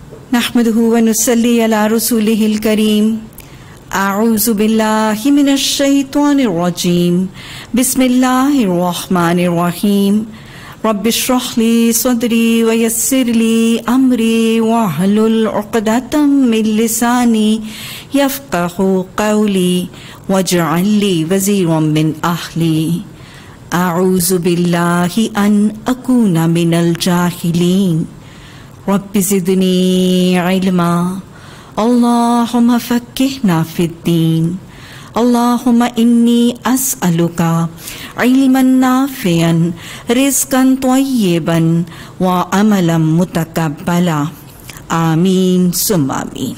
نحمده ونصلي على رسوله الكريم. أعوذ بالله من الشيطان الرجيم. بسم الله الرحمن الرحيم. رب اشرح لي صدري ويسر لي أمري واحلل عقدة من لساني يفقهوا قولي واجعل لي وزيرا من أهلي. أعوذ بالله أن أكون من الجاهلين. رب زدني علما. اللهم فقهنا في الدين. اللهم إني أسألك علما نافعا رزقا طيبا وعملا متقبلا. آمين ثم آمين.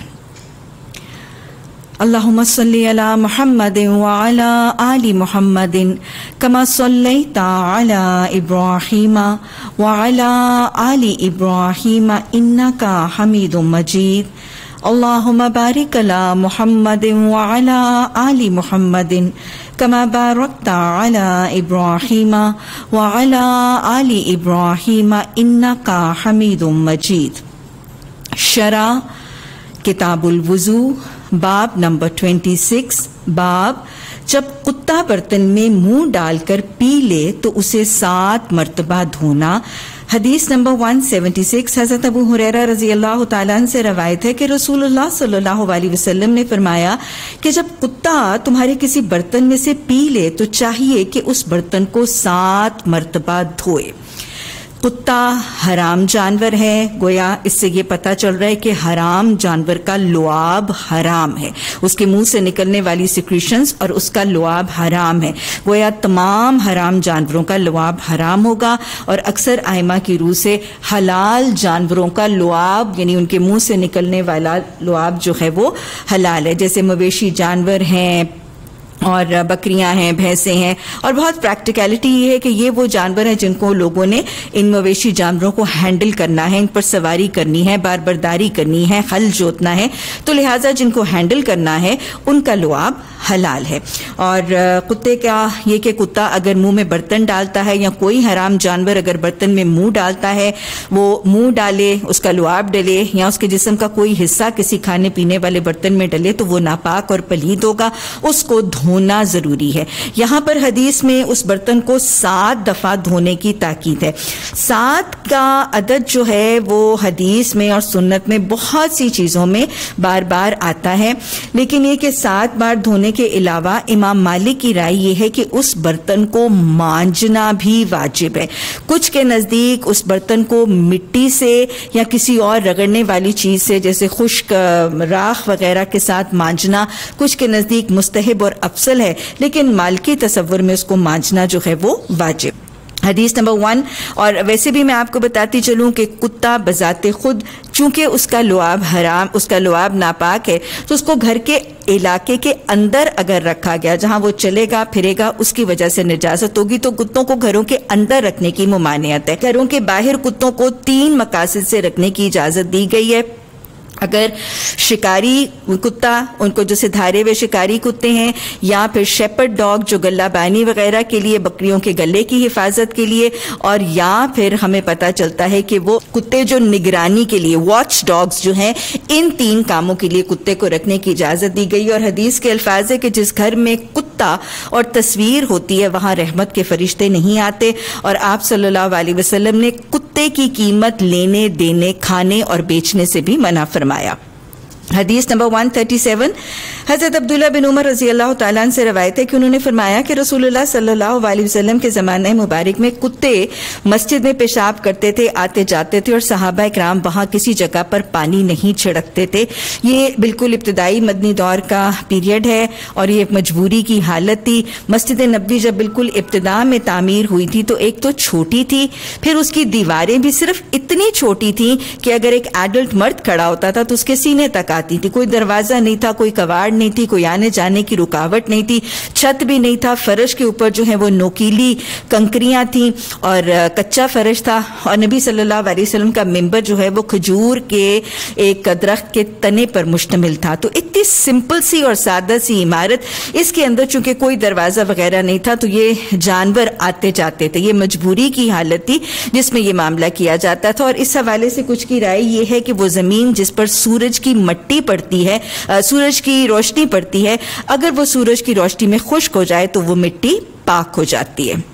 اللهم صل على محمد وعلى آل محمد كما صليت على إبراهيم وعلى آل إبراهيم إنك حميد مجيد. اللهم بارك على محمد وعلى آل محمد كما باركت على إبراهيم وعلى آل إبراهيم إنك حميد مجيد. شرح کتاب الوضو باب نمبر 26. باب جب کتا برتن میں منہ ڈال کر پی لے تو اسے 7 مرتبہ دھونا. حدیث نمبر 176. حضرت ابو ہریرہ رضی اللہ تعالیٰ عنہ سے روایت ہے کہ رسول اللہ صلی اللہ علیہ وسلم نے فرمایا کہ جب کتا تمہارے کسی برتن میں سے پی لے تو چاہیے کہ اس برتن کو 7 مرتبہ دھوئے. کتا حرام جانور ہے. گویا اس سے یہ پتہ چل رہا ہے کہ حرام جانور کا لعاب حرام ہے. اس کے منہ سے نکلنے والی سیکریشنز اور اس کا لعاب حرام ہے. گویا تمام حرام جانوروں کا لعاب حرام ہوگا. اور اکثر ائمہ کی روح سے حلال جانوروں کا لعاب یعنی ان کے منہ سے نکلنے والا لعاب جو ہے وہ حلال ہے. جیسے مویشی جانور ہیں اور بکریاں ہیں، بھینسیں ہیں. اور بہت پریکٹیکلٹی یہ ہے کہ یہ وہ جانور ہیں جن کو لوگوں نے ان مویشی جانوروں کو ہینڈل کرنا ہے، ان پر سواری کرنی ہے، باربرداری کرنی ہے، ہل جوتنا ہے. تو لہٰذا جن کو ہینڈل کرنا ہے ان کا لعاب حلال ہے. اور کتے کا یہ کہ کتا اگر منہ میں برتن ڈالتا ہے یا کوئی حرام جانور اگر برتن میں منہ ڈالتا ہے، وہ منہ ڈالے، اس کا لعاب ڈلے یا اس کے جسم کا کوئی حصہ کسی کھانے پینے والے برتن میں ڈلے تو وہ ناپاک اور پلید ہوگا. اس کو دھونا ضروری ہے. یہاں پر حدیث میں اس برتن کو 7 دفعہ دھونے کی تاکید ہے. 7 کا عدد جو ہے وہ حدیث میں اور سنت میں بہت سی چیزوں میں بار بار آتا ہے. لیکن یہ کہ 7 بار دھونے کے علاوہ امام مالک کی رائے یہ ہے کہ اس برتن کو مانجنا بھی واجب ہے. کچھ کے نزدیک اس برتن کو مٹی سے یا کسی اور رگڑنے والی چیز سے جیسے خشک راکھ وغیرہ کے ساتھ مانجنا کچھ کے نزدیک مستحب اور افضل ہے، لیکن مالکی تصور میں اس کو مانجنا جو ہے وہ واجب. حدیث نمبر 1. اور ویسے بھی میں آپ کو بتاتی چلوں کہ کتا بذات خود چونکہ اس کا لعاب حرام، اس کا لعاب ناپاک ہے، تو اس کو گھر کے علاقے کے اندر اگر رکھا گیا جہاں وہ چلے گا پھرے گا اس کی وجہ سے نجاست ہوگی، تو کتوں کو گھروں کے اندر رکھنے کی ممانعت ہے. گھروں کے باہر کتوں کو 3 مقاصد سے رکھنے کی اجازت دی گئی ہے. اگر شکاری کتا، ان کو جو سدھارے ہوئے شکاری کتے ہیں، یا پھر شیپرڈ ڈاگ جو گلہ بانی وغیرہ کے لیے، بکریوں کے گلے کی حفاظت کے لیے، اور یا پھر ہمیں پتہ چلتا ہے کہ وہ کتے جو نگرانی کے لیے واچ ڈاگز جو ہیں، ان 3 کاموں کے لیے کتے کو رکھنے کی اجازت دی گئی. اور حدیث کے الفاظ ہے کہ جس گھر میں کتا اور تصویر ہوتی ہے وہاں رحمت کے فرشتے نہیں آتے. اور آپ صلی اللہ علیہ وسلم نے کتے کی قیمت لینے، دینے، کھانے اور بیچنے سے بھی منع فرمایا. حدیث نمبر 137. حضرت عبداللہ بن عمر رضی اللہ تعالیٰ عنہ سے روایت ہے کہ انہوں نے فرمایا کہ رسول اللہ صلی اللہ علیہ وسلم کے زمانہ مبارک میں کتے مسجد میں پیشاب کرتے تھے، آتے جاتے تھے، اور صحابہ کرام وہاں کسی جگہ پر پانی نہیں چھڑکتے تھے. یہ بالکل ابتدائی مدنی دور کا پیریڈ ہے اور یہ مجبوری کی حالت تھی. مسجد نبوی جب بالکل ابتدا میں تعمیر ہوئی تھی تو ایک تو چھوٹی تھی، پھر اس کی دیواریں بھی صرف اتنی چھوٹی تھیں کہ اگر ایک ایڈلٹ مرد کھڑا ہوتا تھا تو اس کے سینے تک آ آتی تھی. کوئی دروازہ نہیں تھا, کوئی کواڑ نہیں تھی, کوئی آنے جانے کی رکاوٹ نہیں تھی, چھت بھی نہیں تھا, فرش کے اوپر جو ہے وہ نوکیلی کنکریاں تھیں اور کچا فرش تھا, اور نبی صلی اللہ علیہ وسلم کا ممبر جو ہے وہ کھجور کے ایک درخت کے تنے پر مشتمل تھا. تو اتنی سمپل سی اور سادہ سی عمارت, اس کے اندر چونکہ کوئی دروازہ وغیرہ نہیں تھا تو یہ جانور آتے جاتے تھے. یہ مجبوری کی حالت تھی جس میں یہ معاملہ کیا جاتا تھا. اور اس حوالے سے کچھ کی رائے یہ ہے کہ وہ زمین جس پر سورج کی مٹی پڑتی ہے, سورج کی روشنی پڑتی ہے, اگر وہ سورج کی روشنی میں خشک ہو جائے تو وہ مٹی پاک ہو جاتی ہے.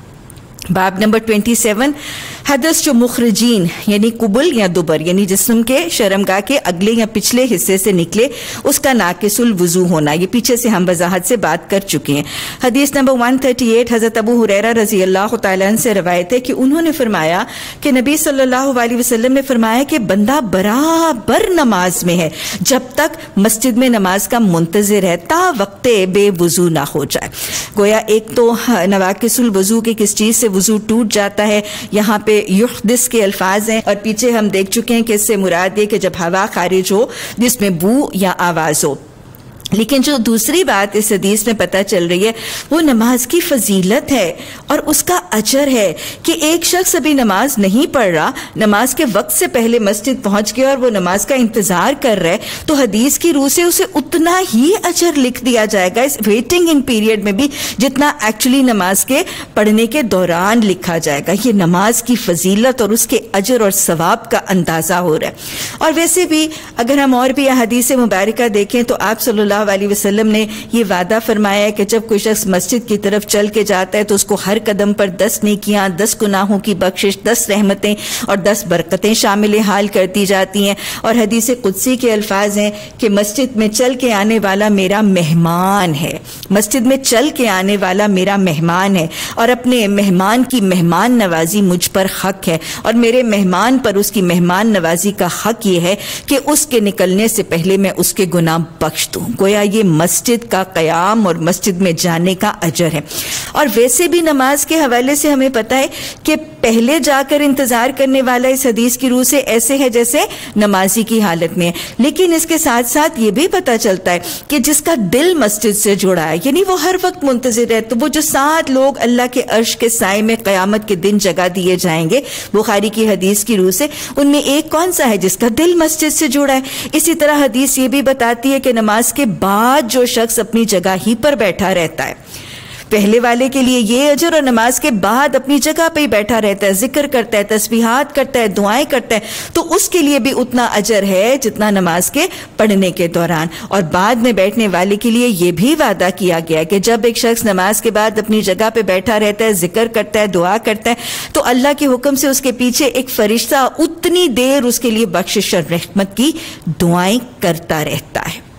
باب نمبر 27, حدث جو مخرجین یعنی قبل یا دبر یعنی جسم کے شرمگاہ کے اگلے یا پچھلے حصے سے نکلے, اس کا ناقص الوضو ہونا. یہ پیچھے سے ہم وضاحت سے بات کر چکے ہیں. حدیث نمبر 138, حضرت ابو ہریرہ رضی اللہ تعالیٰ عنہ سے روایت ہے کہ انہوں نے فرمایا کہ نبی صلی اللہ علیہ وسلم نے فرمایا کہ بندہ برابر نماز میں ہے جب تک مسجد میں نماز کا منتظر ہے تا وقت بے وضو نہ ہو جائے. گویا ایک تو نواقص الوضو کے کس چیز سے وضو ٹوٹ جاتا ہے, یہاں پہ یحدث کے الفاظ ہیں, اور پیچھے ہم دیکھ چکے ہیں کہ اس سے مراد یہ کہ جب ہوا خارج ہو جس میں بو یا آواز ہو. لیکن جو دوسری بات اس حدیث میں پتہ چل رہی ہے وہ نماز کی فضیلت ہے اور اس کا اجر ہے کہ ایک شخص ابھی نماز نہیں پڑھ رہا, نماز کے وقت سے پہلے مسجد پہنچ گیا اور وہ نماز کا انتظار کر رہا ہے, تو حدیث کی روح سے اسے اتنا ہی اجر لکھ دیا جائے گا اس ویٹنگ ان پیریڈ میں بھی جتنا ایکچولی نماز کے پڑھنے کے دوران لکھا جائے گا. یہ نماز کی فضیلت اور اس کے اجر اور ثواب کا اندازہ ہو رہا ہے. اور ویسے بھی اگر ہم اور بھی احادیث مبارکہ دیکھیں تو آپ صلی اللہ علیہ وسلم نے یہ وعدہ فرمایا ہے کہ جب کوئی شخص مسجد کی طرف چل کے جاتا ہے تو اس کو ہر قدم پر 10 نیکیاں, 10 گناہوں کی بخشش, 10 رحمتیں اور 10 برکتیں شامل حال کر دی جاتی ہیں. اور حدیث قدسی کے الفاظ ہیں کہ مسجد میں چل کے آنے والا میرا مہمان ہے, مسجد میں چل کے آنے والا میرا مہمان ہے, اور اپنے مہمان کی مہمان نوازی مجھ پر حق ہے, اور میرے مہمان پر اس کی مہمان نوازی کا حق یہ ہے کہ اس کے نکلنے سے پہلے میں اس کے گناہ بخش دوں. گویا یہ مسجد کا قیام اور مسجد میں جانے کا اجر ہے. اور ویسے بھی نماز کے حوالے سے ہمیں پتہ ہے کہ پہلے جا کر انتظار کرنے والا اس حدیث کی روح سے ایسے ہے جیسے نمازی کی حالت میں ہے. لیکن اس کے ساتھ ساتھ یہ بھی پتہ چلتا ہے کہ جس کا دل مسجد سے جڑا ہے, یعنی وہ ہر وقت منتظر ہے, تو وہ جو 7 لوگ اللہ کے عرش کے سائے میں قیامت کے دن جگہ دیے جائیں گے بخاری کی حدیث کی روح سے, ان میں ایک کون سا ہے جس کا دل مسجد سے جڑا ہے. اسی طرح حدیث یہ بھی بتاتی ہے کہ نماز کے بعد جو شخص اپنی جگہ ہی پر بیٹھا رہتا ہے, پہلے والے کے لیے یہ اجر, اور نماز کے بعد اپنی جگہ پہ ہی بیٹھا رہتا ہے, ذکر کرتا ہے, تسبیحات کرتا ہے, دعائیں کرتا ہے, تو اس کے لیے بھی اتنا اجر ہے جتنا نماز کے پڑھنے کے دوران. اور بعد میں بیٹھنے والے کے لیے یہ بھی وعدہ کیا گیا کہ جب ایک شخص نماز کے بعد اپنی جگہ پہ بیٹھا رہتا ہے, ذکر کرتا ہے, دعا کرتا ہے, تو اللہ کے حکم سے اس کے پیچھے ایک فرشتہ اتنی دیر اس کے لیے بخشش اور رحمت کی دعائیں کرتا رہتا ہے.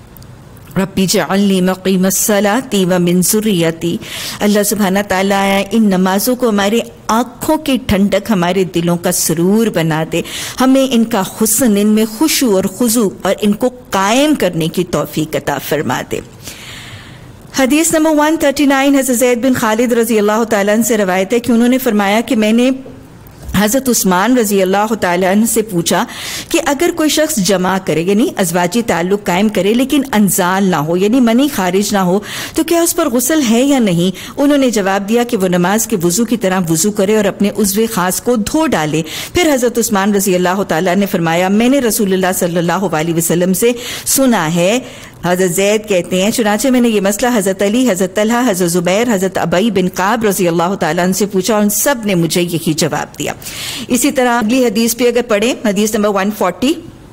ربی جعلنی مقیم الصلاۃ ومن ذریتی. اللہ سبحانہ تعالیٰ ان نمازوں کو ہمارے آنکھوں کی ٹھنڈک, ہمارے دلوں کا سرور بنا دے, ہمیں ان کا حسن, ان میں خشوع اور خضوع اور ان کو قائم کرنے کی توفیق عطا فرما دے. حدیث نمبر 139, حضرت زید بن خالد رضی اللہ تعالیٰ عنہ سے روایت ہے کہ انہوں نے فرمایا کہ میں نے حضرت عثمان رضی اللہ تعالیٰ عنہ سے پوچھا کہ اگر کوئی شخص جمع کرے یعنی ازواجی تعلق قائم کرے لیکن انزال نہ ہو یعنی منی خارج نہ ہو تو کیا اس پر غسل ہے یا نہیں. انہوں نے جواب دیا کہ وہ نماز کے وضو کی طرح وضو کرے اور اپنے عضو خاص کو دھو ڈالے. پھر حضرت عثمان رضی اللہ تعالیٰ نے فرمایا میں نے رسول اللہ صلی اللہ علیہ وسلم سے سنا ہے. حضرت زید کہتے ہیں چنانچہ میں نے یہ مسئلہ حضرت علی, حضرت طلحہ, حضرت زبیر, حضرت ابی بن قعب رضی اللہ تعالیٰ عنہ سے پوچھا اور ان سب نے مجھے یہی جواب دیا. اسی طرح اگلی حدیث پہ اگر پڑھیں, حدیث نمبر 140,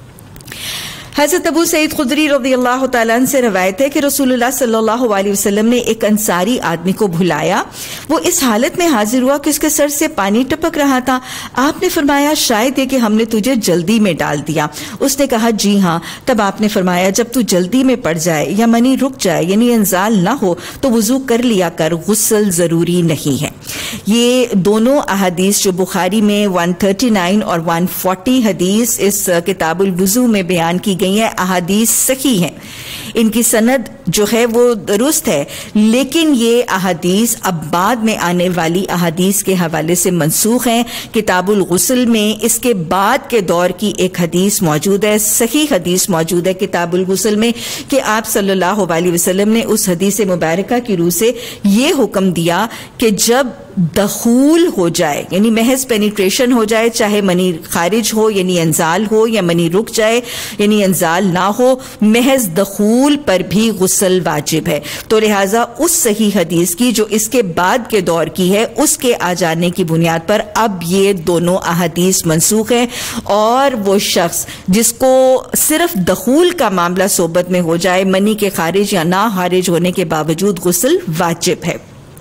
حضرت ابو سعید خدری رضی اللہ تعالیٰ عنہ سے روایت ہے کہ رسول اللہ صلی اللہ علیہ وسلم نے ایک انصاری آدمی کو بھلایا. وہ اس حالت میں حاضر ہوا کہ اس کے سر سے پانی ٹپک رہا تھا. آپ نے فرمایا شاید یہ کہ ہم نے تجھے جلدی میں ڈال دیا. اس نے کہا جی ہاں. تب آپ نے فرمایا جب تو جلدی میں پڑ جائے یا منی رک جائے یعنی انزال نہ ہو تو وضو کر لیا کر, غسل ضروری نہیں ہے. یہ دونوں احادیث جو بخاری میں 139 اور 140 حدیث اس کتاب الوضو میں بیان کی گئی ہیں احادیث صحیح ہیں. ان کی سند جو ہے وہ درست ہے، لیکن یہ احادیث اب بعد میں آنے والی احادیث کے حوالے سے منسوخ ہیں۔ کتاب الغسل میں اس کے بعد کے دور کی ایک حدیث موجود ہے، صحیح حدیث موجود ہے کتاب الغسل میں، کہ آپ صلی اللہ علیہ وسلم نے اس حدیث مبارکہ کی روح سے یہ حکم دیا کہ جب دخول ہو جائے، یعنی محض پینیٹریشن ہو جائے، چاہے منی خارج ہو یعنی انزال ہو، یا منی رک جائے یعنی انزال نہ ہو، محض دخول پر بھی غسل واجب ہے۔ تو لہٰذا اس صحیح حدیث کی جو اس کے بعد کے دور کی ہے، اس کے آ جانے کی بنیاد پر اب یہ دونوں احادیث منسوخ ہیں، اور وہ شخص جس کو صرف دخول کا معاملہ صحبت میں ہو جائے، منی کے خارج یا نہ خارج ہونے کے باوجود غسل واجب ہے۔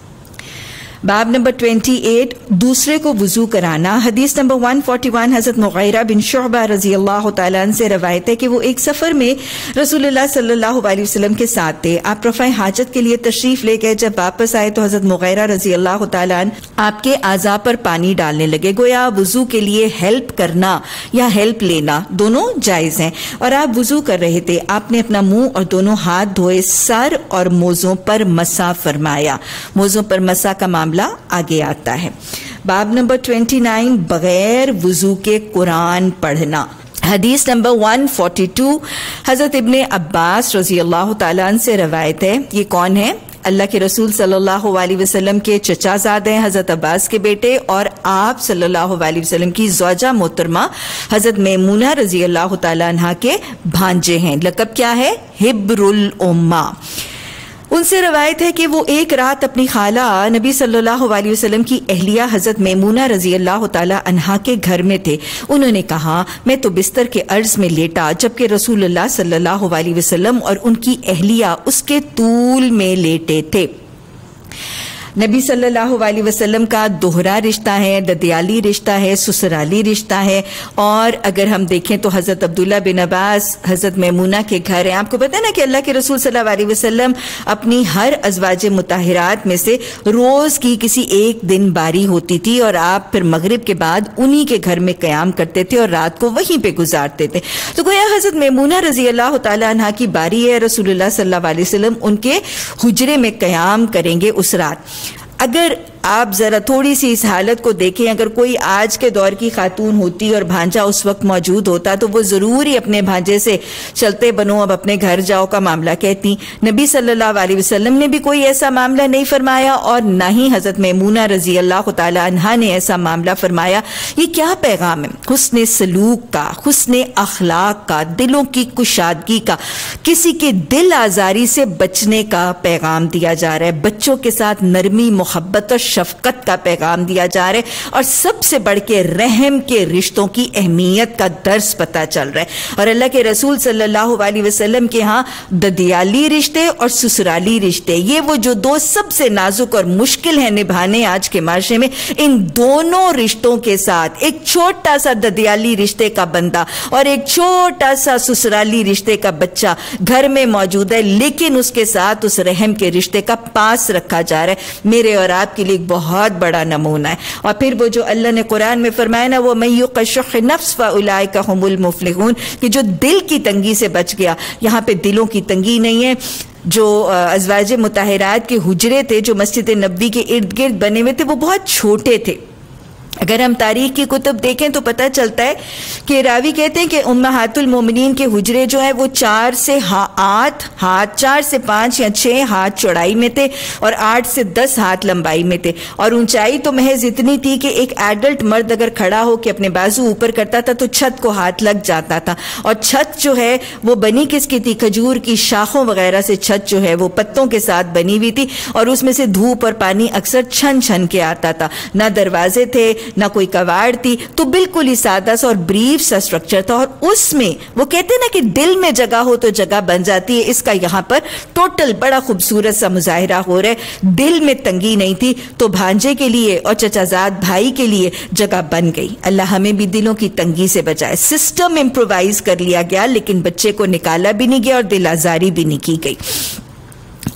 باب نمبر 28، دوسرے کو وضو کرانا۔ حدیث نمبر 141 حضرت مغیرہ بن شعبہ رضی اللہ تعالیٰ عنہ سے روایت ہے کہ وہ ایک سفر میں رسول اللہ صلی اللہ علیہ وسلم کے ساتھ تھے۔ آپ رفع حاجت کے لیے تشریف لے گئے، جب واپس آئے تو حضرت مغیرہ رضی اللہ تعالیٰ عنہ آپ کے اعضاء پر پانی ڈالنے لگے، گویا وضو کے لیے ہیلپ کرنا یا ہیلپ لینا دونوں جائز ہیں، اور آپ وضو کر رہے تھے۔ آپ نے اپنا منہ اور دونوں ہاتھ دھوئے، سر اور موزوں پر مسح فرمایا۔ موزوں پر مسح کا معاملہ آگے آتا ہے۔ باب نمبر 29، بغیر وضو کے قرآن پڑھنا۔ حدیث نمبر 142 حضرت ابن عباس رضی اللہ تعالیٰ عنہ سے روایت ہے۔ یہ کون ہے؟ اللہ کے رسول صلی اللہ علیہ وسلم کے چچا زاد ہیں حضرت عباس کے بیٹے، اور آپ صلی اللہ علیہ وسلم کی زوجہ محترمہ حضرت میمونہ رضی اللہ تعالیٰ عنہ کے بھانجے ہیں۔ لقب کیا ہے؟ حبر الامہ۔ ان سے روایت ہے کہ وہ ایک رات اپنی خالہ نبی صلی اللہ علیہ وسلم کی اہلیہ حضرت میمونہ رضی اللہ تعالی عنہا کے گھر میں تھے۔ انہوں نے کہا، میں تو بستر کے عرض میں لیٹا جبکہ رسول اللہ صلی اللہ علیہ وسلم اور ان کی اہلیہ اس کے طول میں لیٹے تھے۔ نبی صلی اللہ علیہ وسلم کا دوہرا رشتہ ہے، ددیالی رشتہ ہے، سسرالی رشتہ ہے، اور اگر ہم دیکھیں تو حضرت عبداللہ بن عباس حضرت میمونہ کے گھر ہیں۔ آپ کو پتہ ہے نا کہ اللہ کے رسول صلی اللہ علیہ وسلم اپنی ہر ازواج مطہرات میں سے روز کی کسی ایک دن باری ہوتی تھی، اور آپ پھر مغرب کے بعد انہی کے گھر میں قیام کرتے تھے اور رات کو وہیں پہ گزارتے تھے۔ تو گویا حضرت میمونہ رضی اللہ تعالیٰ عنہ کی باری ہے، رسول اللہ صلی اللہ علیہ وسلم ان کے حجرے میں قیام کریں گے اس رات۔ اگر آپ ذرا تھوڑی سی اس حالت کو دیکھیں، اگر کوئی آج کے دور کی خاتون ہوتی اور بھانجا اس وقت موجود ہوتا تو وہ ضرور ہی اپنے بھانجے سے چلتے بنو اب اپنے گھر جاؤ کا معاملہ کہتی۔ نبی صلی اللہ علیہ وسلم نے بھی کوئی ایسا معاملہ نہیں فرمایا، اور نہ ہی حضرت میمونہ رضی اللہ تعالی عنہا نے ایسا معاملہ فرمایا۔ یہ کیا پیغام ہے؟ حسن سلوک کا، حسن اخلاق کا، دلوں کی کشادگی کا، کسی کے دل آزاری سے بچنے کا پیغام دیا جا رہا ہے، بچوں کے ساتھ نرمی، محبت اور شفقت کا پیغام دیا جا رہا ہے، اور سب سے بڑھ کے رحم کے رشتوں کی اہمیت کا درس پتہ چل رہا ہے۔ اور اللہ کے رسول صلی اللہ علیہ وسلم کے ہاں ددیالی رشتے اور سسرالی رشتے، یہ وہ جو دو سب سے نازک اور مشکل ہیں نبھانے آج کے معاشرے میں، ان دونوں رشتوں کے ساتھ ایک چھوٹا سا ددیالی رشتے کا بندہ اور ایک چھوٹا سا سسرالی رشتے کا بچہ گھر میں موجود ہے، لیکن اس کے ساتھ اس رحم کے رشتے کا پاس رکھا جا رہا ہے، میرے اور آپ کے لیے ایک بہت بڑا نمونہ ہے۔ اور پھر وہ جو اللہ نے قرآن میں فرمایا نا، وَمَن يُوقَ شُحَّ نَفْسِهِ فَأُولَٰئِكَ هُمُ الْمُفْلِحُونَ، کہ جو دل کی تنگی سے بچ گیا، یہاں پہ دلوں کی تنگی نہیں ہے۔ جو ازواج مطہرات کے حجرے تھے جو مسجد نبوی کے ارد گرد بنے ہوئے تھے، وہ بہت چھوٹے تھے۔ اگر ہم تاریخ کی کتب دیکھیں تو پتہ چلتا ہے کہ راوی کہتے ہیں کہ امہات المومنین کے حجرے جو ہیں وہ 4 سے 8 ہاتھ، 4 سے 5 یا 6 ہاتھ چوڑائی میں تھے اور 8 سے 10 ہاتھ لمبائی میں تھے، اور اونچائی تو محض اتنی تھی کہ ایک ایڈلٹ مرد اگر کھڑا ہو کے اپنے بازو اوپر کرتا تھا تو چھت کو ہاتھ لگ جاتا تھا۔ اور چھت جو ہے وہ بنی کس کی تھی؟ کھجور کی شاخوں وغیرہ سے چھت جو ہے وہ پتوں کے ساتھ بنی ہوئی تھی، اور اس میں سے دھوپ اور پانی اکثر چھن چھن کے آتا تھا، نہ دروازے تھے نہ کوئی کواڑ تھی، تو بالکل ہی سادہ سا اور بریف سا سٹرکچر تھا، اور اس میں وہ کہتے ہیں نا کہ دل میں جگہ ہو تو جگہ بن جاتی ہے، اس کا یہاں پر ٹوٹل بڑا خوبصورت سا مظاہرہ ہو رہا ہے۔ دل میں تنگی نہیں تھی تو بھانجے کے لیے اور چچا زاد بھائی کے لیے جگہ بن گئی۔ اللہ ہمیں بھی دلوں کی تنگی سے بچائے۔ سسٹم امپرووائز کر لیا گیا، لیکن بچے کو نکالا بھی نہیں گیا اور دل آزاری بھی نہیں کی گئی۔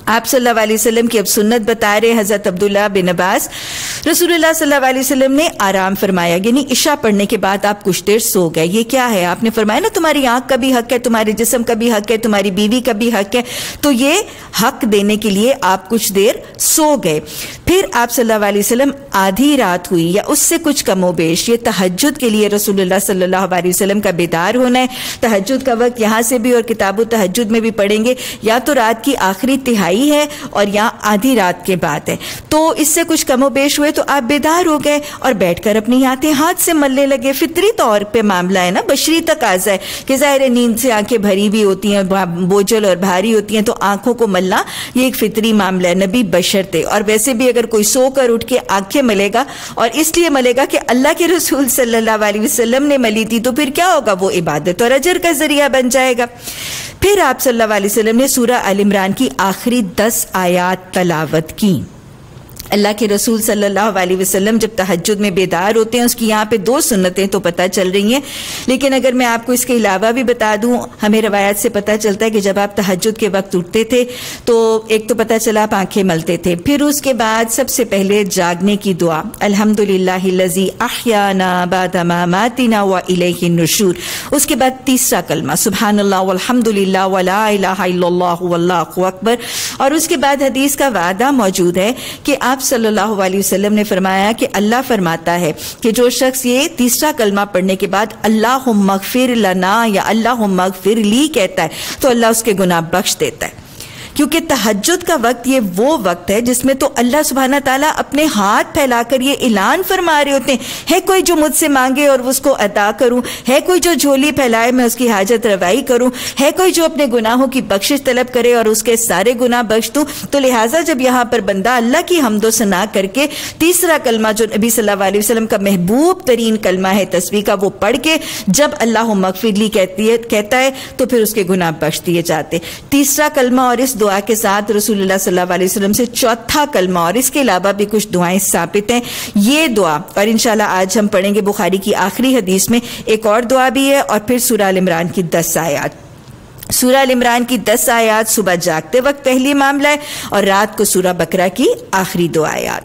آپ صلی اللہ علیہ وسلم کی اب سنت بتا رہے حضرت عبداللہ بن عباس، رسول اللہ صلی اللہ علیہ وسلم نے آرام فرمایا، یعنی عشاء پڑھنے کے بعد آپ کچھ دیر سو گئے. یہ کیا ہے؟ آپ نے فرمایا نا تمہاری آنکھ کا بھی حق ہے، تمہارے جسم کا بھی حق ہے، تمہاری بیوی کا بھی حق ہے، تو یہ حق دینے کے لیے آپ کچھ دیر سو گئے. پھر آپ صلی اللہ علیہ وسلم آدھی رات ہوئی یا اس سے کچھ کم و بیش، یہ تہجد کے لیے رسول اللہ صلی اللہ علیہ وسلم کا بیدار ہونا ہے. تہجد کا وقت یہاں سے بھی اور کتاب التہجد میں بھی پڑھیں گے، یا تو رات کی آخری تہائی ہے اور یا آدھی رات کے بعد ہے. تو اس سے کچھ کم و بیش ہوئے تو آپ بیدار ہو گئے اور بیٹھ کر اپنی آنکھیں ہاتھ سے ملنے لگے. فطری طور پہ معاملہ ہے نا، بشری تقاضا ہے کہ ظاہر نیند سے آنکھیں بھری بھی ہوتی ہیں، بوجھل اور بھاری ہوتی ہیں، تو آنکھوں کو ملنا یہ ایک فطری معاملہ ہے. نبی بشر تھے، اور ویسے بھی اگر کوئی سو کر اٹھ کے آنکھیں ملے گا اور اس لیے ملے گا کہ اللہ کے رسول صلی اللہ علیہ وسلم نے ملی تھی، تو پھر کیا ہوگا؟ وہ عبادت اور اجر کا ذریعہ بن جائے گا. پھر آپ صلی اللہ علیہ وسلم نے سورہ آل عمران کی آخری 10 آیات تلاوت کی. اللہ کے رسول صلی اللہ علیہ وسلم جب تہجد میں بیدار ہوتے ہیں، اس کی یہاں پہ 2 سنتیں تو پتہ چل رہی ہیں، لیکن اگر میں آپ کو اس کے علاوہ بھی بتا دوں، ہمیں روایت سے پتہ چلتا ہے کہ جب آپ تہجد کے وقت اٹھتے تھے تو ایک تو پتہ چلا آپ آنکھیں ملتے تھے، پھر اس کے بعد سب سے پہلے جاگنے کی دعا، الحمدللہ الذی احیانا بعد ما ماتنا والیہ النشور. اس کے بعد تیسرا کلمہ سبحان اللہ والحمدللہ ولا الہ الا اللہ واللہ اکبر. اور اس کے بعد حدیث کا وعدہ موجود ہے کہ آپ صلی اللہ علیہ وسلم نے فرمایا کہ اللہ فرماتا ہے کہ جو شخص یہ تیسرا کلمہ پڑھنے کے بعد اللہم اغفر لنا یا اللہم اغفر لی کہتا ہے تو اللہ اس کے گناہ بخش دیتا ہے. کیونکہ تہجد کا وقت یہ وہ وقت ہے جس میں تو اللہ سبحانہ تعالیٰ اپنے ہاتھ پھیلا کر یہ اعلان فرما رہے ہوتے ہیں، ہے کوئی جو مجھ سے مانگے اور اس کو عطا کروں، ہے کوئی جو جھولی پھیلائے میں اس کی حاجت روائی کروں، ہے کوئی جو اپنے گناہوں کی بخشش طلب کرے اور اس کے سارے گناہ بخش دوں. تو لہٰذا جب یہاں پر بندہ اللہ کی حمد و ثنا کر کے تیسرا کلمہ جو نبی صلی اللہ علیہ وسلم کا محبوب ترین کلمہ ہے تسبیح کا، وہ پڑھ کے جب اللہم اغفر لی کہتا ہے تو پھر اس کے گناہ بخش دیے جاتے. تیسرا کلمہ اور اس دعا کے ساتھ رسول اللہ صلی اللہ علیہ وسلم سے چوتھا کلمہ اور اس کے علاوہ بھی کچھ دعائیں ثابت ہیں. یہ دعا اور انشاءاللہ آج ہم پڑھیں گے بخاری کی آخری حدیث میں ایک اور دعا بھی ہے، اور پھر سورہ آل عمران کی 10 آیات. سورہ آل عمران کی 10 آیات صبح جاگتے وقت پہلی معاملہ ہے، اور رات کو سورہ بقرہ کی آخری 2 آیات.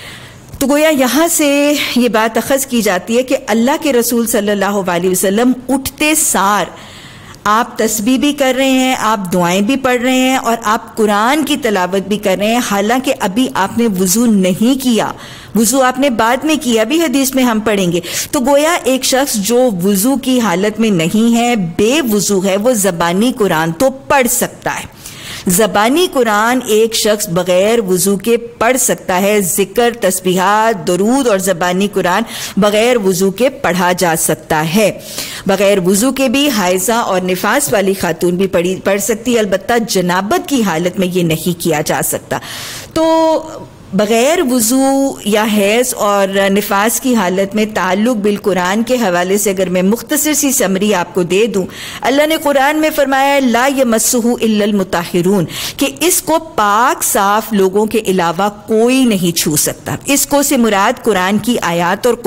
تو گویا یہاں سے یہ بات اخذ کی جاتی ہے کہ اللہ کے رسول صلی اللہ علیہ وسلم اٹھتے سار آپ تسبیح بھی کر رہے ہیں، آپ دعائیں بھی پڑھ رہے ہیں، اور آپ قرآن کی تلاوت بھی کر رہے ہیں، حالانکہ ابھی آپ نے وضو نہیں کیا. وضو آپ نے بعد میں کیا، بھی حدیث میں ہم پڑھیں گے. تو گویا ایک شخص جو وضو کی حالت میں نہیں ہے، بے وضو ہے، وہ زبانی قرآن تو پڑھ سکتا ہے. زبانی قرآن ایک شخص بغیر وضو کے پڑھ سکتا ہے. ذکر، تسبیحات، درود اور زبانی قرآن بغیر وضو کے پڑھا جا سکتا ہے. بغیر وضو کے بھی حائضہ اور نفاس والی خاتون بھی پڑھ سکتی، البتہ جنابت کی حالت میں یہ نہیں کیا جا سکتا. تو بغیر وضو یا حیض اور نفاس کی حالت میں تعلق بالقرآن کے حوالے سے اگر میں مختصر سی سمری آپ کو دے دوں، اللہ نے قرآن میں فرمایا لا یمسہ الا المطہرون، کہ اس کو پاک صاف لوگوں کے علاوہ کوئی نہیں چھو سکتا. اس کو سے مراد قرآن کی آیات اور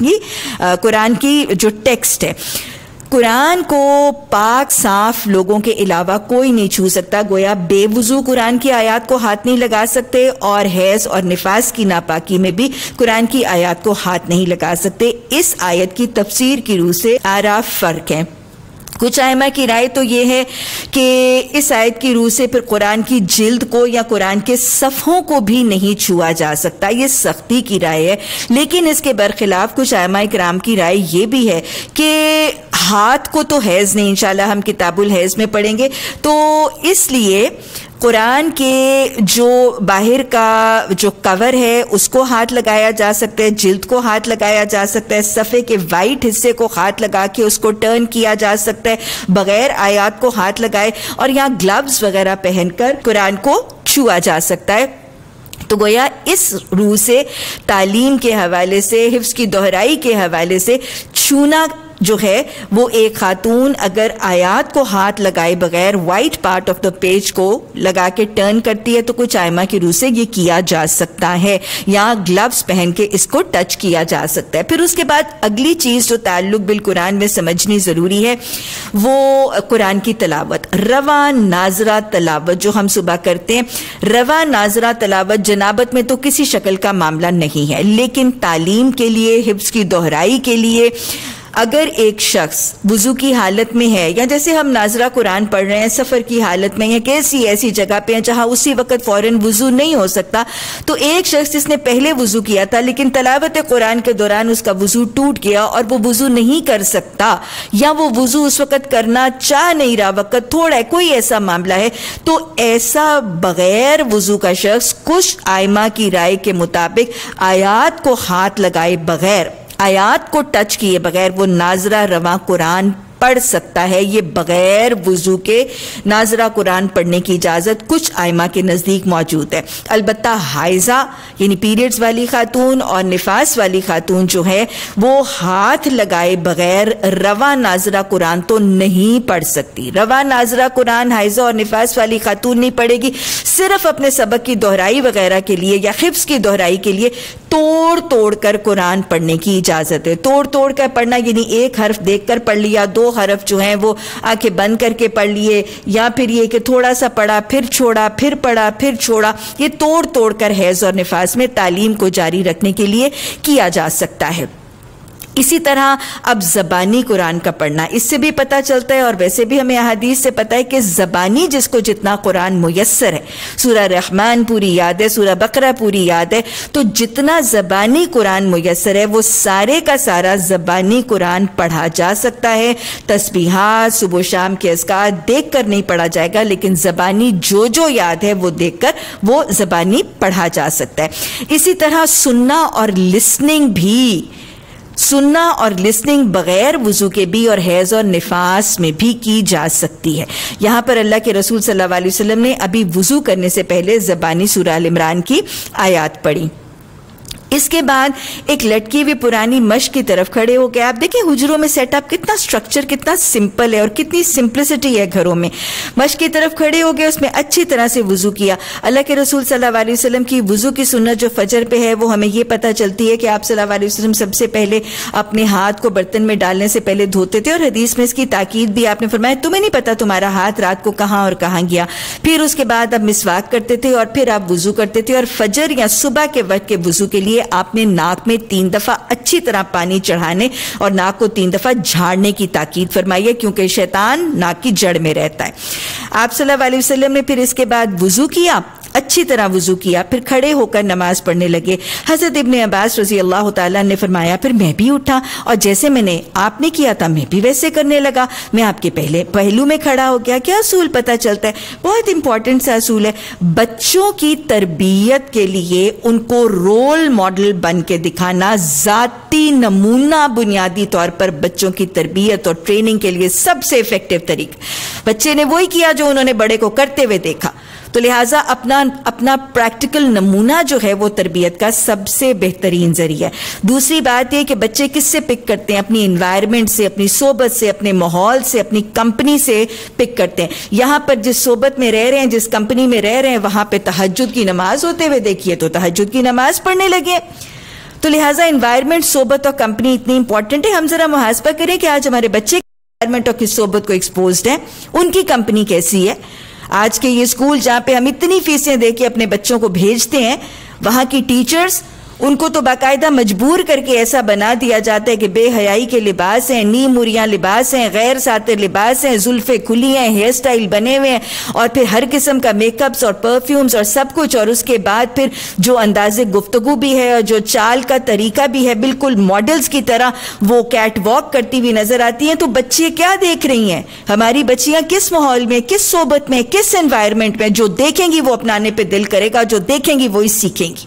قرآن کی جو ٹیکسٹ ہے، قرآن کو پاک صاف لوگوں کے علاوہ کوئی نہیں چھو سکتا. گویا بے وضو قرآن کی آیات کو ہاتھ نہیں لگا سکتے، اور حیض اور نفاس کی ناپاکی میں بھی قرآن کی آیات کو ہاتھ نہیں لگا سکتے. اس آیت کی تفسیر کی روح سے آراء فرق ہیں. کچھ ائمہ کی رائے تو یہ ہے کہ اس آیت کی روح سے پھر قرآن کی جلد کو یا قرآن کے صفحوں کو بھی نہیں چھوا جا سکتا. یہ سختی کی رائے ہے. لیکن اس کے برخلاف کچھ ائمہ کرام کی رائے یہ بھی ہے کہ ہاتھ کو تو حیض نہیں، انشاءاللہ ہم کتاب الحیض میں پڑھیں گے، تو اس لیے قرآن کے جو باہر کا جو کور ہے اس کو ہاتھ لگایا جا سکتا ہے، جلد کو ہاتھ لگایا جا سکتا ہے، صفحے کے وائٹ حصے کو ہاتھ لگا کے اس کو ٹرن کیا جا سکتا ہے بغیر آیات کو ہاتھ لگائے، اور یہاں گلوز وغیرہ پہن کر قرآن کو چھوا جا سکتا ہے. تو گویا اس روح سے تعلیم کے حوالے سے، حفظ کی دہرائی کے حوالے سے چھونا جو ہے وہ ایک خاتون اگر آیات کو ہاتھ لگائے بغیر white part of the page کو لگا کے ٹرن کرتی ہے تو کچھ آئمہ کی روح سے یہ کیا جا سکتا ہے، یا گلوز پہن کے اس کو ٹچ کیا جا سکتا ہے۔ پھر اس کے بعد اگلی چیز جو تعلق بالقرآن میں سمجھنی ضروری ہے وہ قرآن کی تلاوت، رواں ناظرہ تلاوت جو ہم صبح کرتے ہیں۔ رواں ناظرہ تلاوت جنابت میں تو کسی شکل کا معاملہ نہیں ہے، لیکن تعلیم کے لیے، حفظ کی دہرائی کے لیے اگر ایک شخص وضو کی حالت میں ہے، یا جیسے ہم ناظرہ قرآن پڑھ رہے ہیں سفر کی حالت میں، یا کیسی ایسی جگہ پہ ہیں جہاں اسی وقت فوراً وضو نہیں ہو سکتا، تو ایک شخص جس نے پہلے وضو کیا تھا لیکن تلاوت قرآن کے دوران اس کا وضو ٹوٹ گیا اور وہ وضو نہیں کر سکتا، یا وہ وضو اس وقت کرنا چاہ نہیں رہا، وقت تھوڑا ہے، کوئی ایسا معاملہ ہے، تو ایسا بغیر وضو کا شخص کچھ آئمہ کی رائے کے مطابق آیات کو ہاتھ لگائے بغیر، آیات کو ٹچ کیے بغیر وہ ناظرہ رواں قرآن پڑھ سکتا ہے۔ یہ بغیر وضو کے ناظرہ قرآن پڑھنے کی اجازت کچھ آئمہ کے نزدیک موجود ہے۔ البتہ حائضہ یعنی پیریڈز والی خاتون اور نفاس والی خاتون جو ہے وہ ہاتھ لگائے بغیر رواں ناظرہ قرآن تو نہیں پڑھ سکتی۔ رواں ناظرہ قرآن حائضہ اور نفاس والی خاتون نہیں پڑھے گی، صرف اپنے سبق کی دہرائی وغیرہ کے لیے یا حفظ کی دہرائی کے لیے توڑ کر قرآن پڑھنے کی اجازت ہے۔ توڑ کر پڑھنا یعنی ایک حرف دیکھ کر پڑھ لیا، دو حرف جو ہیں وہ آنکھیں بند کر کے پڑھ لیے، یا پھر یہ کہ تھوڑا سا پڑھا پھر چھوڑا، پھر پڑھا پھر چھوڑا، یہ توڑ کر حیض اور نفاس میں تعلیم کو جاری رکھنے کے لیے کیا جا سکتا ہے۔ اسی طرح اب زبانی قرآن کا پڑھنا، اس سے بھی پتہ چلتا ہے اور ویسے بھی ہمیں احادیث سے پتہ ہے کہ زبانی جس کو جتنا قرآن میسر ہے، سورہ رحمان پوری یاد ہے، سورہ بقرہ پوری یاد ہے، تو جتنا زبانی قرآن میسر ہے وہ سارے کا سارا زبانی قرآن پڑھا جا سکتا ہے۔ تسبیحات، صبح و شام کے اذکار دیکھ کر نہیں پڑھا جائے گا، لیکن زبانی جو یاد ہے وہ دیکھ کر وہ زبانی پڑھا جا سکتا ہے۔ اسی طرح سننا اور لسننگ بغیر وضو کے بھی اور حیض اور نفاس میں بھی کی جا سکتی ہے۔ یہاں پر اللہ کے رسول صلی اللہ علیہ وسلم نے ابھی وضو کرنے سے پہلے زبانی سورہ ال عمران کی آیات پڑھی۔ اس کے بعد ایک لٹکی ہوئی پرانی مشق کی طرف کھڑے ہو گئے۔ آپ دیکھیں حجروں میں سیٹ اپ کتنا سٹرکچر، کتنا سمپل ہے اور کتنی سمپلسٹی ہے گھروں میں۔ مشق کی طرف کھڑے ہو گئے، اس میں اچھی طرح سے وضو کیا۔ اللہ کے رسول صلی اللہ علیہ وسلم کی وضو کی سنت جو فجر پہ ہے وہ ہمیں یہ پتہ چلتی ہے کہ آپ صلی اللہ علیہ وسلم سب سے پہلے اپنے ہاتھ کو برتن میں ڈالنے سے پہلے دھوتے تھے، اور حدیث میں اس کی تاکید بھی آپ نے فرمایا تمہیں نہیں پتا تمہارا ہاتھ رات کو کہاں اور کہاں گیا۔ پھر اس کے بعد آپ مسواک کرتے تھے اور پھر آپ وضو کرتے تھے، اور فجر یا صبح کے وقت کے وضو کے لیے آپ نے ناک میں 3 دفعہ اچھی طرح پانی چڑھانے اور ناک کو 3 دفعہ جھاڑنے کی تاکید فرمائی ہے، کیونکہ شیطان ناک کی جڑ میں رہتا ہے۔ آپ صلی اللہ علیہ وسلم نے پھر اس کے بعد وضو کیا، اچھی طرح وضو کیا، پھر کھڑے ہو کر نماز پڑھنے لگے۔ حضرت ابن عباس رضی اللہ تعالیٰ نے فرمایا پھر میں بھی اٹھا اور جیسے آپ نے کیا تھا میں بھی ویسے کرنے لگا، میں آپ کے پہلو میں کھڑا ہو گیا۔ کیا اصول پتہ چلتا ہے؟ بہت امپورٹنٹ سا اصول ہے، بچوں کی تربیت کے لیے ان کو رول ماڈل بن کے دکھانا، ذاتی نمونہ بنیادی طور پر بچوں کی تربیت اور ٹریننگ کے لیے سب سے افیکٹو طریقہ۔ بچے نے وہی کیا جو انہوں نے بڑے کو کرتے ہوئے دیکھا، تو لہٰذا اپنا پریکٹیکل نمونہ جو ہے وہ تربیت کا سب سے بہترین ذریعہ ہے۔ دوسری بات یہ کہ بچے کس سے پک کرتے ہیں؟ اپنی انوائرمنٹ سے، اپنی صحبت سے، اپنے ماحول سے، اپنی کمپنی سے پک کرتے ہیں۔ یہاں پر جس صحبت میں رہ رہے ہیں، جس کمپنی میں رہ رہے ہیں، وہاں پہ تہجد کی نماز ہوتے ہوئے دیکھیے تو تہجد کی نماز پڑھنے لگے۔ تو لہٰذا انوائرمنٹ، صحبت اور کمپنی اتنی امپورٹنٹ ہے۔ ہم ذرا محاسبہ کریں کہ آج ہمارے بچے انوائرمنٹ اور کس صحبت کو ایکسپوزڈ ہیں، ان کی کمپنی کیسی ہے۔ آج کے یہ اسکول جہاں پہ ہم اتنی فیسیں دے کے اپنے بچوں کو بھیجتے ہیں، وہاں کی ٹیچرز ان کو تو باقاعدہ مجبور کر کے ایسا بنا دیا جاتا ہے کہ بے حیائی کے لباس ہیں، نیم مریاں لباس ہیں، غیر ساتر لباس ہیں، زلفیں کھلی ہیں، ہیئر سٹائل بنے ہوئے ہیں، اور پھر ہر قسم کا میک اپس اور پرفیومز اور سب کچھ، اور اس کے بعد پھر جو انداز گفتگو بھی ہے اور جو چال کا طریقہ بھی ہے، بالکل ماڈلز کی طرح وہ کیٹ واک کرتی ہوئی نظر آتی ہیں۔ تو بچے کیا دیکھ رہی ہیں؟ ہماری بچیاں کس ماحول میں، کس صحبت میں، کس انوائرمنٹ میں، جو دیکھیں گی وہ اپنانے پہ دل کرے گا، جو دیکھیں گی وہی سیکھیں گی۔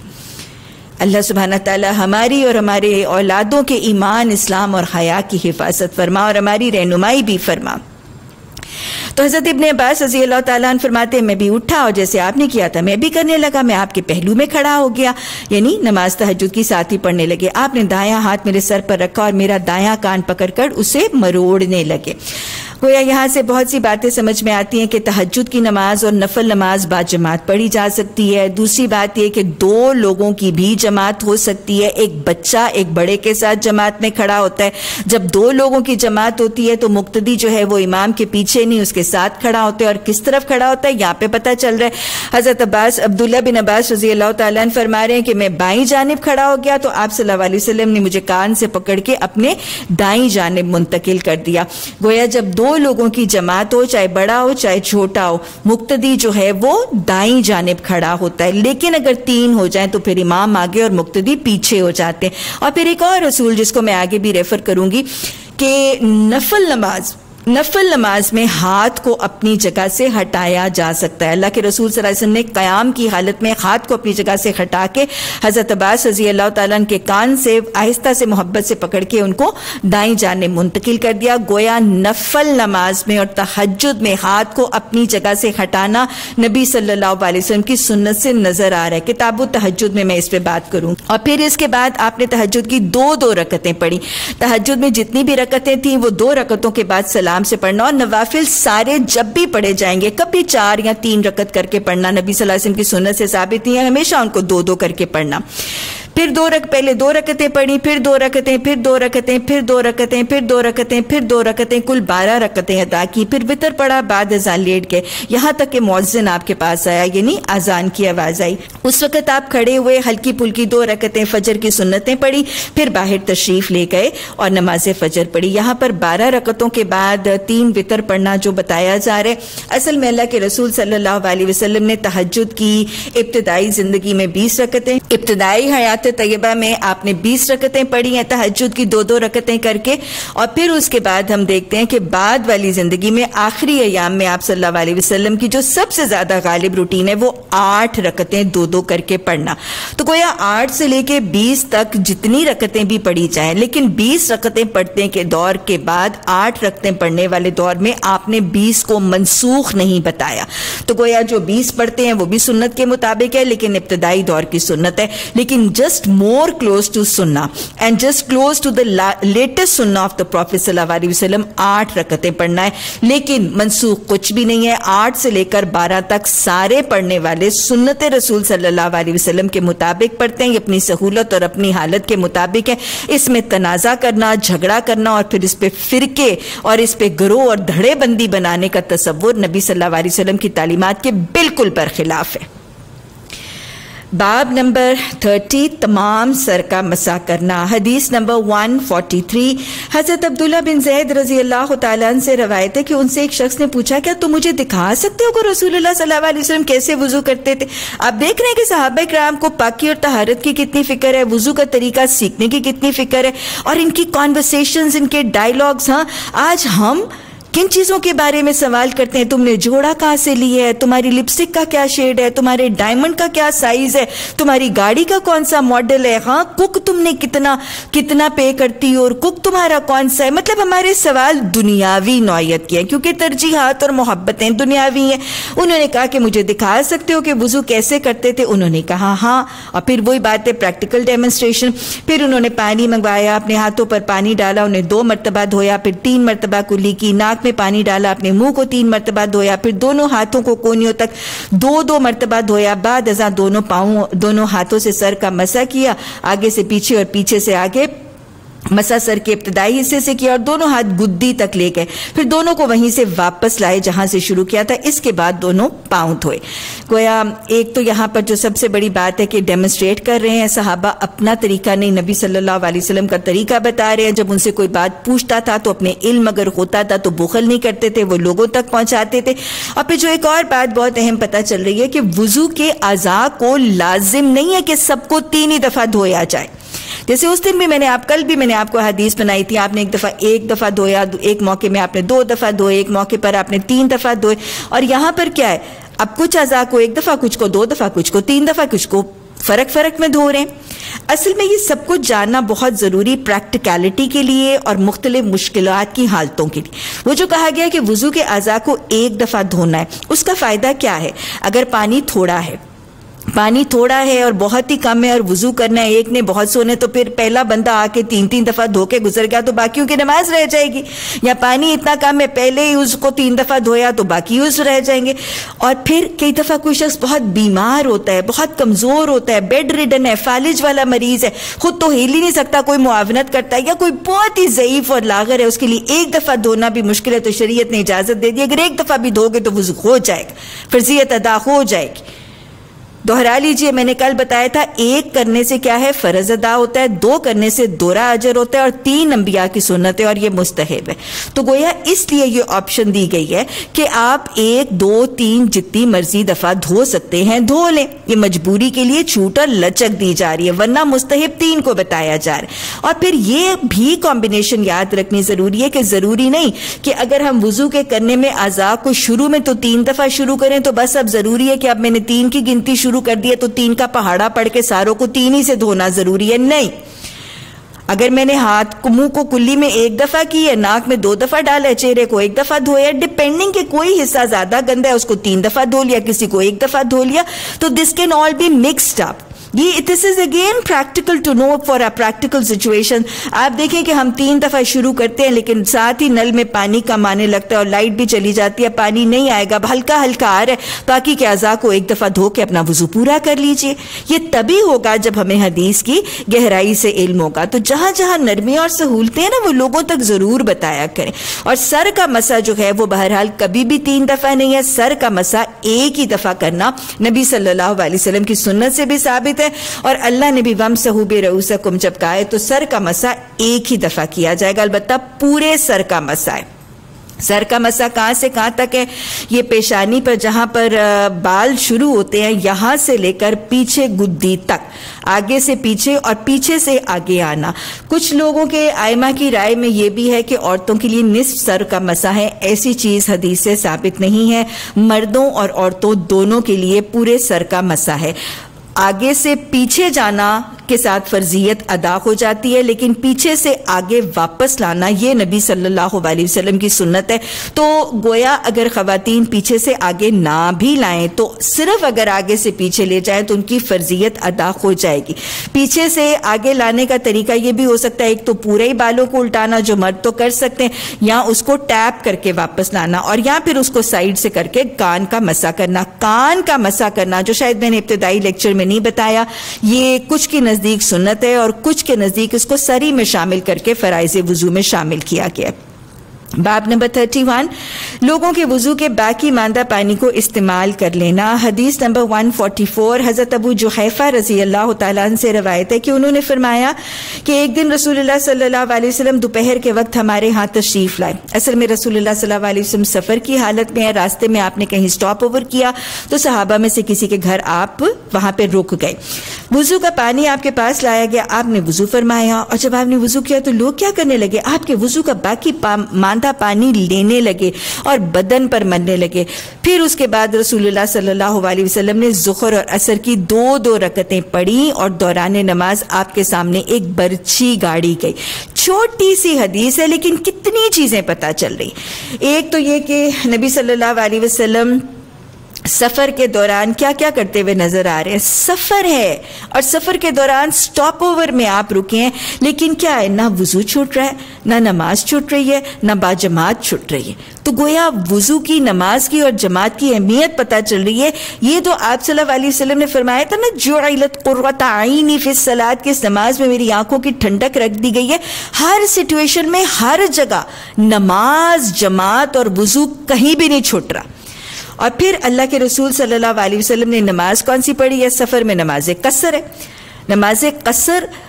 اللہ سبحانہ تعالی ہماری اور ہمارے اولادوں کے ایمان، اسلام اور حیا کی حفاظت فرما اور ہماری رہنمائی بھی فرما۔ تو حضرت ابن عباس رضی اللہ تعالیٰ عنہ فرماتے ہیں میں بھی اٹھا اور جیسے آپ نے کیا تھا میں بھی کرنے لگا، میں آپ کے پہلو میں کھڑا ہو گیا، یعنی نماز تہجد کی ساتھ ہی پڑھنے لگے۔ آپ نے دایاں ہاتھ میرے سر پر رکھا اور میرا دایاں کان پکڑ کر اسے مروڑنے لگے۔ گویا یہاں سے بہت سی باتیں سمجھ میں آتی ہیں کہ تہجد کی نماز اور نفل نماز باجماعت پڑھی جا سکتی ہے۔ دوسری بات یہ کہ دو لوگوں کی بھی جماعت ہو سکتی ہے، ایک بچہ ایک بڑے کے ساتھ جماعت میں کھڑا ہوتا ہے۔ جب دو لوگوں کی جماعت ہوتی ہے تو مقتدی جو ہے وہ امام کے پیچھے نہیں اس کے ساتھ کھڑا ہوتا ہے، اور کس طرف کھڑا ہوتا ہے یہاں پہ پتہ چل رہا ہے۔ حضرت عبداللہ بن عباس رضی اللہ تعالیٰ عنہ فرما رہے ہیں کہ میں بائیں جانب کھڑا ہو گیا تو آپ صلی اللہ علیہ وسلم نے مجھے کان سے پکڑ کے اپنے دائیں جانب منتقل کر دیا۔ گویا جب دو لوگوں کی جماعت ہو، چاہے بڑا ہو چاہے چھوٹا ہو، مقتدی جو ہے وہ دائیں جانب کھڑا ہوتا ہے، لیکن اگر تین ہو جائیں تو پھر امام آگے اور مقتدی پیچھے ہو جاتے ہیں۔ اور پھر ایک اور اصول جس کو میں آگے بھی ریفر کروں گی کہ نفل نماز میں ہاتھ کو اپنی جگہ سے ہٹایا جا سکتا ہے۔ اللہ کے رسول صلی اللہ علیہ وسلم نے قیام کی حالت میں ہاتھ کو اپنی جگہ سے ہٹا کے حضرت عباس رضی اللہ تعالیٰ عنہ کے کان سے آہستہ سے محبت سے پکڑ کے ان کو دائیں جانب منتقل کر دیا۔ گویا نفل نماز میں اور تہجد میں ہاتھ کو اپنی جگہ سے ہٹانا نبی صلی اللہ علیہ وسلم کی سنت سے نظر آ رہا ہے۔ کتاب التہجد میں اس پہ بات کروں۔ اور پھر اس کے بعد آپ نے تہجد کی دو رکعتیں پڑھی۔ تہجد میں جتنی بھی رکعتیں تھیں وہ 2 رکعتوں کے بعد سلام سے پڑھنا، اور نوافل سارے جب بھی پڑھے جائیں گے کبھی 4 یا 3 رکعت کر کے پڑھنا، نبی صلی اللہ علیہ وسلم کی سنت سے ثابت نہیں ہے، ہمیشہ ان کو 2 کر کے پڑھنا۔ پھر پہلے 2 رکعتیں پڑھی، پھر 2 رکعتیں، پھر 2 رکعتیں، پھر 2 رکعتیں، پھر 2 رکعتیں، پھر 2 رکعتیں، کل 12 رکعتیں ادا کی۔ پھر وتر پڑھا، بعد اذان لیٹ گئے، یہاں تک کہ مؤذن آپ کے پاس آیا، یعنی اذان کی آواز آئی۔ اس وقت آپ کھڑے ہوئے، ہلکی پھلکی 2 رکعتیں فجر کی سنتیں پڑھی، پھر باہر تشریف لے گئے اور نماز فجر پڑھی۔ یہاں پر 12 رکعتوں کے بعد 3 وتر پڑھنا جو بتایا جا رہا ہے، اصل میں اللہ کے رسول صلی اللہ علیہ وسلم نے تہجد کی ابتدائی زندگی میں 20 رکعتیں، ابتدائی حیات طیبہ میں آپ نے 20 رکعتیں پڑھی ہیں تہجد کی 2 رکعتیں کر کے، اور پھر اس کے بعد ہم دیکھتے ہیں کہ بعد والی زندگی میں آخری ایام میں آپ صلی اللہ علیہ وسلم کی جو سب سے زیادہ غالب روٹین ہے وہ 8 رکعتیں 2 کر کے پڑھنا۔ تو گویا 8 سے لے کے 20 تک جتنی رکعتیں بھی پڑھی جائیں، لیکن 20 رکعتیں پڑھنے کے دور کے بعد 8 رکعتیں پڑھنے والے دور میں آپ نے 20 کو منسوخ نہیں بتایا۔ تو گویا جو 20 پڑھتے ہیں وہ بھی سنت کے مطابق ہے، لیکن ابتدائی دور کی سنت ہے، لیکن just more close to sunnah and just close to the latest sunnah of the Prophet صلی اللہ علیہ وسلم 8 رکعتیں پڑھنا ہے، لیکن منسوخ کچھ بھی نہیں ہے۔ 8 سے لے کر 12 تک سارے پڑھنے والے سنت رسول صلی اللہ علیہ وسلم کے مطابق پڑھتے ہیں، یہ اپنی سہولت اور اپنی حالت کے مطابق ہے۔ اس میں تنازع کرنا، جھگڑا کرنا اور پھر اس پہ فرقے اور اس پہ گروہ اور دھڑے بندی بنانے کا تصور نبی صلی اللہ علیہ وسلم کی تعلیمات کے بالکل برخلاف ہے۔ باب نمبر 30 تمام سر کا مسح کرنا۔ حدیث نمبر 143 حضرت عبداللہ بن زید رضی اللہ تعالیٰ عنہ سے روایت ہے کہ ان سے ایک شخص نے پوچھا کیا تم مجھے دکھا سکتے ہو کہ رسول اللہ صلی اللہ علیہ وسلم کیسے وضو کرتے تھے؟ آپ دیکھ رہے ہیں کہ صحابہ کرام کو پاکی اور طہارت کی کتنی فکر ہے، وضو کا طریقہ سیکھنے کی کتنی فکر ہے، اور ان کی کانورسیشنز، ان کے ڈائیلاگز۔ ہاں آج ہم کن چیزوں کے بارے میں سوال کرتے ہیں؟ تم نے جوڑا کہاں سے لیا ہے، تمہاری لپسٹک کا کیا شیڈ ہے، تمہارے ڈائمنڈ کا کیا سائز ہے، تمہاری گاڑی کا کون سا ماڈل ہے، ہاں کک تم نے کتنا پے کرتی ہو اور کک تمہارا کون سا ہے۔ مطلب ہمارے سوال دنیاوی نوعیت کے ہیں، کیونکہ ترجیحات اور محبتیں دنیاوی ہیں۔ انہوں نے کہا کہ مجھے دکھا سکتے ہو کہ وضو کیسے کرتے تھے؟ انہوں نے کہا ہاں، اور پھر وہی بات ہے پریکٹیکل ڈیمونسٹریشن۔ پھر انہوں نے پانی منگوایا، اپنے ہاتھوں پر پانی ڈالا، انہیں 2 مرتبہ دھویا، پھر 3 مرتبہ کلی کی، ناک میں پانی ڈالا، اپنے منہ کو 3 مرتبہ دھویا، پھر دونوں ہاتھوں کو کونیوں تک 2 مرتبہ دھویا، بعد ازاں دونوں ہاتھوں سے سر کا مسح کیا، آگے سے پیچھے اور پیچھے سے آگے مسح سر کے ابتدائی حصے سے کیا، اور دونوں ہاتھ گدی تک لے گئے، پھر دونوں کو وہیں سے واپس لائے جہاں سے شروع کیا تھا۔ اس کے بعد دونوں پاؤں دھوئے۔ گویا ایک تو یہاں پر جو سب سے بڑی بات ہے کہ ڈیمونسٹریٹ کر رہے ہیں صحابہ اپنا طریقہ نہیں، نبی صلی اللہ علیہ وسلم کا طریقہ بتا رہے ہیں۔ جب ان سے کوئی بات پوچھتا تھا تو اپنے علم اگر ہوتا تھا تو بخل نہیں کرتے تھے، وہ لوگوں تک پہنچاتے تھے۔ اور پھر جو ایک اور بات بہت اہم پتہ چل رہی ہے کہ وضو کے اعضاء کو لازم نہیں ہے کہ سب کو 3 ہی دفعہ دھویا جائے۔ جیسے اس دن بھی کل بھی میں نے آپ کو حدیث بنائی تھی، آپ نے ایک دفعہ دھویا، ایک موقع میں آپ نے 2 دفعہ دھوئے، ایک موقع پر آپ نے 3 دفعہ دھوئے۔ اور یہاں پر کیا ہے، اب کچھ اعضاء کو 1 دفعہ، کچھ کو 2 دفعہ، کچھ کو 3 دفعہ، کچھ کو فرق میں دھو رہے ہیں. اصل میں یہ سب کچھ جاننا بہت ضروری پریکٹیکلٹی کے لیے اور مختلف مشکلات کی حالتوں کے لیے. وہ جو کہا گیا کہ وضو کے اعضاء کو ایک دفعہ دھونا ہے، اس کا فائدہ کیا ہے؟ اگر پانی تھوڑا ہے اور بہت ہی کم ہے اور وضو کرنا ہے ایک نے بہت سونے، تو پھر پہلا بندہ آ کے 3 دفعہ دھو کے گزر گیا تو باقیوں کی نماز رہ جائے گی. یا پانی اتنا کم ہے، پہلے ہی اس کو 3 دفعہ دھویا تو باقی اس رہ جائیں گے. اور پھر کئی دفعہ کوئی شخص بہت بیمار ہوتا ہے، بہت کمزور ہوتا ہے، بیڈ ریڈن ہے، فالج والا مریض ہے، خود تو ہل ہی نہیں سکتا، کوئی معاونت کرتا ہے، یا کوئی بہت ہی ضعیف اور لاغر ہے، اس کے لیے ایک دفعہ دھونا بھی مشکل ہے، تو شریعت نے اجازت دے دی اگر ایک دفعہ بھی دھو گے تو وضو ہو جائے گا، فرضیت ادا ہو جائے گی. دوہرا لیجئے، میں نے کل بتایا تھا ایک کرنے سے کیا ہے؟ فرض ادا ہوتا ہے، 2 کرنے سے دوہرا اجر ہوتا ہے، اور 3 انبیاء کی سنت ہے اور یہ مستحب ہے. تو گویا اس لیے یہ آپشن دی گئی ہے کہ آپ 1 2 3 جتنی مرضی دفعہ دھو سکتے ہیں، دھو لیں. یہ مجبوری کے لیے چھوٹ اور لچک دی جا رہی ہے، ورنہ مستحب 3 کو بتایا جا رہا ہے. اور پھر یہ بھی کمبینیشن یاد رکھنی ضروری ہے کہ ضروری نہیں کہ اگر ہم وضو کے کرنے میں اعضاء کو شروع میں تو 3 دفعہ شروع کریں تو بس اب ضروری ہے کہ اب میں نے 3 کی گنتی شروع کر دیا تو 3 کا پہاڑا پڑھ کے ساروں کو 3 ہی سے دھونا ضروری ہے. نہیں، اگر میں نے ہاتھ کو منہ کو کلی میں 1 دفعہ کی ہے، ناک میں 2 دفعہ ڈالا ہے، چہرے کو 1 دفعہ دھویا، ڈیپینڈنگ کہ کوئی حصہ زیادہ گندا ہے اس کو 3 دفعہ دھو لیا، کسی کو 1 دفعہ دھو لیا، تو this can all be mixed up. یہ this is again practical to know for a practical situation. آپ دیکھیں کہ ہم 3 دفعہ شروع کرتے ہیں لیکن ساتھ ہی نل میں پانی کم آنے لگتا ہے اور لائٹ بھی چلی جاتی ہے، پانی نہیں آئے گا، ہلکا ہلکا آ رہا ہے، باقی کے اعضاء کو 1 دفعہ دھو کے اپنا وضو پورا کر لیجئے. یہ تبھی ہوگا جب ہمیں حدیث کی گہرائی سے علم ہوگا. تو جہاں جہاں نرمی اور سہولتیں ہیں نا وہ لوگوں تک ضرور بتایا کریں. اور سر کا مسح جو ہے وہ بہرحال کبھی بھی 3 دفعہ نہیں ہے، سر کا مسح ایک ہی دفعہ کرنا نبی صلی اللہ علیہ وسلم کی سنت سے بھی ثابت ہے. اور اللہ نے بھی وَامْسَحُوا بِرُؤُوسِکُم جب کہا ہے تو سر کا مسح ایک ہی دفعہ کیا جائے گا، البتہ پورے سر کا مسح ہے. سر کا مسح کہاں سے کہاں تک ہے؟ یہ پیشانی پر جہاں پر بال شروع ہوتے ہیں یہاں سے لے کر پیچھے گدی تک، آگے سے پیچھے اور پیچھے سے آگے آنا. کچھ لوگوں کے ائمہ کی رائے میں یہ بھی ہے کہ عورتوں کے لیے نصف سر کا مسح ہے. ایسی چیز حدیث سے ثابت نہیں ہے. مردوں اور عورتوں دونوں کے لیے پورے سر کا مسح ہے. آگے سے پیچھے جانا کے ساتھ فرضیت ادا ہو جاتی ہے، لیکن پیچھے سے آگے واپس لانا یہ نبی صلی اللہ علیہ وسلم کی سنت ہے. تو گویا اگر خواتین پیچھے سے آگے نہ بھی لائیں تو صرف اگر آگے سے پیچھے لے جائیں تو ان کی فرضیت ادا ہو جائے گی. پیچھے سے آگے لانے کا طریقہ یہ بھی ہو سکتا ہے، ایک تو پورے ہی بالوں کو الٹانا جو مرد تو کر سکتے ہیں، یا اس کو ٹیپ کر کے واپس لانا، اور یا پھر اس کو سائڈ سے کر کے کان کا مسح کرنا. کان کا مسح کرنا جو شاید میں نے ابتدائی لیکچر میں نہیں بتایا، یہ کچھ کی نزدیک سنت ہے اور کچھ کے نزدیک اس کو سری میں شامل کر کے فرائض وضو میں شامل کیا گیا. باب نمبر 31، لوگوں کے وضو کے باقی ماندہ پانی کو استعمال کر لینا. حدیث نمبر 144، حضرت ابو جحیفہ رضی اللہ تعالیٰ عنہ سے روایت ہے کہ انہوں نے فرمایا کہ ایک دن رسول اللہ صلی اللہ علیہ وسلم دوپہر کے وقت ہمارے ہاں تشریف لائے. اصل میں رسول اللہ صلی اللہ علیہ وسلم سفر کی حالت میں ہے، راستے میں آپ نے کہیں سٹاپ اوور کیا تو صحابہ میں سے کسی کے گھر آپ وہاں پہ رک گئے. وضو کا پانی آپ کے پاس لایا گیا، آپ نے وضو فرمایا، اور جب آپ نے وضو کیا تو لوگ کیا کرنے لگے؟ آپ کے وضو کا باقی ماندہ پانی لینے لگے اور بدن پر مرنے لگے. پھر اس کے بعد رسول اللہ صلی اللہ علیہ وسلم نے ظہر اور عصر کی 2 رکعتیں پڑھی اور دوران نماز آپ کے سامنے ایک برچھی گاڑی گئی. چھوٹی سی حدیث ہے لیکن کتنی چیزیں پتہ چل رہی. ایک تو یہ کہ نبی صلی اللہ علیہ وسلم سفر کے دوران کیا کیا کرتے ہوئے نظر آ رہے ہیں. سفر ہے اور سفر کے دوران سٹاپ اوور میں آپ رکے ہیں، لیکن کیا ہے، نہ وضو چھوٹ رہا ہے، نہ نماز چھوٹ رہی ہے، نہ باجماعت چھوٹ رہی ہے. تو گویا وضو کی، نماز کی اور جماعت کی اہمیت پتہ چل رہی ہے. یہ تو آپ صلی اللہ علیہ وسلم نے فرمایا تھا نا، جعلت قرۃ عینی فی الصلاۃ، کہ اس نماز میں میری آنکھوں کی ٹھنڈک رکھ دی گئی ہے. ہر سچویشن میں، ہر جگہ نماز، جماعت اور وضو کہیں بھی نہیں چھوٹ رہا. اور پھر اللہ کے رسول صلی اللہ علیہ وسلم نے نماز کون سی پڑھی ہے؟ سفر میں نماز قصر ہے. نماز قصر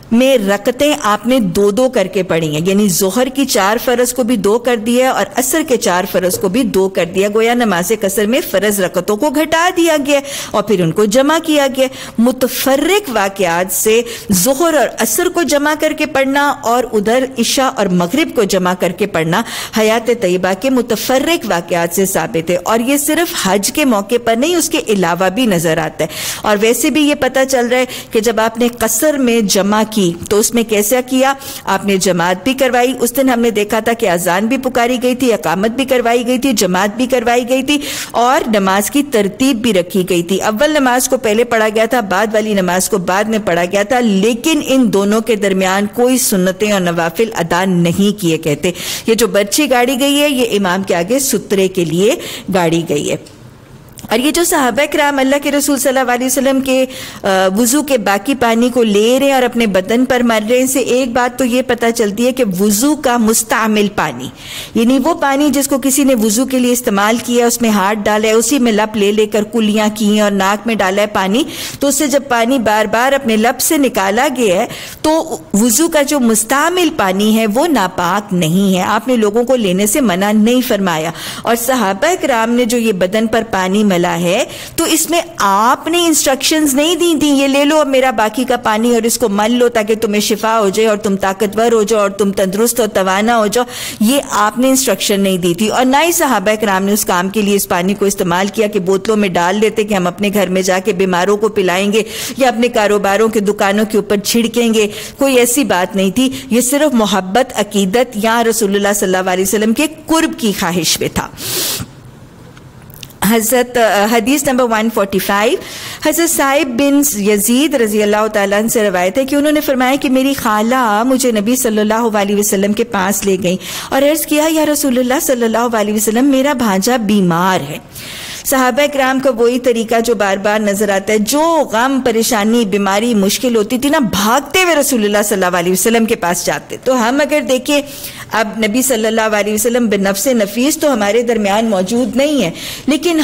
میں رکعتیں آپ نے 2 کر کے پڑھی ہیں، یعنی ظہر کی 4 فرض کو بھی 2 کر دیا اور عصر کے 4 فرض کو بھی 2 کر دیا، گویا نماز قصر میں فرض رکعتوں کو گھٹا دیا گیا اور پھر ان کو جمع کیا گیا۔ متفرق واقعات سے ظہر اور عصر کو جمع کر کے پڑھنا اور ادھر عشاء اور مغرب کو جمع کر کے پڑھنا حیات طیبہ کے متفرق واقعات سے ثابت ہے، اور یہ صرف حج کے موقع پر نہیں، اس کے علاوہ بھی نظر آتا ہے۔ اور ویسے بھی یہ پتہ چل رہا ہے کہ جب آپ نے قصر میں جمع کی تو اس میں کیسا کیا؟ آپ نے جماعت بھی کروائی۔ اس دن ہم نے دیکھا تھا کہ اذان بھی پکاری گئی تھی، اقامت بھی کروائی گئی تھی، جماعت بھی کروائی گئی تھی، اور نماز کی ترتیب بھی رکھی گئی تھی۔ اول نماز کو پہلے پڑھا گیا تھا، بعد والی نماز کو بعد میں پڑھا گیا تھا، لیکن ان دونوں کے درمیان کوئی سنتیں اور نوافل ادا نہیں کیے کہتے۔ یہ جو برچھی گاڑی گئی ہے یہ امام کے آگے سترے کے لیے گاڑی گئی ہے۔ اور یہ جو صحابہ کرام اللہ کے رسول صلی اللہ علیہ وسلم کے وضو کے باقی پانی کو لے رہے ہیں اور اپنے بدن پر مر رہے ہیں، ان سے ایک بات تو یہ پتہ چلتی ہے کہ وضو کا مستعمل پانی، یعنی وہ پانی جس کو کسی نے وضو کے لیے استعمال کیا، اس میں ہاتھ ڈالا ہے، اسی میں لپ لے لے کر کلیاں کی ہیں اور ناک میں ڈالا ہے پانی، تو اس سے جب پانی بار بار اپنے لپ سے نکالا گیا ہے تو وضو کا جو مستعمل پانی ہے وہ ناپاک نہیں ہے، آپ نے لوگوں کو لینے سے منع نہیں فرمایا۔ اور صحابہ کرام نے جو یہ بدن پر پانی ملا ہے تو اس میں آپ نے انسٹرکشنز نہیں دی تھی یہ لے لو اب میرا باقی کا پانی اور اس کو مل لو تاکہ تمہیں شفا ہو جائے اور تم طاقتور ہو جاؤ اور تم تندرست اور توانا ہو جاؤ، یہ آپ نے انسٹرکشن نہیں دی تھی۔ اور نہ ہی صحابہ کرام نے اس کام کے لیے اس پانی کو استعمال کیا کہ بوتلوں میں ڈال دیتے کہ ہم اپنے گھر میں جا کے بیماروں کو پلائیں گے یا اپنے کاروباروں کے دکانوں کے اوپر چھڑکیں گے، کوئی ایسی بات نہیں تھی۔ یہ صرف محبت، عقیدت یا رسول اللہ صلی اللہ علیہ وسلم کے قرب کی خواہش میں تھا۔ حدیث نمبر 145 حضرت صائب بن یزید رضی اللہ تعالیٰ عنہ سے روایت ہے کہ انہوں نے فرمایا کہ میری خالہ مجھے نبی صلی اللہ علیہ وسلم کے پاس لے گئی اور عرض کیا یا رسول اللہ صلی اللہ علیہ وسلم میرا بھانجا بیمار ہے۔ صحابہ کرام کا وہی طریقہ جو بار بار نظر آتا ہے، جو غم، پریشانی، بیماری، مشکل ہوتی تھی نا، بھاگتے ہوئے رسول اللہ صلی اللہ علیہ وسلم کے پاس جاتے۔ تو ہم اگر دیکھیں اب نبی صلی اللہ علیہ وسلم بنفس نفیس تو ہمارے درمیان موجود نہیں ہے، لیکن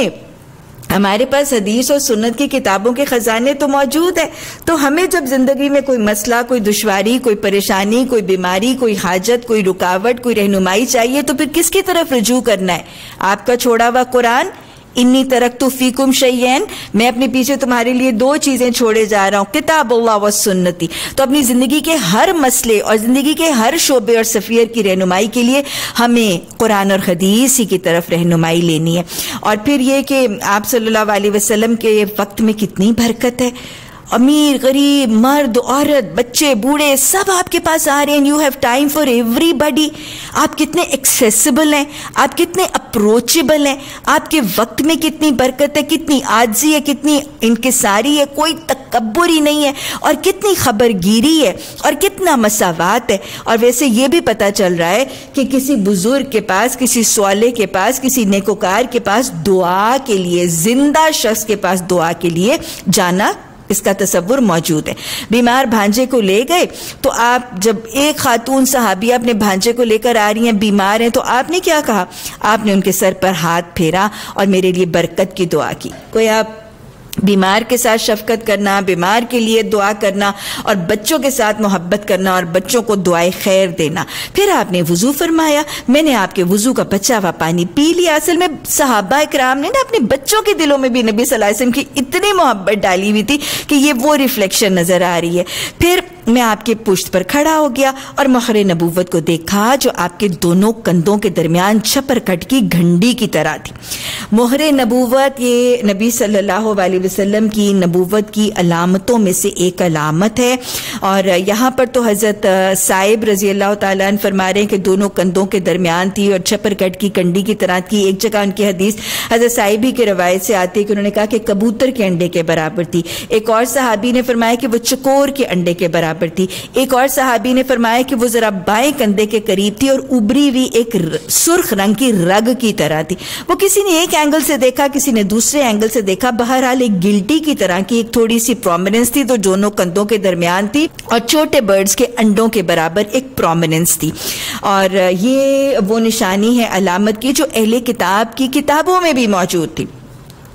ہمارے پاس حدیث اور سنت کی کتابوں کے خزانے تو موجود ہے۔ تو ہمیں جب زندگی میں کوئی مسئلہ، کوئی دشواری، کوئی پریشانی، کوئی بیماری، کوئی حاجت، کوئی رکاوٹ، کوئی رہنمائی چاہیے تو پھر کس کی طرف رجوع کرنا ہے؟ آپ کا چھوڑا ہوا قرآن، انی ترکت فیکم شیئین، میں اپنے پیچھے تمہارے لیے 2 چیزیں چھوڑے جا رہا ہوں، کتاب اللہ و سنتی۔ تو اپنی زندگی کے ہر مسئلے اور زندگی کے ہر شعبے اور سفیر کی رہنمائی کے لیے ہمیں قرآن اور حدیث ہی کی طرف رہنمائی لینی ہے۔ اور پھر یہ کہ آپ صلی اللہ علیہ وسلم کے وقت میں کتنی برکت ہے، امیر، غریب، مرد، عورت، بچے، بوڑھے سب آپ کے پاس آ رہے ہیں، you have time for everybody. آپ کتنے ایکسیسیبل ہیں، آپ کتنے اپروچیبل ہیں، آپ کے وقت میں کتنی برکت ہے، کتنی عاجزی ہے، کتنی انکساری ہے، کوئی تکبر ہی نہیں ہے، اور کتنی خبر گیری ہے، اور کتنا مساوات ہے۔ اور ویسے یہ بھی پتہ چل رہا ہے کہ کسی بزرگ کے پاس، کسی صالح کے پاس، کسی نیکوکار کے پاس دعا کے لیے، زندہ شخص کے پاس دعا کے لیے جانا، اس کا تصور موجود ہے۔ بیمار بھانجے کو لے گئے تو آپ جب ایک خاتون صحابیہ اپنے بھانجے کو لے کر آ رہی ہیں، بیمار ہیں، تو آپ نے کیا کہا؟ آپ نے ان کے سر پر ہاتھ پھیرا اور میرے لیے برکت کی دعا کی۔ کوئی آپ بیمار کے ساتھ شفقت کرنا، بیمار کے لیے دعا کرنا، اور بچوں کے ساتھ محبت کرنا اور بچوں کو دعائے خیر دینا۔ پھر آپ نے وضو فرمایا، میں نے آپ کے وضو کا بچا ہوا پانی پی لیا۔ اصل میں صحابہ کرام نے نا اپنے بچوں کے دلوں میں بھی نبی صلی اللہ علیہ وسلم کی اتنی محبت ڈالی ہوئی تھی کہ یہ وہ ریفلیکشن نظر آ رہی ہے۔ پھر میں آپ کے پشت پر کھڑا ہو گیا اور مہر نبوت کو دیکھا جو آپ کے دونوں کندھوں کے درمیان چھپر کٹ کی گھنٹی کی طرح تھی۔ مہر نبوت یہ نبی صلی اللہ علیہ وسلم کی نبوت کی علامتوں میں سے ایک علامت ہے، اور یہاں پر تو حضرت صائب رضی اللہ تعالیٰ عنہ فرما رہے ہیں کہ دونوں کندھوں کے درمیان تھی اور چھپر کٹ کی کنڈی کی طرح تھی۔ ایک جگہ ان کی حدیث حضرت صائب ہی کی روایت سے آتی ہے کہ انہوں نے کہا کہ کبوتر کے انڈے کے برابر تھی۔ ایک اور صحابی نے فرمایا کہ وہ چکور کے انڈے کے برابر تھی۔ ایک اور صحابی نے فرمایا کہ وہ ذرا بائیں کندھے کے قریب تھی اور ابری ہوئی ایک سرخ رنگ کی رگ کی طرح تھی۔ وہ کسی نے ایک اینگل سے دیکھا، کسی نے دوسرے اینگل سے دیکھا، بہرحال ایک گلٹی کی طرح کی ایک تھوڑی سی پرومیننس تھی تو دونوں کندھوں کے درمیان تھی، اور چھوٹے برڈز کے انڈوں کے برابر ایک پرومیننس تھی۔ اور یہ وہ نشانی ہے علامت کی جو اہل کتاب کی کتابوں میں بھی موجود تھی۔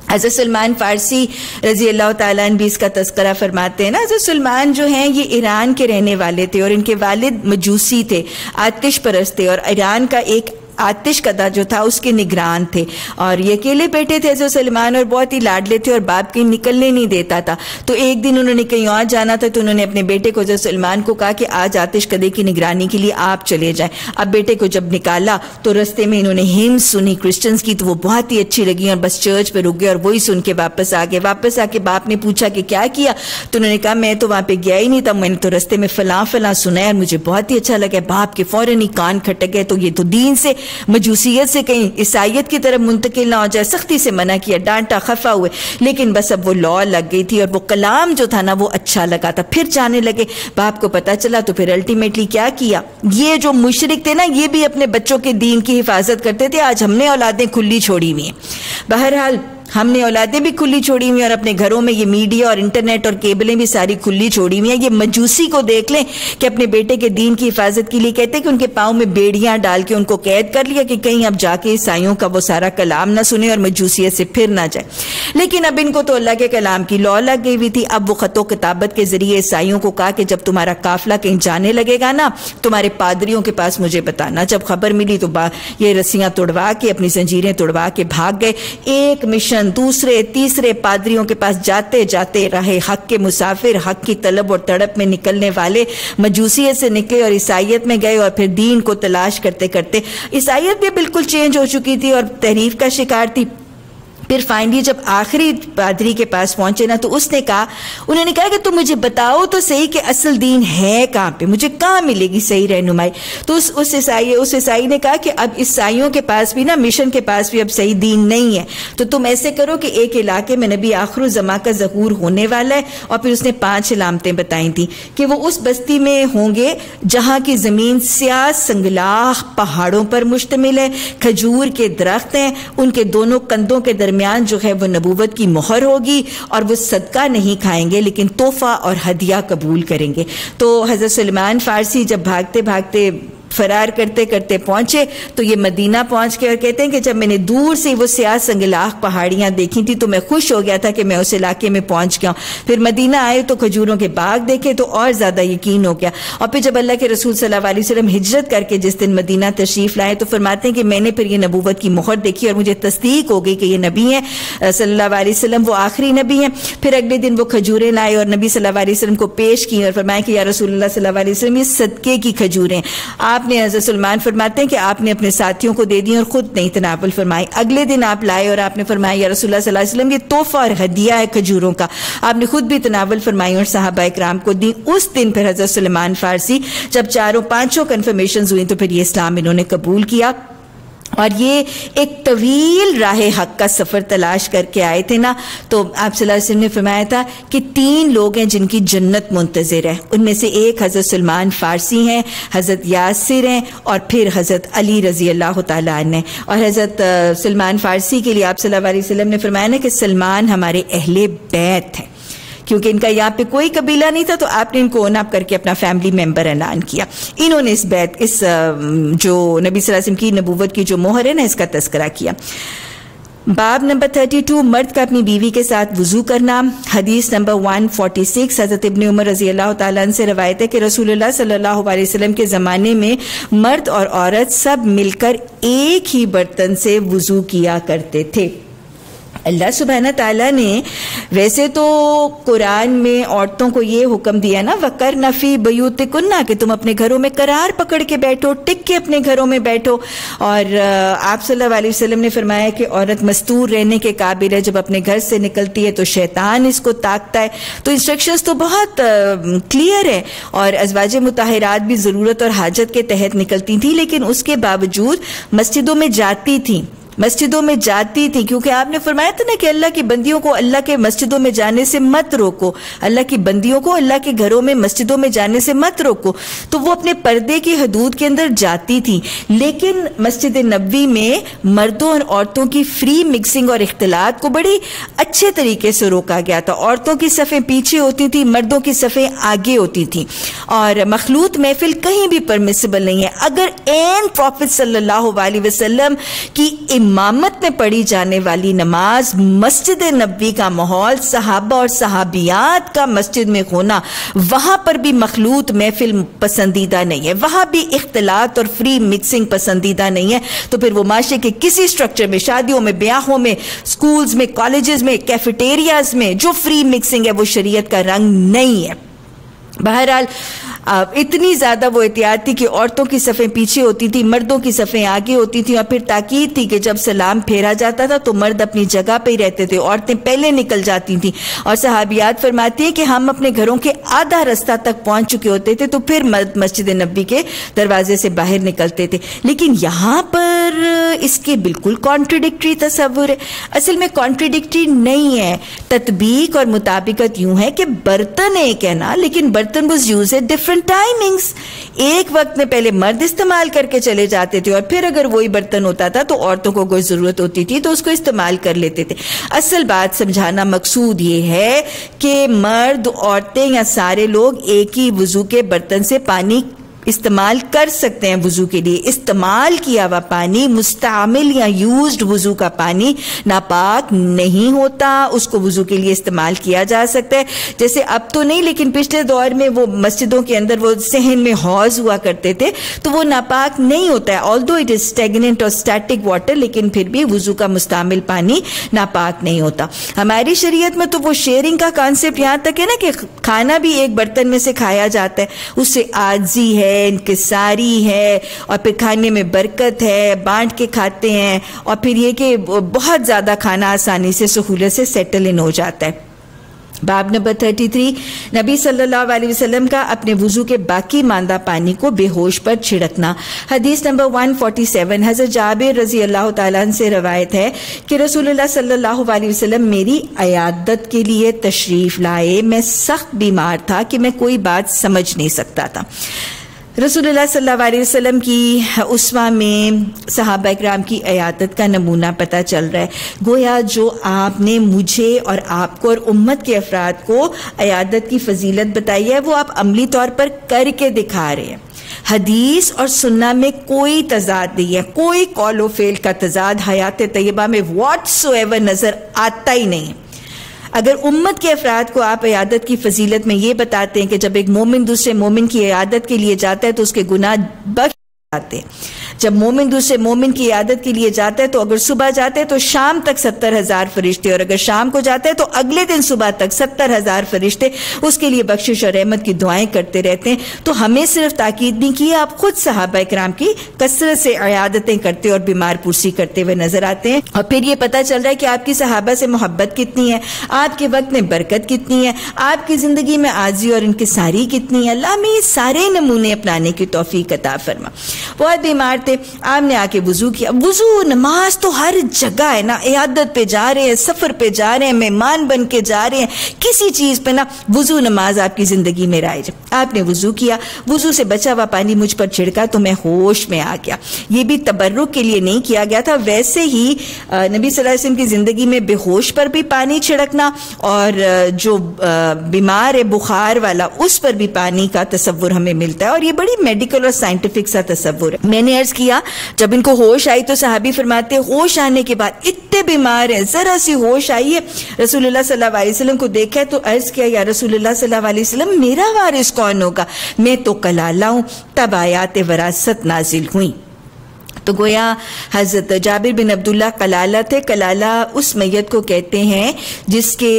حضرت سلمان فارسی رضی اللہ تعالیٰ عنہ بھی اس کا تذکرہ فرماتے ہیں نا. حضرت سلمان جو ہیں یہ ایران کے رہنے والے تھے اور ان کے والد مجوسی تھے, آتش پرست تھے, اور ایران کا ایک آتش کدا جو تھا اس کے نگران تھے, اور یہ اکیلے بیٹے تھے حضرت سلمان, اور بہت ہی لاڈلے تھے, اور باپ کہیں نکلنے نہیں دیتا تھا. تو ایک دن انہوں نے کہیں اور جانا تھا, تو انہوں نے اپنے بیٹے کو حضرت سلمان کو کہا کہ آج آتش کدے کی نگرانی کے لیے آپ چلے جائیں. اب بیٹے کو جب نکالا تو رستے میں انہوں نے ہمز سنی کرسچنز کی, تو وہ بہت ہی اچھی لگی, اور بس چرچ پہ رک گئے اور وہی سن کے واپس آ گئے. واپس آ کے باپ نے پوچھا کہ کیا کیا, تو انہوں نے کہا میں تو وہاں پہ گیا ہی نہیں تھا, میں نے تو رستے میں فلاں فلاں سنا ہے اور مجھے بہت ہی اچھا لگا. باپ کے فوراً ہی کان کھٹک گئے, تو یہ تو دین سے مجوسیت سے کہیں عیسائیت کی طرف منتقل نہ ہو جائے, سختی سے منع کیا, ڈانٹا, خفا ہوئے. لیکن بس اب وہ لو لگ گئی تھی, اور وہ کلام جو تھا نا وہ اچھا لگا تھا. پھر جانے لگے, باپ کو پتا چلا, تو پھر الٹیمیٹلی کیا کیا, یہ جو مشرک تھے نا یہ بھی اپنے بچوں کے دین کی حفاظت کرتے تھے. آج ہم نے اولادیں کھلی چھوڑی ہوئی ہیں. بہرحال ہم نے اولادیں بھی کھلی چھوڑی ہوئی ہیں, اور اپنے گھروں میں یہ میڈیا اور انٹرنیٹ اور کیبلیں بھی ساری کھلی چھوڑی ہوئی ہیں. یہ مجوسی کو دیکھ لیں کہ اپنے بیٹے کے دین کی حفاظت کے لیے کہتے ہیں کہ ان کے پاؤں میں بیڑیاں ڈال کے ان کو قید کر لیا کہ کہیں اب جا کے عیسائیوں کا وہ سارا کلام نہ سنے اور مجوسیت سے پھر نہ جائے. لیکن اب ان کو تو اللہ کے کلام کی لو لگ گئی ہوئی تھی. اب وہ خط و کتابت کے ذریعے عیسائیوں کو کہا کہ جب تمہارا قافلہ کہیں جانے لگے گا نا, تمہارے پادریوں کے پاس مجھے بتانا. جب خبر ملی تو یہ رسیاں توڑوا کے, اپنی زنجیریں توڑوا کے بھاگ گئے. ایک مشن دوسرے تیسرے پادریوں کے پاس جاتے جاتے رہے. حق کے مسافر, حق کی طلب اور تڑپ میں نکلنے والے مجوسیت سے نکلے اور عیسائیت میں گئے, اور پھر دین کو تلاش کرتے کرتے عیسائیت بھی بالکل چینج ہو چکی تھی اور تحریف کا شکار تھی. پھر فائنلی جب آخری پادری کے پاس پہنچے نا, تو اس نے کہا, انہوں نے کہا کہ تم مجھے بتاؤ تو صحیح کہ اصل دین ہے کہاں پہ, مجھے کہاں ملے گی صحیح رہنمائی. تو اس عیسائی نے کہا کہ اب عیسائیوں کے پاس بھی نا, مشن کے پاس بھی اب صحیح دین نہیں ہے, تو تم ایسے کرو کہ ایک علاقے میں نبی آخر الزمان کا ظہور ہونے والا ہے. اور پھر اس نے 5 علامتیں بتائی تھیں کہ وہ اس بستی میں ہوں گے جہاں کی زمین سیاہ سنگلاخ پہاڑوں پر مشتمل ہے, کھجور کے درخت ہیں, ان کے دونوں کندھوں کے درمیان جو ہے وہ نبوت کی مہر ہوگی, اور وہ صدقہ نہیں کھائیں گے لیکن تحفہ اور ہدیہ قبول کریں گے. تو حضرت سلمان فارسی جب بھاگتے بھاگتے فرار کرتے کرتے پہنچے تو یہ مدینہ پہنچ کے اور کہتے ہیں کہ جب میں نے دور سے وہ سیاہ سنگلاخ پہاڑیاں دیکھی تھی تو میں خوش ہو گیا تھا کہ میں اس علاقے میں پہنچ گیا ہوں. پھر مدینہ آئے تو کھجوروں کے باغ دیکھے تو اور زیادہ یقین ہو گیا. اور پھر جب اللہ کے رسول صلی اللہ علیہ وسلم ہجرت کر کے جس دن مدینہ تشریف لائے تو فرماتے ہیں کہ میں نے پھر یہ نبوت کی مہر دیکھی اور مجھے تصدیق ہو گئی کہ یہ نبی ہیں صلی اللہ علیہ وسلم, وہ آخری نبی ہیں. پھر اگلے دن وہ کھجوریں لائے اور نبی صلی اللہ علیہ وسلم کو پیش کی اور فرمایا کہ یا رسول اللہ صلی اللہ علیہ وسلم یہ صدقے کی کھجوریں. آپ نے حضرت سلمان فرماتے ہیں کہ آپ نے اپنے ساتھیوں کو دے دی اور خود نہیں تناول فرمائی. اگلے دن آپ لائے اور آپ نے فرمایا یا رسول اللہ صلی اللہ علیہ وسلم یہ تحفہ اور ہدیہ ہے کھجوروں کا. آپ نے خود بھی تناول فرمائی اور صحابہ اکرام کو دی. اس دن پھر حضرت سلمان فارسی جب 4-5 کنفرمیشنز ہوئی تو پھر یہ اسلام انہوں نے قبول کیا. اور یہ ایک طویل راہ حق کا سفر تلاش کر کے آئے تھے نا, تو آپ صلی اللہ علیہ وسلم نے فرمایا تھا کہ 3 لوگ ہیں جن کی جنت منتظر ہے. ان میں سے ایک حضرت سلمان فارسی ہیں, حضرت یاسر ہیں, اور پھر حضرت علی رضی اللہ تعالیٰ عنہ. اور حضرت سلمان فارسی کے لیے آپ صلی اللہ علیہ وسلم نے فرمایا نا کہ سلمان ہمارے اہل بیت ہیں, کیونکہ ان کا یہاں پہ کوئی قبیلہ نہیں تھا تو آپ نے ان کو اون اپ کر کے اپنا فیملی ممبر اعلان کیا. انہوں نے اس بیت اس جو نبی صلی اللہ علیہ وسلم کی نبوت کی جو مہر ہے نا اس کا تذکرہ کیا. باب نمبر 32 مرد کا اپنی بیوی کے ساتھ وضو کرنا. حدیث نمبر 146 حضرت ابن عمر رضی اللہ تعالیٰ عنہ سے روایت ہے کہ رسول اللہ صلی اللہ علیہ وسلم کے زمانے میں مرد اور عورت سب مل کر ایک ہی برتن سے وضو کیا کرتے تھے. اللہ سبحانہ تعالیٰ نے ویسے تو قرآن میں عورتوں کو یہ حکم دیا نا وَقَرْنَ فِي بُيُوتِكُنَّ کہ تم اپنے گھروں میں قرار پکڑ کے بیٹھو, ٹک کے اپنے گھروں میں بیٹھو. اور آپ صلی اللہ علیہ وسلم نے فرمایا کہ عورت مستور رہنے کے قابل ہے, جب اپنے گھر سے نکلتی ہے تو شیطان اس کو تاکتا ہے. تو انسٹرکشنز تو بہت کلیئر ہے, اور ازواج مطہرات بھی ضرورت اور حاجت کے تحت نکلتی تھیں, لیکن اس کے باوجود مسجدوں میں جاتی تھیں کیونکہ آپ نے فرمایا تھا نا کہ اللہ کی بندیوں کو اللہ کے مسجدوں میں جانے سے مت روکو, اللہ کی بندیوں کو اللہ کے گھروں میں مسجدوں میں جانے سے مت روکو. تو وہ اپنے پردے کی حدود کے اندر جاتی تھی, لیکن مسجد نبوی میں مردوں اور عورتوں کی فری مکسنگ اور اختلاط کو بڑی اچھے طریقے سے روکا گیا تھا. عورتوں کی صفیں پیچھے ہوتی تھی, مردوں کی صفیں آگے ہوتی تھیں, اور مخلوط محفل کہیں بھی پرمیسیبل نہیں ہے. اگر این پروفٹ صلی اللہ علیہ وسلم کی امامت میں پڑھی جانے والی نماز، مسجد نبوی کا ماحول، صحابہ اور صحابیات کا مسجد میں ہونا، وہاں پر بھی مخلوط محفل پسندیدہ نہیں ہے، وہاں بھی اختلاط اور فری مکسنگ پسندیدہ نہیں ہے، تو پھر وہ معاشرے کے کسی سٹرکچر میں، شادیوں میں، بیاہوں میں، سکولز میں، کالجز میں، کیفیٹیریاز میں جو فری مکسنگ ہے وہ شریعت کا رنگ نہیں ہے۔ بہرحال اتنی زیادہ وہ احتیاط تھی کہ عورتوں کی صفیں پیچھے ہوتی تھی، مردوں کی صفیں آگے ہوتی تھیں، اور پھر تاکید تھی کہ جب سلام پھیرا جاتا تھا تو مرد اپنی جگہ پہ ہی رہتے تھے، عورتیں پہلے نکل جاتی تھیں، اور صحابیات فرماتی ہیں کہ ہم اپنے گھروں کے آدھا رستہ تک پہنچ چکے ہوتے تھے تو پھر مرد مسجد نبوی کے دروازے سے باہر نکلتے تھے۔ لیکن یہاں پر اس کے بالکل کانٹریڈکٹری تصور ہے۔ اصل میں کانٹریڈکٹری نہیں ہے، تطبیق اور مطابقت یوں ہے کہ برتن ایک ہے نا، لیکن برتن was used at different timings. ایک وقت میں پہلے مرد استعمال کر کے چلے جاتے تھے، اور پھر اگر وہی برتن ہوتا تھا تو عورتوں کو کوئی ضرورت ہوتی تھی تو اس کو استعمال کر لیتے تھے۔ اصل بات سمجھانا مقصود یہ ہے کہ مرد، عورتیں یا سارے لوگ ایک ہی وضو کے برتن سے پانی استعمال کر سکتے ہیں وضو کے لیے۔ استعمال کیا ہوا پانی، مستعمل یا یوزڈ وضو کا پانی ناپاک نہیں ہوتا، اس کو وضو کے لیے استعمال کیا جا سکتا ہے۔ جیسے اب تو نہیں، لیکن پچھلے دور میں وہ مسجدوں کے اندر وہ صحن میں حوض ہوا کرتے تھے تو وہ ناپاک نہیں ہوتا ہے، آلدو اٹ از اسٹیگننٹ اور اسٹیٹک واٹر، لیکن پھر بھی وضو کا مستعمل پانی ناپاک نہیں ہوتا۔ ہماری شریعت میں تو وہ شیئرنگ کا کانسیپٹ یہاں تک ہے نا کہ کھانا بھی ایک برتن میں سے کھایا جاتا ہے، اس سے عاجزی ہے، انکساری ہے، اور پھر کھانے میں برکت ہے، بانٹ کے کھاتے ہیں، اور پھر یہ کہ بہت زیادہ کھانا آسانی سے، سہولت سے سیٹل ان ہو جاتا ہے۔ باب نمبر 33، نبی صلی اللہ علیہ وسلم کا اپنے وضو کے باقی ماندہ پانی کو بے ہوش پر چھڑکنا۔ حدیث نمبر 147، حضرت جابر رضی اللہ تعالیٰ عنہ سے روایت ہے کہ رسول اللہ صلی اللہ علیہ وسلم میری عیادت کے لیے تشریف لائے، میں سخت بیمار تھا کہ میں کوئی بات سمجھ نہیں سکتا تھا۔ رسول اللہ صلی اللہ علیہ وسلم کی اسوہ میں صحابہ اکرام کی عیادت کا نمونہ پتہ چل رہا ہے۔ گویا جو آپ نے مجھے اور آپ کو اور امت کے افراد کو عیادت کی فضیلت بتائی ہے وہ آپ عملی طور پر کر کے دکھا رہے ہیں۔ حدیث اور سنہ میں کوئی تضاد نہیں ہے، کوئی قول و فعل کا تضاد حیات طیبہ میں واٹس ایور نظر آتا ہی نہیں ہے۔ اگر امت کے افراد کو آپ عیادت کی فضیلت میں یہ بتاتے ہیں کہ جب ایک مومن دوسرے مومن کی عیادت کے لیے جاتا ہے تو اس کے گناہ بخش جاتے ہیں، جب مومن دوسرے مومن کی عیادت کے لیے جاتا ہے تو اگر صبح جاتے ہیں تو شام تک 70,000 فرشتے، اور اگر شام کو جاتا ہے تو اگلے دن صبح تک 70,000 فرشتے اس کے لیے بخشش اور رحمت کی دعائیں کرتے رہتے ہیں۔ تو ہمیں صرف تاکید نہیں کی، آپ خود صحابہ اکرام کی کثرت سے عیادتیں کرتے اور بیمار پرسی کرتے ہوئے نظر آتے ہیں، اور پھر یہ پتہ چل رہا ہے کہ آپ کی صحابہ سے محبت کتنی ہے، آپ کے وقت میں برکت کتنی ہے، آپ کی زندگی میں عاجزی اور انکساری کتنی ہے۔ اللہ ہمیں یہ سارے نمونے اپنانے کی توفیق عطا فرما۔ بہت بیمار تھے، آپ نے آ کے وضو کیا۔ وضو، نماز تو ہر جگہ ہے نا، عیادت پہ جا رہے ہیں، سفر پہ جا رہے ہیں، مہمان بن کے جا رہے ہیں، کسی چیز پہ نا وضو نماز آپ کی زندگی میں رائج۔ آپ نے وضو کیا، وضو سے بچا ہوا پانی مجھ پر چھڑکا تو میں ہوش میں آ گیا۔ یہ بھی تبرک کے لیے نہیں کیا گیا تھا، ویسے ہی نبی صلی اللہ علیہ وسلم کی زندگی میں بے ہوش پر بھی پانی چھڑکنا، اور جو بیمار ہے بخار والا اس پر بھی پانی کا تصور ہمیں ملتا ہے، اور یہ بڑی میڈیکل اور سائنٹیفک سا تصور ہے۔ میں نے عرض کیا جب ان کو ہوش آئی تو صحابی فرماتے ہوش آنے کے بعد اتنے بیمار ہیں، ذرا سی ہوش آئی ہے، رسول اللہ صلی اللہ علیہ وسلم کو دیکھا تو عرض کیا یا رسول اللہ صلی اللہ علیہ وسلم میرا وارث کون ہوگا، میں تو کلالہ ہوں۔ تب آیات وراثت نازل ہوئیں۔ تو گویا حضرت جابر بن عبداللہ کلالہ تھے۔ کلالہ اس میت کو کہتے ہیں جس کے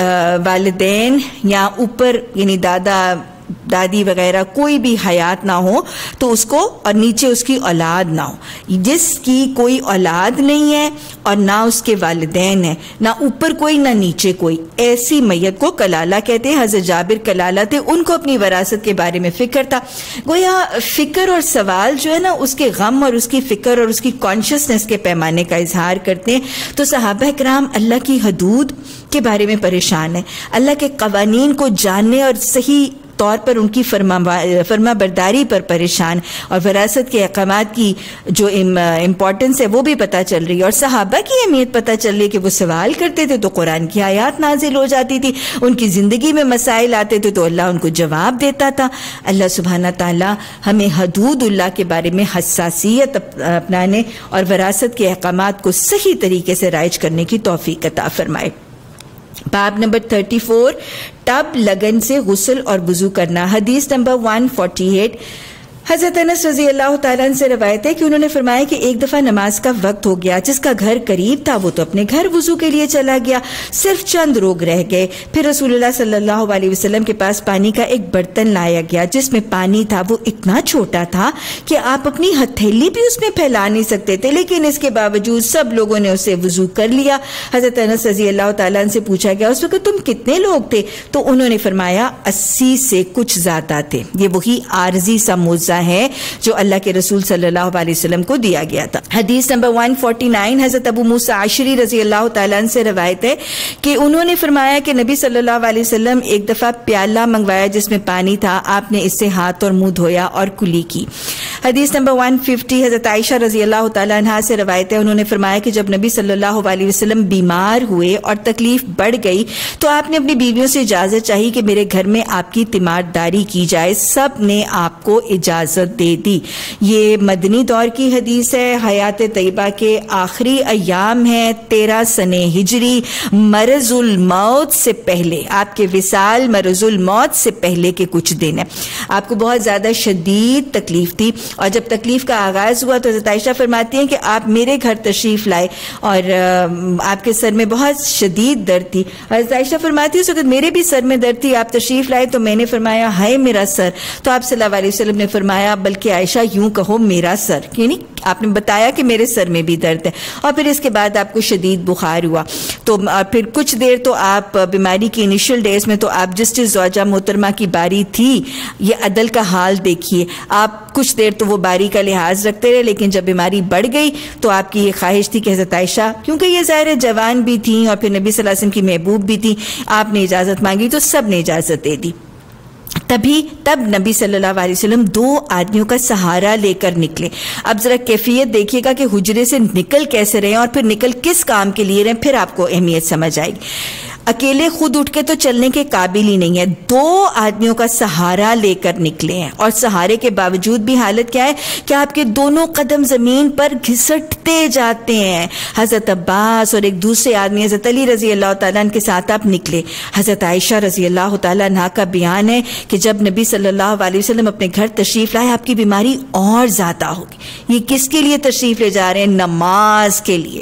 والدین یا اوپر یعنی دادا دادی وغیرہ کوئی بھی حیات نہ ہو تو اس کو، اور نیچے اس کی اولاد نہ ہو، جس کی کوئی اولاد نہیں ہے اور نہ اس کے والدین ہیں، نہ اوپر کوئی نہ نیچے کوئی، ایسی میت کو کلالہ کہتے ہیں۔ حضرت جابر کلالہ تھے، ان کو اپنی وراثت کے بارے میں فکر تھا۔ گویا فکر اور سوال جو ہے نا اس کے غم اور اس کی فکر اور اس کی کانشسنس کے پیمانے کا اظہار کرتے ہیں۔ تو صحابہ کرام اللہ کی حدود کے بارے میں پریشان ہیں، اللہ کے قوانین کو جاننے اور صحیح طور پر ان کی فرما برداری پر پریشان، اور وراثت کے احکامات کی جو امپورٹنس ہے وہ بھی پتہ چل رہی ہے، اور صحابہ کی اہمیت پتہ چل رہی ہے کہ وہ سوال کرتے تھے تو قرآن کی آیات نازل ہو جاتی تھی، ان کی زندگی میں مسائل آتے تھے تو اللہ ان کو جواب دیتا تھا۔ اللہ سبحانہ تعالی ہمیں حدود اللہ کے بارے میں حساسیت اپنانے اور وراثت کے احکامات کو صحیح طریقے سے رائج کرنے کی توفیق عطا فرمائے۔ باب نمبر 34، ٹب لگن سے غسل اور وضو کرنا۔ حدیث نمبر 148، حضرت انس رضی اللہ تعالیٰ عنہ سے روایت ہے کہ انہوں نے فرمایا کہ ایک دفعہ نماز کا وقت ہو گیا، جس کا گھر قریب تھا وہ تو اپنے گھر وضو کے لیے چلا گیا، صرف چند لوگ رہ گئے۔ پھر رسول اللہ صلی اللہ علیہ وسلم کے پاس پانی کا ایک برتن لایا گیا جس میں پانی تھا، وہ اتنا چھوٹا تھا کہ آپ اپنی ہتھیلی بھی اس میں پھیلا نہیں سکتے تھے، لیکن اس کے باوجود سب لوگوں نے اسے وضو کر لیا۔ حضرت انس رضی اللہ تعالیٰ عنہ سے پوچھا گیا اس وقت تم کتنے لوگ تھے؟ تو انہوں نے فرمایا 80 سے کچھ زیادہ تھے۔ یہ وہی عارضی سا موضع ہے جو اللہ کے رسول صلی اللہ علیہ وسلم کو دیا گیا تھا۔ حدیث نمبر 149، حضرت ابو موسیٰ عشری رضی اللہ تعالیٰ عنہ سے روایت ہے کہ انہوں نے فرمایا کہ نبی صلی اللہ علیہ وسلم ایک دفعہ پیالہ منگوایا جس میں پانی تھا، آپ نے اس سے ہاتھ اور منہ دھویا اور کلی کی۔ حدیث نمبر 150، حضرت عائشہ رضی اللہ تعالیٰ عنہا سے روایت ہے، انہوں نے فرمایا کہ جب نبی صلی اللہ علیہ وسلم بیمار ہوئے اور تکلیف بڑھ گئی تو آپ نے اپنی بیویوں سے اجازت چاہی کہ میرے گھر میں آپ کی تیمارداری کی جائے، سب نے آپ کو اجازت دے دی۔ یہ مدنی دور کی حدیث ہے، حیات طیبہ کے آخری ایام ہے، 13 سنہ ہجری، مرض الموت سے پہلے، آپ کے وصال مرض الموت سے پہلے کے کچھ دن ہے۔ آپ کو بہت زیادہ شدید تکلیف تھی، اور جب تکلیف کا آغاز ہوا تو حضرت عائشہ فرماتی ہیں کہ آپ میرے گھر تشریف لائے اور آپ کے سر میں بہت شدید درد تھی۔ حضرت عائشہ فرماتی ہے اس وقت میرے بھی سر میں درد تھی، آپ تشریف لائے تو میں نے فرمایا ہائے میرا سر، تو آپ صلی اللہ علیہ وسلم نے فرمایا بلکہ عائشہ یوں کہو میرا سر، یعنی آپ نے بتایا کہ میرے سر میں بھی درد ہے۔ اور پھر اس کے بعد آپ کو شدید بخار ہوا، تو پھر کچھ دیر تو آپ بیماری کی انیشل ڈیز میں تو آپ جسٹس زوجہ محترمہ کی باری تھی، یہ عدل کا حال دیکھیے، آپ کچھ دیر تو وہ باری کا لحاظ رکھتے رہے، لیکن جب بیماری بڑھ گئی تو آپ کی یہ خواہش تھی کہ حضرت عائشہ، کیونکہ یہ ظاہر جوان بھی تھیں اور پھر نبی صلی اللہ علیہ وسلم کی محبوب بھی تھی، آپ نے اجازت مانگی تو سب نے اجازت دے دی۔ تب نبی صلی اللہ علیہ وسلم 2 آدمیوں کا سہارا لے کر نکلے۔ اب ذرا کیفیت دیکھیے گا کہ حجرے سے نکل کیسے رہے اور پھر نکل کس کام کے لیے رہے، پھر آپ کو اہمیت سمجھ آئے گی۔ اکیلے خود اٹھ کے تو چلنے کے قابل ہی نہیں ہے، 2 آدمیوں کا سہارا لے کر نکلے ہیں، اور سہارے کے باوجود بھی حالت کیا ہے کہ آپ کے دونوں قدم زمین پر گھسٹتے جاتے ہیں۔ حضرت عباس اور ایک دوسرے آدمی حضرت علی رضی اللہ تعالیٰ عنہ کے ساتھ آپ نکلے۔ حضرت عائشہ رضی اللہ تعالیٰ عنہ کا بیان ہے کہ جب نبی صلی اللہ علیہ وسلم اپنے گھر تشریف لائے آپ کی بیماری اور زیادہ ہوگی۔ یہ کس کے لیے تشریف لے جا رہے ہیں؟ نماز کے لیے۔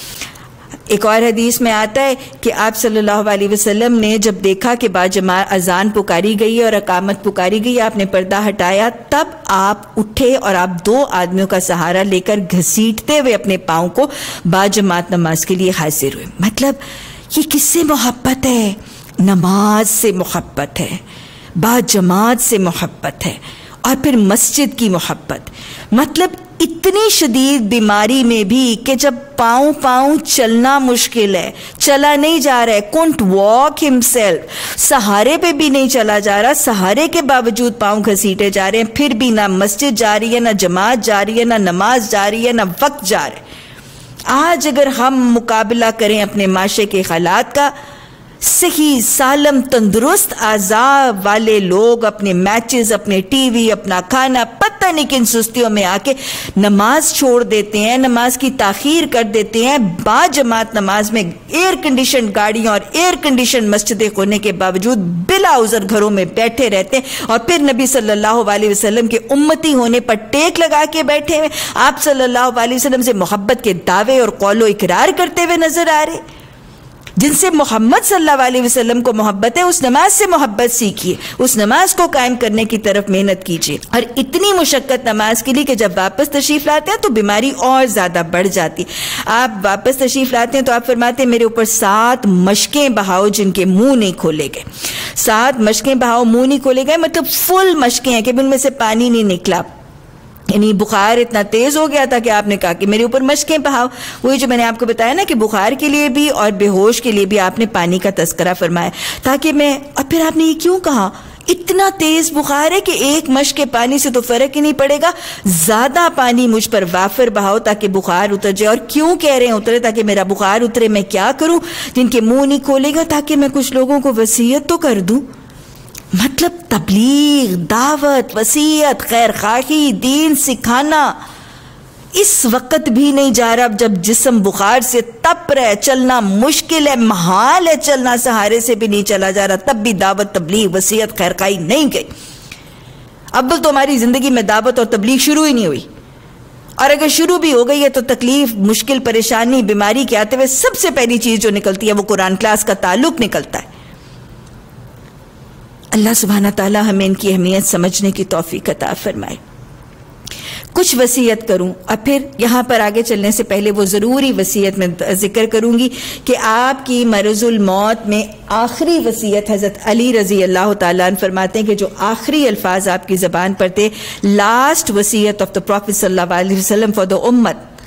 ایک اور حدیث میں آتا ہے کہ آپ صلی اللہ علیہ وسلم نے جب دیکھا کہ باجماعت اذان پکاری گئی اور اقامت پکاری گئی، آپ نے پردہ ہٹایا، تب آپ اٹھے اور آپ 2 آدمیوں کا سہارا لے کر گھسیٹتے ہوئے اپنے پاؤں کو باجماعت نماز کے لیے حاضر ہوئے۔ مطلب یہ کس سے محبت ہے؟ نماز سے محبت ہے، باجماعت سے محبت ہے، اور پھر مسجد کی محبت۔ مطلب اتنی شدید بیماری میں بھی کہ جب پاؤں چلنا مشکل ہے، چلا نہیں جا رہا ہے، کونٹ واک ہمسیلف، سہارے پہ بھی نہیں چلا جا رہا، سہارے کے باوجود پاؤں گھسیٹے جا رہے ہیں، پھر بھی نہ مسجد جا رہی ہے، نہ جماعت جا رہی ہے، نہ نماز جا رہی ہے، نہ وقت جا رہا ہے۔ آج اگر ہم مقابلہ کریں اپنے معاشرے کے حالات کا، صحیح سالم تندرست اعضاء والے لوگ اپنے میچز، اپنے ٹی وی، اپنا کھانا، پتہ نہیں کن سستیوں میں آ کے نماز چھوڑ دیتے ہیں، نماز کی تاخیر کر دیتے ہیں، با جماعت نماز میں ایئر کنڈیشن گاڑیاں اور ایئر کنڈیشن مسجدیں ہونے کے باوجود بلا عذر گھروں میں بیٹھے رہتے ہیں، اور پھر نبی صلی اللہ علیہ وسلم کے امتی ہونے پر ٹیک لگا کے بیٹھے ہوئے، آپ صلی اللہ علیہ وسلم سے محبت کے دعوے اور قول و اقرار کرتے ہوئے نظر آ رہے۔ جن سے محمد صلی اللہ علیہ وسلم کو محبت ہے، اس نماز سے محبت سیکھیے، اس نماز کو قائم کرنے کی طرف محنت کیجیے۔ اور اتنی مشقت نماز کے لیے کہ جب واپس تشریف لاتے ہیں تو بیماری اور زیادہ بڑھ جاتی۔ آپ واپس تشریف لاتے ہیں تو آپ فرماتے ہیں میرے اوپر 7 مشقیں بہاؤ جن کے منہ نہیں کھولے گئے، 7 مشقیں بہاؤ منہ نہیں کھولے گئے، مطلب فل مشقیں ہیں کہ ان میں سے پانی نہیں نکلا۔ یعنی بخار اتنا تیز ہو گیا تھا کہ آپ نے کہا کہ میرے اوپر مشقیں بہاؤ۔ وہی جو میں نے آپ کو بتایا نا کہ بخار کے لیے بھی اور بے ہوش کے لیے بھی آپ نے پانی کا تذکرہ فرمایا تاکہ میں، اور پھر آپ نے یہ کیوں کہا؟ اتنا تیز بخار ہے کہ ایک مشق کے پانی سے تو فرق ہی نہیں پڑے گا، زیادہ پانی مجھ پر وافر بہاؤ تاکہ بخار اتر جائے۔ اور کیوں کہہ رہے ہیں اترے؟ تاکہ میرا بخار اترے۔ میں کیا کروں؟ جن کے منہ نہیں کھولے گا تاکہ میں کچھ لوگوں کو وصیت تو کر دوں۔ مطلب تبلیغ، دعوت، وصیت، خیر خواہی، دین سکھانا اس وقت بھی نہیں جا رہا جب جسم بخار سے تپ رہا ہے، چلنا مشکل ہے، محال ہے چلنا، سہارے سے بھی نہیں چلا جا رہا، تب بھی دعوت، تبلیغ، وصیت، خیر خواہی نہیں گئی۔ اول تو ہماری زندگی میں دعوت اور تبلیغ شروع ہی نہیں ہوئی، اور اگر شروع بھی ہو گئی ہے تو تکلیف، مشکل، پریشانی، بیماری کے آتے ہوئے سب سے پہلی چیز جو نکلتی ہے وہ قرآن کلاس کا تعلق نکلتا ہے۔ اللہ سبحانہ تعالی ہمیں ان کی اہمیت سمجھنے کی توفیق عطا فرمائے۔ کچھ وصیت کروں، اور پھر یہاں پر آگے چلنے سے پہلے وہ ضروری وصیت میں ذکر کروں گی کہ آپ کی مرض الموت میں آخری وصیت حضرت علی رضی اللہ تعالیٰ عنہ فرماتے ہیں کہ جو آخری الفاظ آپ کی زبان پر تھے، لاسٹ وصیت آف دا پروفیٹ صلی اللہ علیہ وسلم فار دا امت،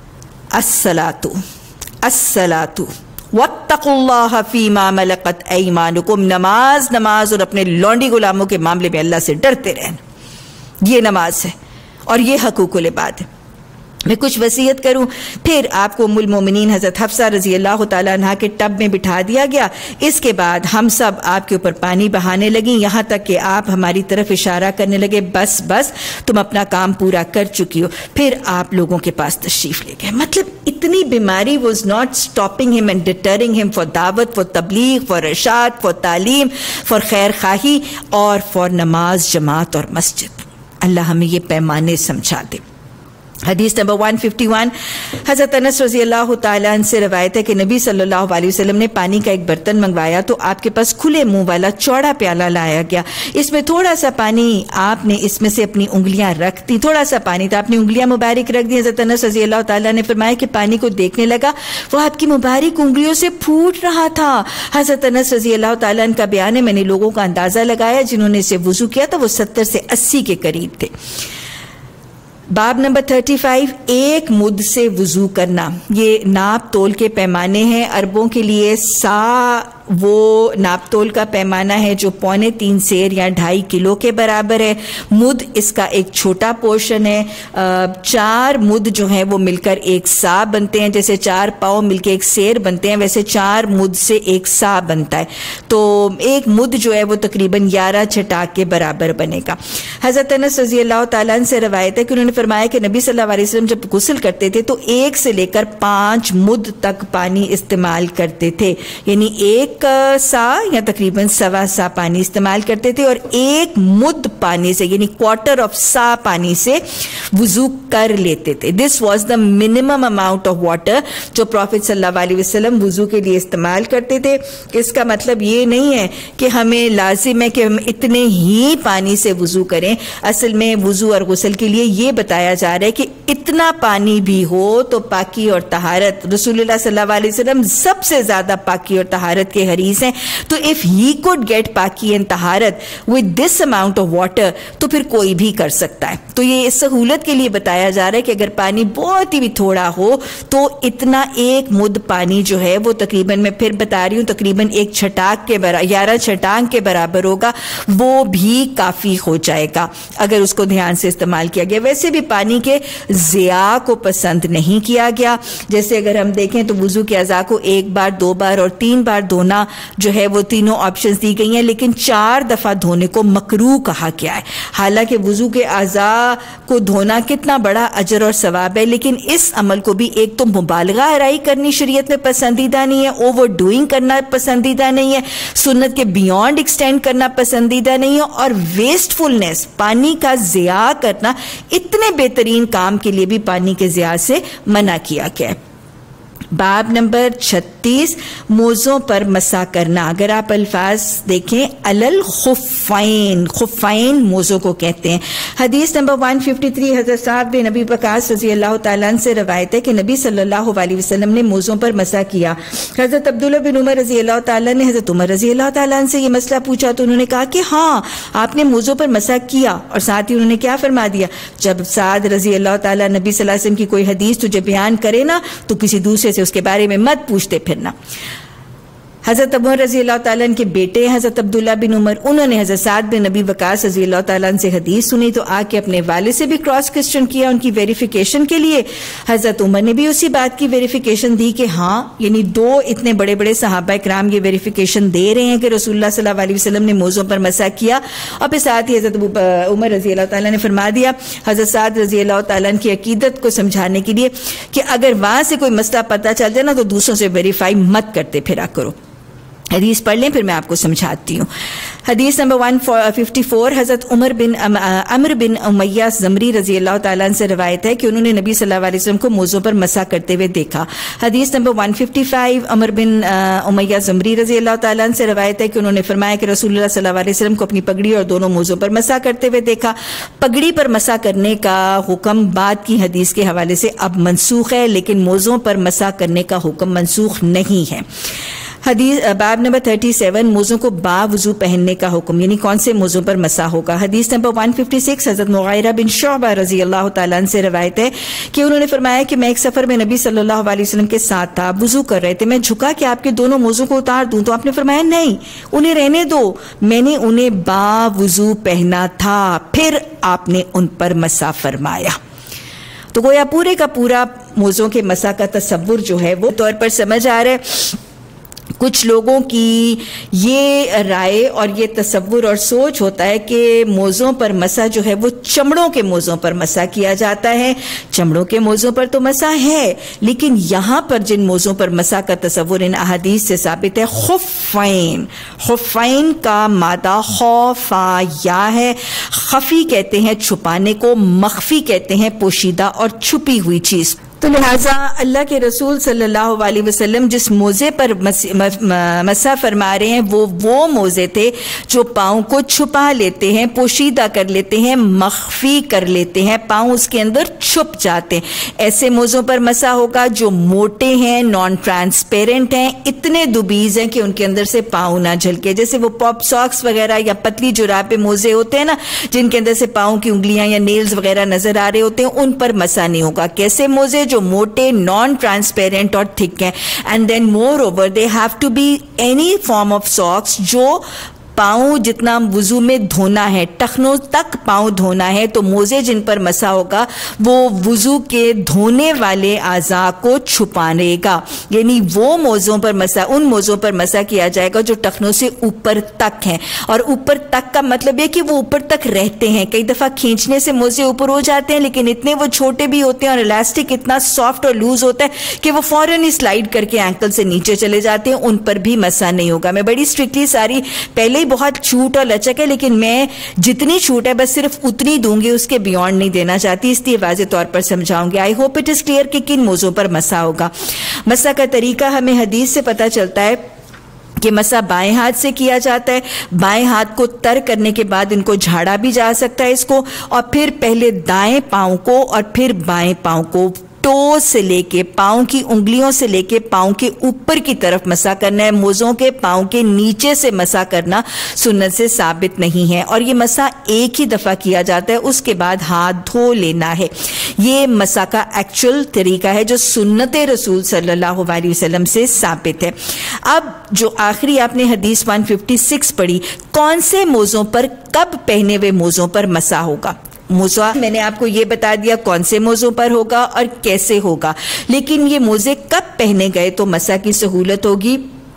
الصلاۃ واتقوا اللہ فیما ملکت ایمانکم، نماز اور اپنے لونڈی غلاموں کے معاملے میں اللہ سے ڈرتے رہنا، یہ نماز ہے اور یہ حقوق العباد ہے۔ میں کچھ وصیت کروں، پھر آپ کو ام المومنین حضرت حفصہ رضی اللہ تعالیٰ عنہ کے ٹب میں بٹھا دیا گیا۔ اس کے بعد ہم سب آپ کے اوپر پانی بہانے لگیں، یہاں تک کہ آپ ہماری طرف اشارہ کرنے لگے، بس بس تم اپنا کام پورا کر چکی ہو۔ پھر آپ لوگوں کے پاس تشریف لے گئے۔ مطلب اتنی بیماری واز ناٹ اسٹاپنگ ہم اینڈ ڈیٹرنگ ہم فار دعوت، فار تبلیغ، فار ارشاد، فار تعلیم، فار خیر خواہی اور فار نماز، جماعت اور مسجد۔ اللہ ہمیں یہ پیمانے سمجھا دے۔ حدیث نمبر 151 حضرت انس رضی اللہ تعالیٰ عنہ سے روایت ہے کہ نبی صلی اللہ علیہ وسلم نے پانی کا ایک برتن منگوایا تو آپ کے پاس کھلے منہ والا چوڑا پیالہ لایا گیا، اس میں تھوڑا سا پانی، آپ نے اس میں سے اپنی انگلیاں رکھ دی، تھوڑا سا پانی تھا، آپ نے انگلیاں مبارک رکھ دی۔ حضرت انس رضی اللہ تعالیٰ نے فرمایا کہ پانی کو دیکھنے لگا، وہ آپ کی مبارک انگلیوں سے پھوٹ رہا تھا۔ حضرت انس رضی اللہ تعالیٰ عنہ کا بیان ہے، میں نے لوگوں کا اندازہ لگایا جنہوں نے اسے وضو کیا تھا وہ 70 سے 80 کے قریب تھے۔ باب نمبر 35 ایک مد سے وضو کرنا، یہ ناپ تول کے پیمانے ہیں۔ عربوں کے لیے سا وہ ناپ تول کا پیمانہ ہے جو 3.25 سیر یا 2.5 کلو کے برابر ہے۔ مد اس کا ایک چھوٹا پورشن ہے۔ 4 مد جو ہیں وہ مل کر ایک سا بنتے ہیں، جیسے 4 پاؤ مل کے ایک سیر بنتے ہیں ویسے 4 مد سے ایک سا بنتا ہے، تو ایک مد جو ہے وہ تقریباً 11 چھٹاک کے برابر بنے گا۔ حضرت انس رضی اللہ تعالیٰ عنہ سے روایت ہے کہ انہوں نے فرمایا کہ نبی صلی اللہ علیہ وسلم جب غسل کرتے تھے تو 1 سے لے کر 5 مد تک پانی استعمال کرتے تھے، یعنی 1 سا یا تقریباً 1.25 سا پانی استعمال کرتے تھے، اور 1 مد پانی سے یعنی کوارٹر آف سا پانی سے وضو کر لیتے تھے۔ This was the minimum amount of water جو پروفیٹ صلی اللہ علیہ وسلم وضو کے لیے استعمال کرتے تھے۔ اس کا مطلب یہ نہیں ہے کہ ہمیں لازم ہے کہ ہم اتنے ہی پانی سے وضو کریں، اصل میں وضو اور غسل کے لیے یہ بتایا جا رہا ہے کہ اتنا پانی بھی ہو تو پاکی اور طہارت، رسول اللہ صلی اللہ علیہ وسلم سب سے زیادہ پاکی اور طہارت کے حریص ہیں، تو if he could get پاکی and طہارت with this amount of water تو پھر کوئی بھی کر سکتا ہے۔ تو یہ سہولت کے لیے بتایا جا رہا ہے کہ اگر پانی بہت ہی بھی تھوڑا ہو تو اتنا 1 مد پانی جو ہے وہ تقریباً، میں پھر بتا رہی ہوں، تقریباً 1 چھٹاک کے برابر، 11 چھٹانک کے برابر ہوگا، وہ بھی کافی ہو جائے گا اگر اس کو دھیان سے استعمال کیا گیا۔ ویسے بھی پانی کے ضیاء کو پسند نہیں کیا گیا، جیسے اگر ہم دیکھیں تو وضو کے اعضاء کو 1 بار، 2 بار اور 3 بار دھونا جو ہے وہ تینوں آپشنز دی گئی ہیں، لیکن 4 دفعہ دھونے کو مکروہ کہا گیا ہے۔ حالانکہ وضو کے اعضاء کو دھونا کتنا بڑا اجر اور ثواب ہے، لیکن اس عمل کو بھی ایک تو مبالغہ آرائی کرنی شریعت میں پسندیدہ نہیں ہے، اوور ڈوئنگ کرنا پسندیدہ نہیں ہے، سنت کے بیونڈ ایکسٹینڈ کرنا پسندیدہ نہیں ہے، اور ویسٹفلنس، پانی کا ضیاع کرنا، اتنے بہترین کام کے لیے بھی پانی کے ضیاع سے منع کیا گیا ہے۔ باب نمبر 36 موزوں پر مسح کرنا۔ اگر آپ الفاظ دیکھیں، علل خفین، خفین موزوں کو کہتے ہیں۔ حدیث نمبر 153 حضرت سعد بن ابی وقاص رضی اللہ تعالیٰ عنہ سے روایت ہے کہ نبی صلی اللہ علیہ وسلم نے موزوں پر مسح کیا۔ حضرت عبداللہ بن عمر رضی اللہ تعالیٰ نے حضرت عمر رضی اللہ تعالیٰ عنہ سے یہ مسئلہ پوچھا تو انہوں نے کہا کہ ہاں آپ نے موزوں پر مسح کیا، اور ساتھ ہی انہوں نے کیا فرما دیا، جب سعد رضی اللہ تعالیٰ نبی صلی اللہ علیہ وسلم کی کوئی حدیث تجھے بیان کرے نا تو کسی دوسرے سے اس کے بارے میں مت پوچھتے پھرنا۔ حضرت عمر رضی اللہ تعالیٰ عنہ کے بیٹے حضرت عبداللہ بن عمر، انہوں نے حضرت سعد بن ابی وقاص رضی اللہ تعالیٰ عنہ سے حدیث سنی تو آ کے اپنے والد سے بھی کراس کوسچن کیا ان کی ویریفیکیشن کے لیے. حضرت عمر نے بھی اسی بات کی ویریفیکیشن دی کہ ہاں، یعنی دو اتنے بڑے بڑے صحابہ کرام یہ ویریفیکیشن دے رہے ہیں کہ رسول اللہ صلی اللہ علیہ وسلم نے موزوں پر مسح کیا. اور پھر ساتھ ہی حضرت عمر رضی اللہ تعالیٰ نے فرما دیا حضرت سعد رضی اللہ تعالیٰ عنہ کی عقیدت کو سمجھانے کے لیے کہ اگر وہاں سے کوئی مسئلہ پتہ چل جائے نا تو دوسروں سے ویریفائی مت کرتے پھرا کرو. حدیث پڑھ لیں پھر میں آپ کو سمجھاتی ہوں. حدیث نمبر 154 حضرت عمر بن امیہ زمری رضی اللہ تعالیٰ عنہ سے روایت ہے کہ انہوں نے نبی صلی اللہ علیہ وسلم کو موزوں پر مسح کرتے ہوئے دیکھا. حدیث نمبر 155 عمر بن امیہ زمری رضی اللہ تعالیٰ عنہ سے روایت ہے کہ انہوں نے فرمایا کہ رسول اللہ صلی اللہ علیہ وسلم کو اپنی پگڑی اور دونوں موزوں پر مسح کرتے ہوئے دیکھا. پگڑی پر مسح کرنے کا حکم بعد کی حدیث کے حوالے سے اب منسوخ ہے، لیکن موزوں پر مسح کرنے کا حکم منسوخ نہیں ہے. حدیث باب نمبر 37 موزوں کو باوضو پہننے کا حکم، یعنی کون سے موزوں پر مسح ہوگا. حدیث نمبر 156 حضرت مغیرہ بن شعبہ رضی اللہ تعالیٰ عنہ سے روایت ہے کہ انہوں نے فرمایا کہ میں ایک سفر میں نبی صلی اللہ علیہ وسلم کے ساتھ تھا، وضو کر رہے تھے، میں جھکا کہ آپ کے دونوں موزوں کو اتار دوں تو آپ نے فرمایا نہیں، انہیں رہنے دو، میں نے انہیں باوضو پہنا تھا. پھر آپ نے ان پر مسح فرمایا. تو گویا پورے کا پورا موزوں کے مسح کا تصور جو ہے وہ طور پر سمجھ آ رہا ہے. کچھ لوگوں کی یہ رائے اور یہ تصور اور سوچ ہوتا ہے کہ موزوں پر مسح جو ہے وہ چمڑوں کے موزوں پر مسح کیا جاتا ہے. چمڑوں کے موزوں پر تو مسح ہے، لیکن یہاں پر جن موزوں پر مسح کا تصور ان احادیث سے ثابت ہے خفین. خفین کا مادہ خوفا یا ہے. خفی کہتے ہیں چھپانے کو، مخفی کہتے ہیں پوشیدہ اور چھپی ہوئی چیز. تو لہٰذا اللہ کے رسول صلی اللہ علیہ وسلم جس موزے پر مسح فرما رہے ہیں وہ موزے تھے جو پاؤں کو چھپا لیتے ہیں، پوشیدہ کر لیتے ہیں، مخفی کر لیتے ہیں، پاؤں اس کے اندر چھپ جاتے ہیں. ایسے موزوں پر مسح ہوگا جو موٹے ہیں، نان ٹرانسپیرنٹ ہیں، اتنے دوبیز ہیں کہ ان کے اندر سے پاؤں نہ جھلکے. جیسے وہ پاپ ساکس وغیرہ یا پتلی جرابے موزے ہوتے ہیں نا جن کے اندر سے پاؤں کی انگلیاں یا نیلز وغیرہ نظر آ رہے ہوتے ہیں، ان پر مسح نہیں ہوگا. کیسے موزے جو موٹے، نان ٹرانسپیرنٹ اور تھک ہیں. And then moreover they have to be any form of socks جو پاؤں جتنا وضو میں دھونا ہے، ٹخنوں تک پاؤں دھونا ہے، تو موزے جن پر مسح ہوگا وہ وضو کے دھونے والے اعضاء کو چھپانے گا. یعنی وہ موزوں پر مسح، ان موزوں پر مسح کیا جائے گا جو ٹخنوں سے اوپر تک ہیں. اور اوپر تک کا مطلب ہے کہ وہ اوپر تک رہتے ہیں. کئی دفعہ کھینچنے سے موزے اوپر ہو جاتے ہیں، لیکن اتنے وہ چھوٹے بھی ہوتے ہیں اور الاسٹک اتنا سافٹ اور لوز ہوتا ہے کہ وہ فوراً ہی سلائڈ کر کے اینکل سے نیچے چلے جاتے ہیں. ان پر بھی مسح نہیں ہوگا. میں بڑی اسٹرکٹلی ساری پہلے بہت چھوٹ اور لچک ہے، لیکن میں جتنی چھوٹ ہے بس صرف اتنی دوں گی، اس کے بیونڈ نہیں دینا چاہتی، اس لیے واضح طور پر سمجھاؤں گی. I hope it is clear کہ کن موضوع پر مسح ہوگا. مسح کا طریقہ ہمیں حدیث سے پتہ چلتا ہے کہ مسح بائیں ہاتھ سے کیا جاتا ہے. بائیں ہاتھ کو تر کرنے کے بعد ان کو جھاڑا بھی جا سکتا ہے اس کو، اور پھر پہلے دائیں پاؤں کو اور پھر بائیں پاؤں کو، ٹو سے لے کے پاؤں کی انگلیوں سے لے کے پاؤں کے اوپر کی طرف مسح کرنا ہے. موزوں کے پاؤں کے نیچے سے مسح کرنا سنت سے ثابت نہیں ہے، اور یہ مسح ایک ہی دفعہ کیا جاتا ہے، اس کے بعد ہاتھ دھو لینا ہے. یہ مسح کا ایکچوئل طریقہ ہے جو سنت رسول صلی اللہ علیہ وسلم سے ثابت ہے. اب جو آخری آپ نے حدیث 156 پڑھی، کون سے موزوں پر، کب پہنے ہوئے موزوں پر مسح ہوگا. موزہ میں نے آپ کو یہ بتا دیا کون سے موزوں پر ہوگا اور کیسے ہوگا، لیکن یہ موزے کب پہنے گئے تو مسح کی سہولت ہوگی.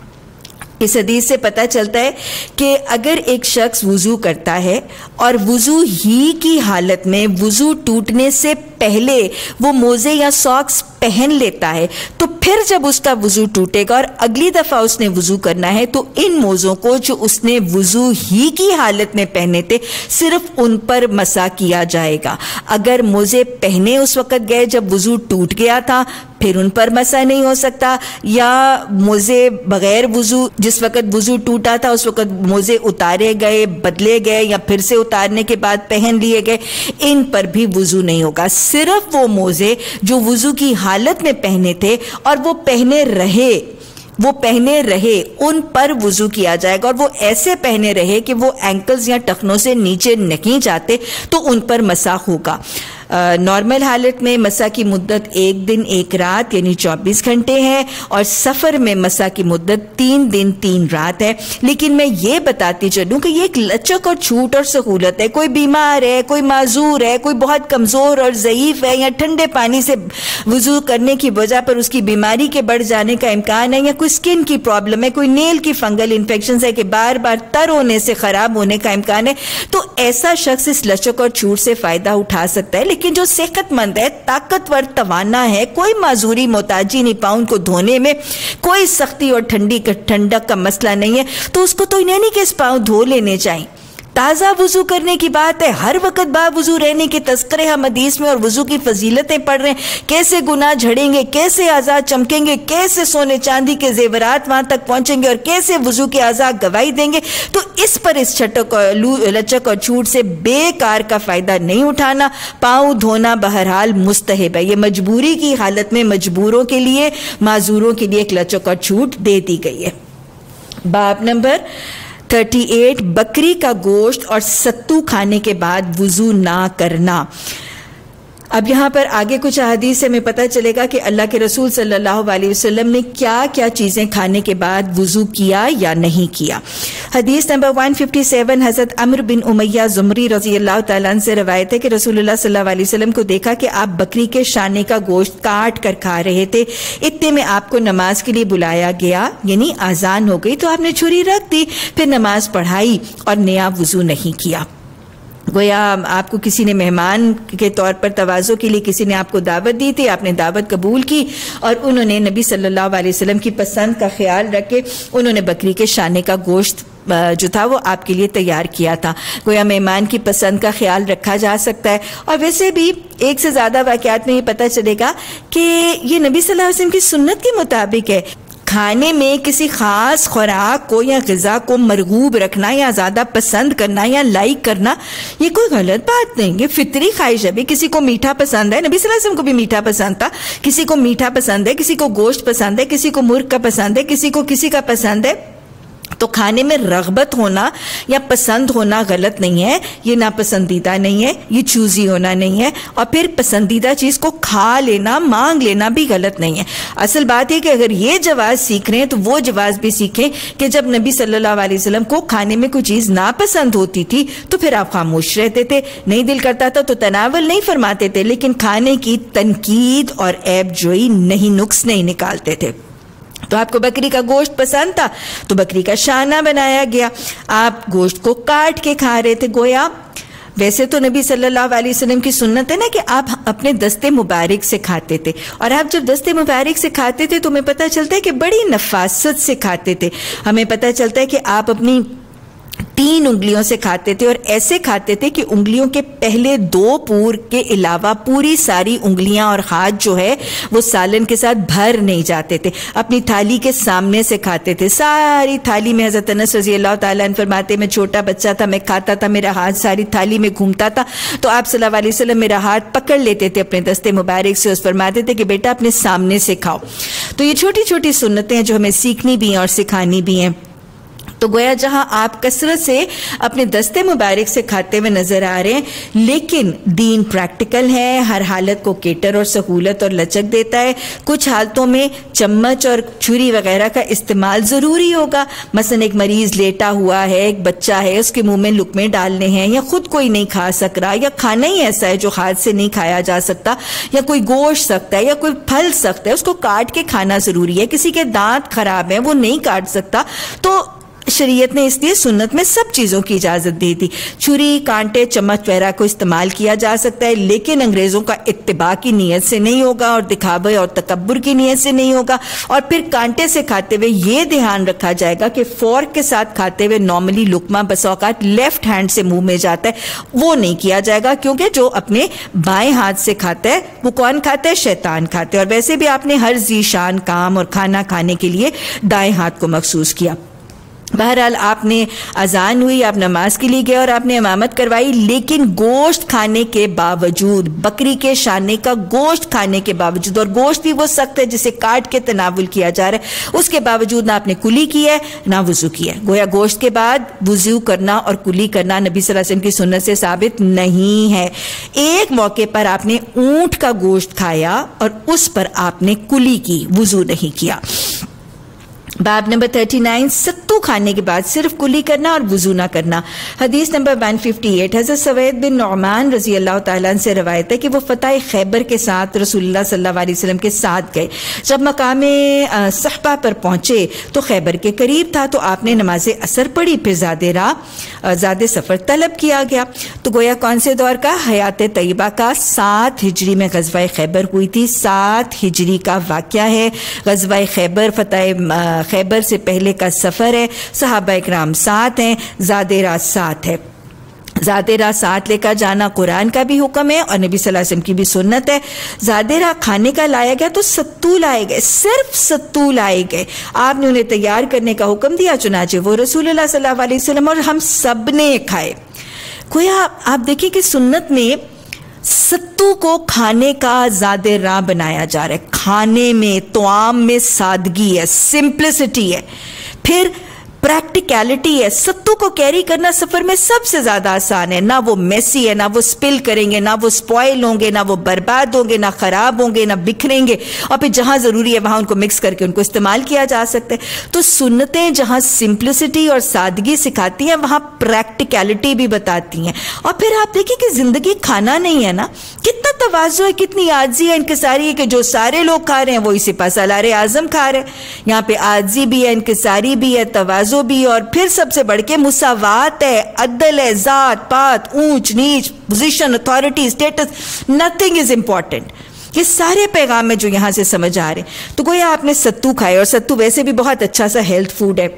اس حدیث سے پتہ چلتا ہے کہ اگر ایک شخص وضو کرتا ہے اور وضو ہی کی حالت میں وضو ٹوٹنے سے پہلے وہ موزے یا ساکس پہن لیتا ہے، تو پھر جب اس کا وضو ٹوٹے گا اور اگلی دفعہ اس نے وضو کرنا ہے تو ان موزوں کو جو اس نے وضو ہی کی حالت میں پہنے تھے صرف ان پر مسح کیا جائے گا. اگر موزے پہنے اس وقت گئے جب وضو ٹوٹ گیا تھا پھر ان پر مسح نہیں ہو سکتا، یا موزے بغیر وضو جس وقت وضو ٹوٹا تھا اس وقت موزے اتارے گئے، بدلے گئے، یا پھر سے اتارنے کے بعد پہن لیے گئے، ان پر بھی وضو نہیں ہوگا. صرف وہ موزے جو وضو کی حالت میں پہنے تھے اور وہ پہنے رہے ان پر وضو کیا جائے گا، اور وہ ایسے پہنے رہے کہ وہ اینکلز یا ٹخنوں سے نیچے نہیں جاتے تو ان پر مسح ہوگا. نارمل حالت میں مسح کی مدت 1 دن 1 رات یعنی 24 گھنٹے ہے، اور سفر میں مسح کی مدت 3 دن 3 رات ہے۔ لیکن میں یہ بتاتی چلوں کہ یہ ایک لچک اور چھوٹ اور سہولت ہے۔ کوئی بیمار ہے، کوئی معذور ہے، کوئی بہت کمزور اور ضعیف ہے، یا ٹھنڈے پانی سے وضو کرنے کی وجہ پر اس کی بیماری کے بڑھ جانے کا امکان ہے، یا کوئی سکن کی پرابلم ہے، کوئی نیل کی فنگل انفیکشن ہے کہ بار بار تر ہونے سے خراب ہونے کا امکان ہے، تو ایسا شخص اس لچک اور چھوٹ سے فائدہ اٹھا سکتا ہے۔ لیکن جو صحت مند ہے، طاقتور توانا ہے، کوئی معذوری محتاجی نہیں پاؤں کو دھونے میں، کوئی سختی اور ٹھنڈک کا مسئلہ نہیں ہے، تو اس کو تو نہیں کہ اس پاؤں دھو لینے چاہیے۔ تازہ وضو کرنے کی بات ہے، ہر وقت با وضو رہنے کے تذکرے ہم حدیث میں اور وضو کی فضیلتیں پڑھ رہے ہیں، کیسے گناہ جھڑیں گے، کیسے اعضاء چمکیں گے، کیسے سونے چاندی کے زیورات وہاں تک پہنچیں گے، اور کیسے وضو کے اعضاء گواہی دیں گے۔ تو اس پر اس لچک اور چھوٹ سے بیکار کا فائدہ نہیں اٹھانا۔ پاؤں دھونا بہرحال مستحب ہے، یہ مجبوری کی حالت میں مجبوروں کے لیے، معذوروں کے لیے ایک لچک اور چھوٹ دے دی گئی ہے۔ باب نمبر 38، بکری کا گوشت اور ستو کھانے کے بعد وضو نہ کرنا۔ اب یہاں پر آگے کچھ احادیث سے ہمیں پتہ چلے گا کہ اللہ کے رسول صلی اللہ علیہ وسلم نے کیا کیا چیزیں کھانے کے بعد وضو کیا یا نہیں کیا۔ حدیث نمبر 157، حضرت عمرو بن امیہ زمری رضی اللہ تعالیٰ عنہ سے روایت ہے کہ رسول اللہ صلی اللہ علیہ وسلم کو دیکھا کہ آپ بکری کے شانے کا گوشت کاٹ کر کھا رہے تھے۔ اتنے میں آپ کو نماز کے لیے بلایا گیا، یعنی اذان ہو گئی، تو آپ نے چھری رکھ دی، پھر نماز پڑھائی اور نیا وضو نہیں کیا۔ گویا آپ کو کسی نے مہمان کے طور پر تواضع کے لیے کسی نے آپ کو دعوت دی تھی، آپ نے دعوت قبول کی، اور انہوں نے نبی صلی اللہ علیہ وسلم کی پسند کا خیال رکھ کے انہوں نے بکری کے شانے کا گوشت جو تھا وہ آپ کے لیے تیار کیا تھا۔ گویا مہمان کی پسند کا خیال رکھا جا سکتا ہے۔ اور ویسے بھی ایک سے زیادہ واقعات میں یہ پتہ چلے گا کہ یہ نبی صلی اللہ علیہ وسلم کی سنت کے مطابق ہے۔ کھانے میں کسی خاص خوراک کو یا غذا کو مرغوب رکھنا یا زیادہ پسند کرنا یا لائک کرنا یہ کوئی غلط بات نہیں، یہ فطری خواہش ہے۔ بھی کسی کو میٹھا پسند ہے، نبی صلی اللہ علیہ وسلم کو بھی میٹھا پسند تھا، کسی کو میٹھا پسند ہے، کسی کو گوشت پسند ہے، کسی کو مرغ کا پسند ہے، کسی کو کسی کا پسند ہے۔ تو کھانے میں رغبت ہونا یا پسند ہونا غلط نہیں ہے، یہ ناپسندیدہ نہیں ہے، یہ چوزی ہونا نہیں ہے، اور پھر پسندیدہ چیز کو کھا لینا، مانگ لینا بھی غلط نہیں ہے۔ اصل بات ہے کہ اگر یہ جواز سیکھ رہے ہیں تو وہ جواز بھی سیکھیں کہ جب نبی صلی اللہ علیہ وسلم کو کھانے میں کوئی چیز ناپسند ہوتی تھی تو پھر آپ خاموش رہتے تھے، نہیں دل کرتا تھا تو تناول نہیں فرماتے تھے، لیکن کھانے کی تنقید اور عیب جوئی نہیں، نقص نہیں نکالتے تھے۔ تو آپ کو بکری کا گوشت پسند تھا تو بکری کا شانہ بنایا گیا، آپ گوشت کو کاٹ کے کھا رہے تھے۔ گویا ویسے تو نبی صلی اللہ علیہ وسلم کی سنت ہے نا کہ آپ اپنے دستے مبارک سے کھاتے تھے، اور آپ جب دستے مبارک سے کھاتے تھے تو ہمیں پتہ چلتا ہے کہ بڑی نفاست سے کھاتے تھے۔ ہمیں پتہ چلتا ہے کہ آپ اپنی 3 انگلیوں سے کھاتے تھے، اور ایسے کھاتے تھے کہ انگلیوں کے پہلے 2 پور کے علاوہ پوری ساری انگلیاں اور ہاتھ جو ہے وہ سالن کے ساتھ بھر نہیں جاتے تھے۔ اپنی تھالی کے سامنے سے کھاتے تھے، ساری تھالی میں۔ حضرت انس رضی اللہ تعالیٰ عنہ فرماتے میں چھوٹا بچہ تھا، میں کھاتا تھا، میرا ہاتھ ساری تھالی میں گھومتا تھا، تو آپ صلی اللہ علیہ وسلم میرا ہاتھ پکڑ لیتے تھے اپنے دستے مبارک سے، اس فرماتے تھے کہ بیٹا اپنے سامنے سے کھاؤ۔ تو یہ چھوٹی چھوٹی سنتیں ہیں جو ہمیں سیکھنی بھی ہیں اور سکھانی بھی ہیں۔ تو گویا جہاں آپ کثرت سے اپنے دستے مبارک سے کھاتے ہوئے نظر آ رہے ہیں، لیکن دین پریکٹیکل ہے، ہر حالت کو کیٹر اور سہولت اور لچک دیتا ہے۔ کچھ حالتوں میں چمچ اور چھری وغیرہ کا استعمال ضروری ہوگا، مثلا ایک مریض لیٹا ہوا ہے، ایک بچہ ہے، اس کے منہ میں لقمے ڈالنے ہیں، یا خود کوئی نہیں کھا سک رہا، یا کھانا ہی ایسا ہے جو ہاتھ سے نہیں کھایا جا سکتا، یا کوئی گوشت سخت ہے، یا کوئی پھل سخت ہے، اس کو کاٹ کے کھانا ضروری ہے، کسی کے دانت خراب ہیں وہ نہیں کاٹ سکتا، تو شریعت نے اس لیے سنت میں سب چیزوں کی اجازت دی تھی۔ چھری، کانٹے، چمچ وغیرہ کو استعمال کیا جا سکتا ہے، لیکن انگریزوں کا اتباع کی نیت سے نہیں ہوگا، اور دکھاوے اور تکبر کی نیت سے نہیں ہوگا۔ اور پھر کانٹے سے کھاتے ہوئے یہ دھیان رکھا جائے گا کہ فورک کے ساتھ کھاتے ہوئے نارملی لقمہ بسا اوقات لیفٹ ہینڈ سے منہ میں جاتا ہے، وہ نہیں کیا جائے گا، کیونکہ جو اپنے بائیں ہاتھ سے کھاتا ہے وہ کون کھاتا ہے؟ شیطان کھاتا ہے۔ اور ویسے بھی آپ نے ہر ذی شان کام اور کھانا کھانے کے لیے دائیں ہاتھ کو مخصوص کیا۔ بہرحال آپ نے اذان ہوئی، آپ نماز کے لیے گئے اور آپ نے امامت کروائی، لیکن گوشت کھانے کے باوجود، بکری کے شانے کا گوشت کھانے کے باوجود، اور گوشت بھی وہ سخت ہے جسے کاٹ کے تناول کیا جا رہا ہے، اس کے باوجود نہ آپ نے کلی کی ہے نہ وضو کیا ہے۔ گویا گوشت کے بعد وضو کرنا اور کلی کرنا نبی صلی اللہ علیہ وسلم کی سنت سے ثابت نہیں ہے۔ ایک موقع پر آپ نے اونٹ کا گوشت کھایا اور اس پر آپ نے کلی کی، وضو نہیں کیا۔ باب نمبر 39، ستو کھانے کے بعد صرف کلی کرنا اور وضو نہ کرنا۔ حدیث نمبر 158، حضرت سوید بن نعمان رضی اللہ تعالیٰ عنہ سے روایت ہے کہ وہ فتح خیبر کے ساتھ رسول اللہ صلی اللہ علیہ وسلم کے ساتھ گئے۔ جب مقام صحبہ پر پہنچے تو خیبر کے قریب تھا، تو آپ نے نماز اثر پڑھی، پھر زاد سفر طلب کیا گیا۔ تو گویا کون سے دور کا؟ حیات طیبہ کا، 7 ہجری میں غزوہ خیبر ہوئی تھی، 7 ہجری کا واقعہ ہے۔ غزوہ خیبر، فتح خیبر سے پہلے کا سفر ہے، صحابہ اکرام 7 ہیں، زاد رات 7 ہے۔ زاد رات 7 لے کر جانا قرآن کا بھی حکم ہے اور نبی صلی اللہ علیہ وسلم کی بھی سنت ہے۔ زاد رات کھانے کا لایا گیا تو ستو لائے گئے، صرف ستو لائے گئے، آپ نے انہیں تیار کرنے کا حکم دیا، چنانچہ وہ رسول اللہ صلی اللہ علیہ وسلم اور ہم سب نے کھائے۔ گویا آپ دیکھیں کہ سنت میں ستو کو کھانے کا زاد راہ بنایا جا رہا ہے، کھانے میں، طعام میں سادگی ہے، سمپلسٹی ہے، پھر پریکٹیکلٹی ہے۔ ستو کو کیری کرنا سفر میں سب سے زیادہ آسان ہے، نہ وہ میسی ہے، نہ وہ سپل کریں گے، نہ وہ سپوائل ہوں گے، نہ وہ برباد ہوں گے، نہ خراب ہوں گے، نہ بکھریں گے، اور پھر جہاں ضروری ہے وہاں ان کو مکس کر کے ان کو استعمال کیا جا سکتا ہے۔ تو سنتیں جہاں سمپلسٹی اور سادگی سکھاتی ہیں وہاں پریکٹیکلٹی بھی بتاتی ہیں۔ اور پھر آپ دیکھیں کہ زندگی کھانا نہیں ہے نا، کتنا تواضع ہے، کتنی عاجزی ہے، انکساری ہے کہ جو سارے لوگ کھا رہے ہیں وہی سپہ سالار اعظم کھا رہے ہیں۔ یہاں پہ عاجزی بھی ہے، انکساری بھی ہے، تواضع بھی، اور پھر سب سے بڑھ کے مساوات ہے، عدل ہے، ذات پات، اونچ نیچ، position, authority, status, nothing is important. یہ سارے پیغام میں جو یہاں سے سمجھ آ رہے ہیں۔ تو گویا آپ نے ستو کھائے، اور ستو ویسے بھی بہت اچھا سا ہیلتھ فوڈ ہے،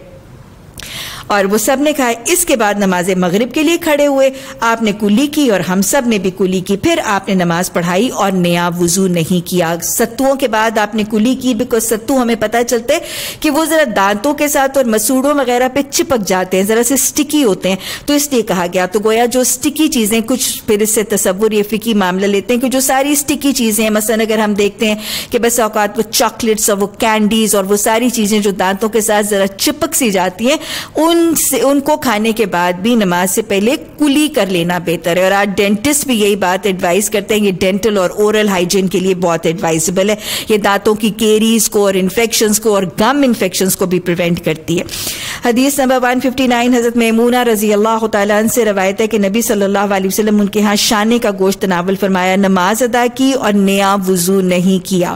اور وہ سب نے کھائے۔ اس کے بعد نماز مغرب کے لیے کھڑے ہوئے، آپ نے کلی کی اور ہم سب نے بھی کلی کی، پھر آپ نے نماز پڑھائی اور نیا وضو نہیں کیا۔ ستوؤں کے بعد آپ نے کلی کی، بیکاز ستو ہمیں پتہ چلتے کہ وہ ذرا دانتوں کے ساتھ اور مسوڑوں وغیرہ پہ چپک جاتے ہیں، ذرا سے سٹکی ہوتے ہیں، تو اس لیے کہا گیا۔ تو گویا جو سٹکی چیزیں، کچھ پھر اس سے تصور یہ فقہی معاملہ لیتے ہیں کہ جو ساری سٹکی چیزیں ہیں، مثلا اگر ہم دیکھتے ہیں کہ بس اوقات وہ چاکلیٹس اور وہ کینڈیز اور وہ ساری چیزیں جو دانتوں کے ساتھ ذرا چپک سی جاتی ہیں، ان کو کھانے کے بعد بھی نماز سے پہلے کلی کر لینا بہتر ہے۔ اور آج ڈینٹسٹ بھی یہی بات ایڈوائز کرتے ہیں، یہ ڈینٹل اور اورل ہائیجین کے لیے بہت ایڈوائزبل ہے، یہ دانتوں کی کیریز کو اور انفیکشنز کو اور گم انفیکشنز کو بھی پریونٹ کرتی ہے۔ حدیث نمبر 159، حضرت میمونہ رضی اللہ تعالیٰ عنہ سے روایت ہے کہ نبی صلی اللہ علیہ وسلم ان کے ہاں شانے کا گوشت تناول فرمایا، نماز ادا کی اور نیا وضو نہیں کیا۔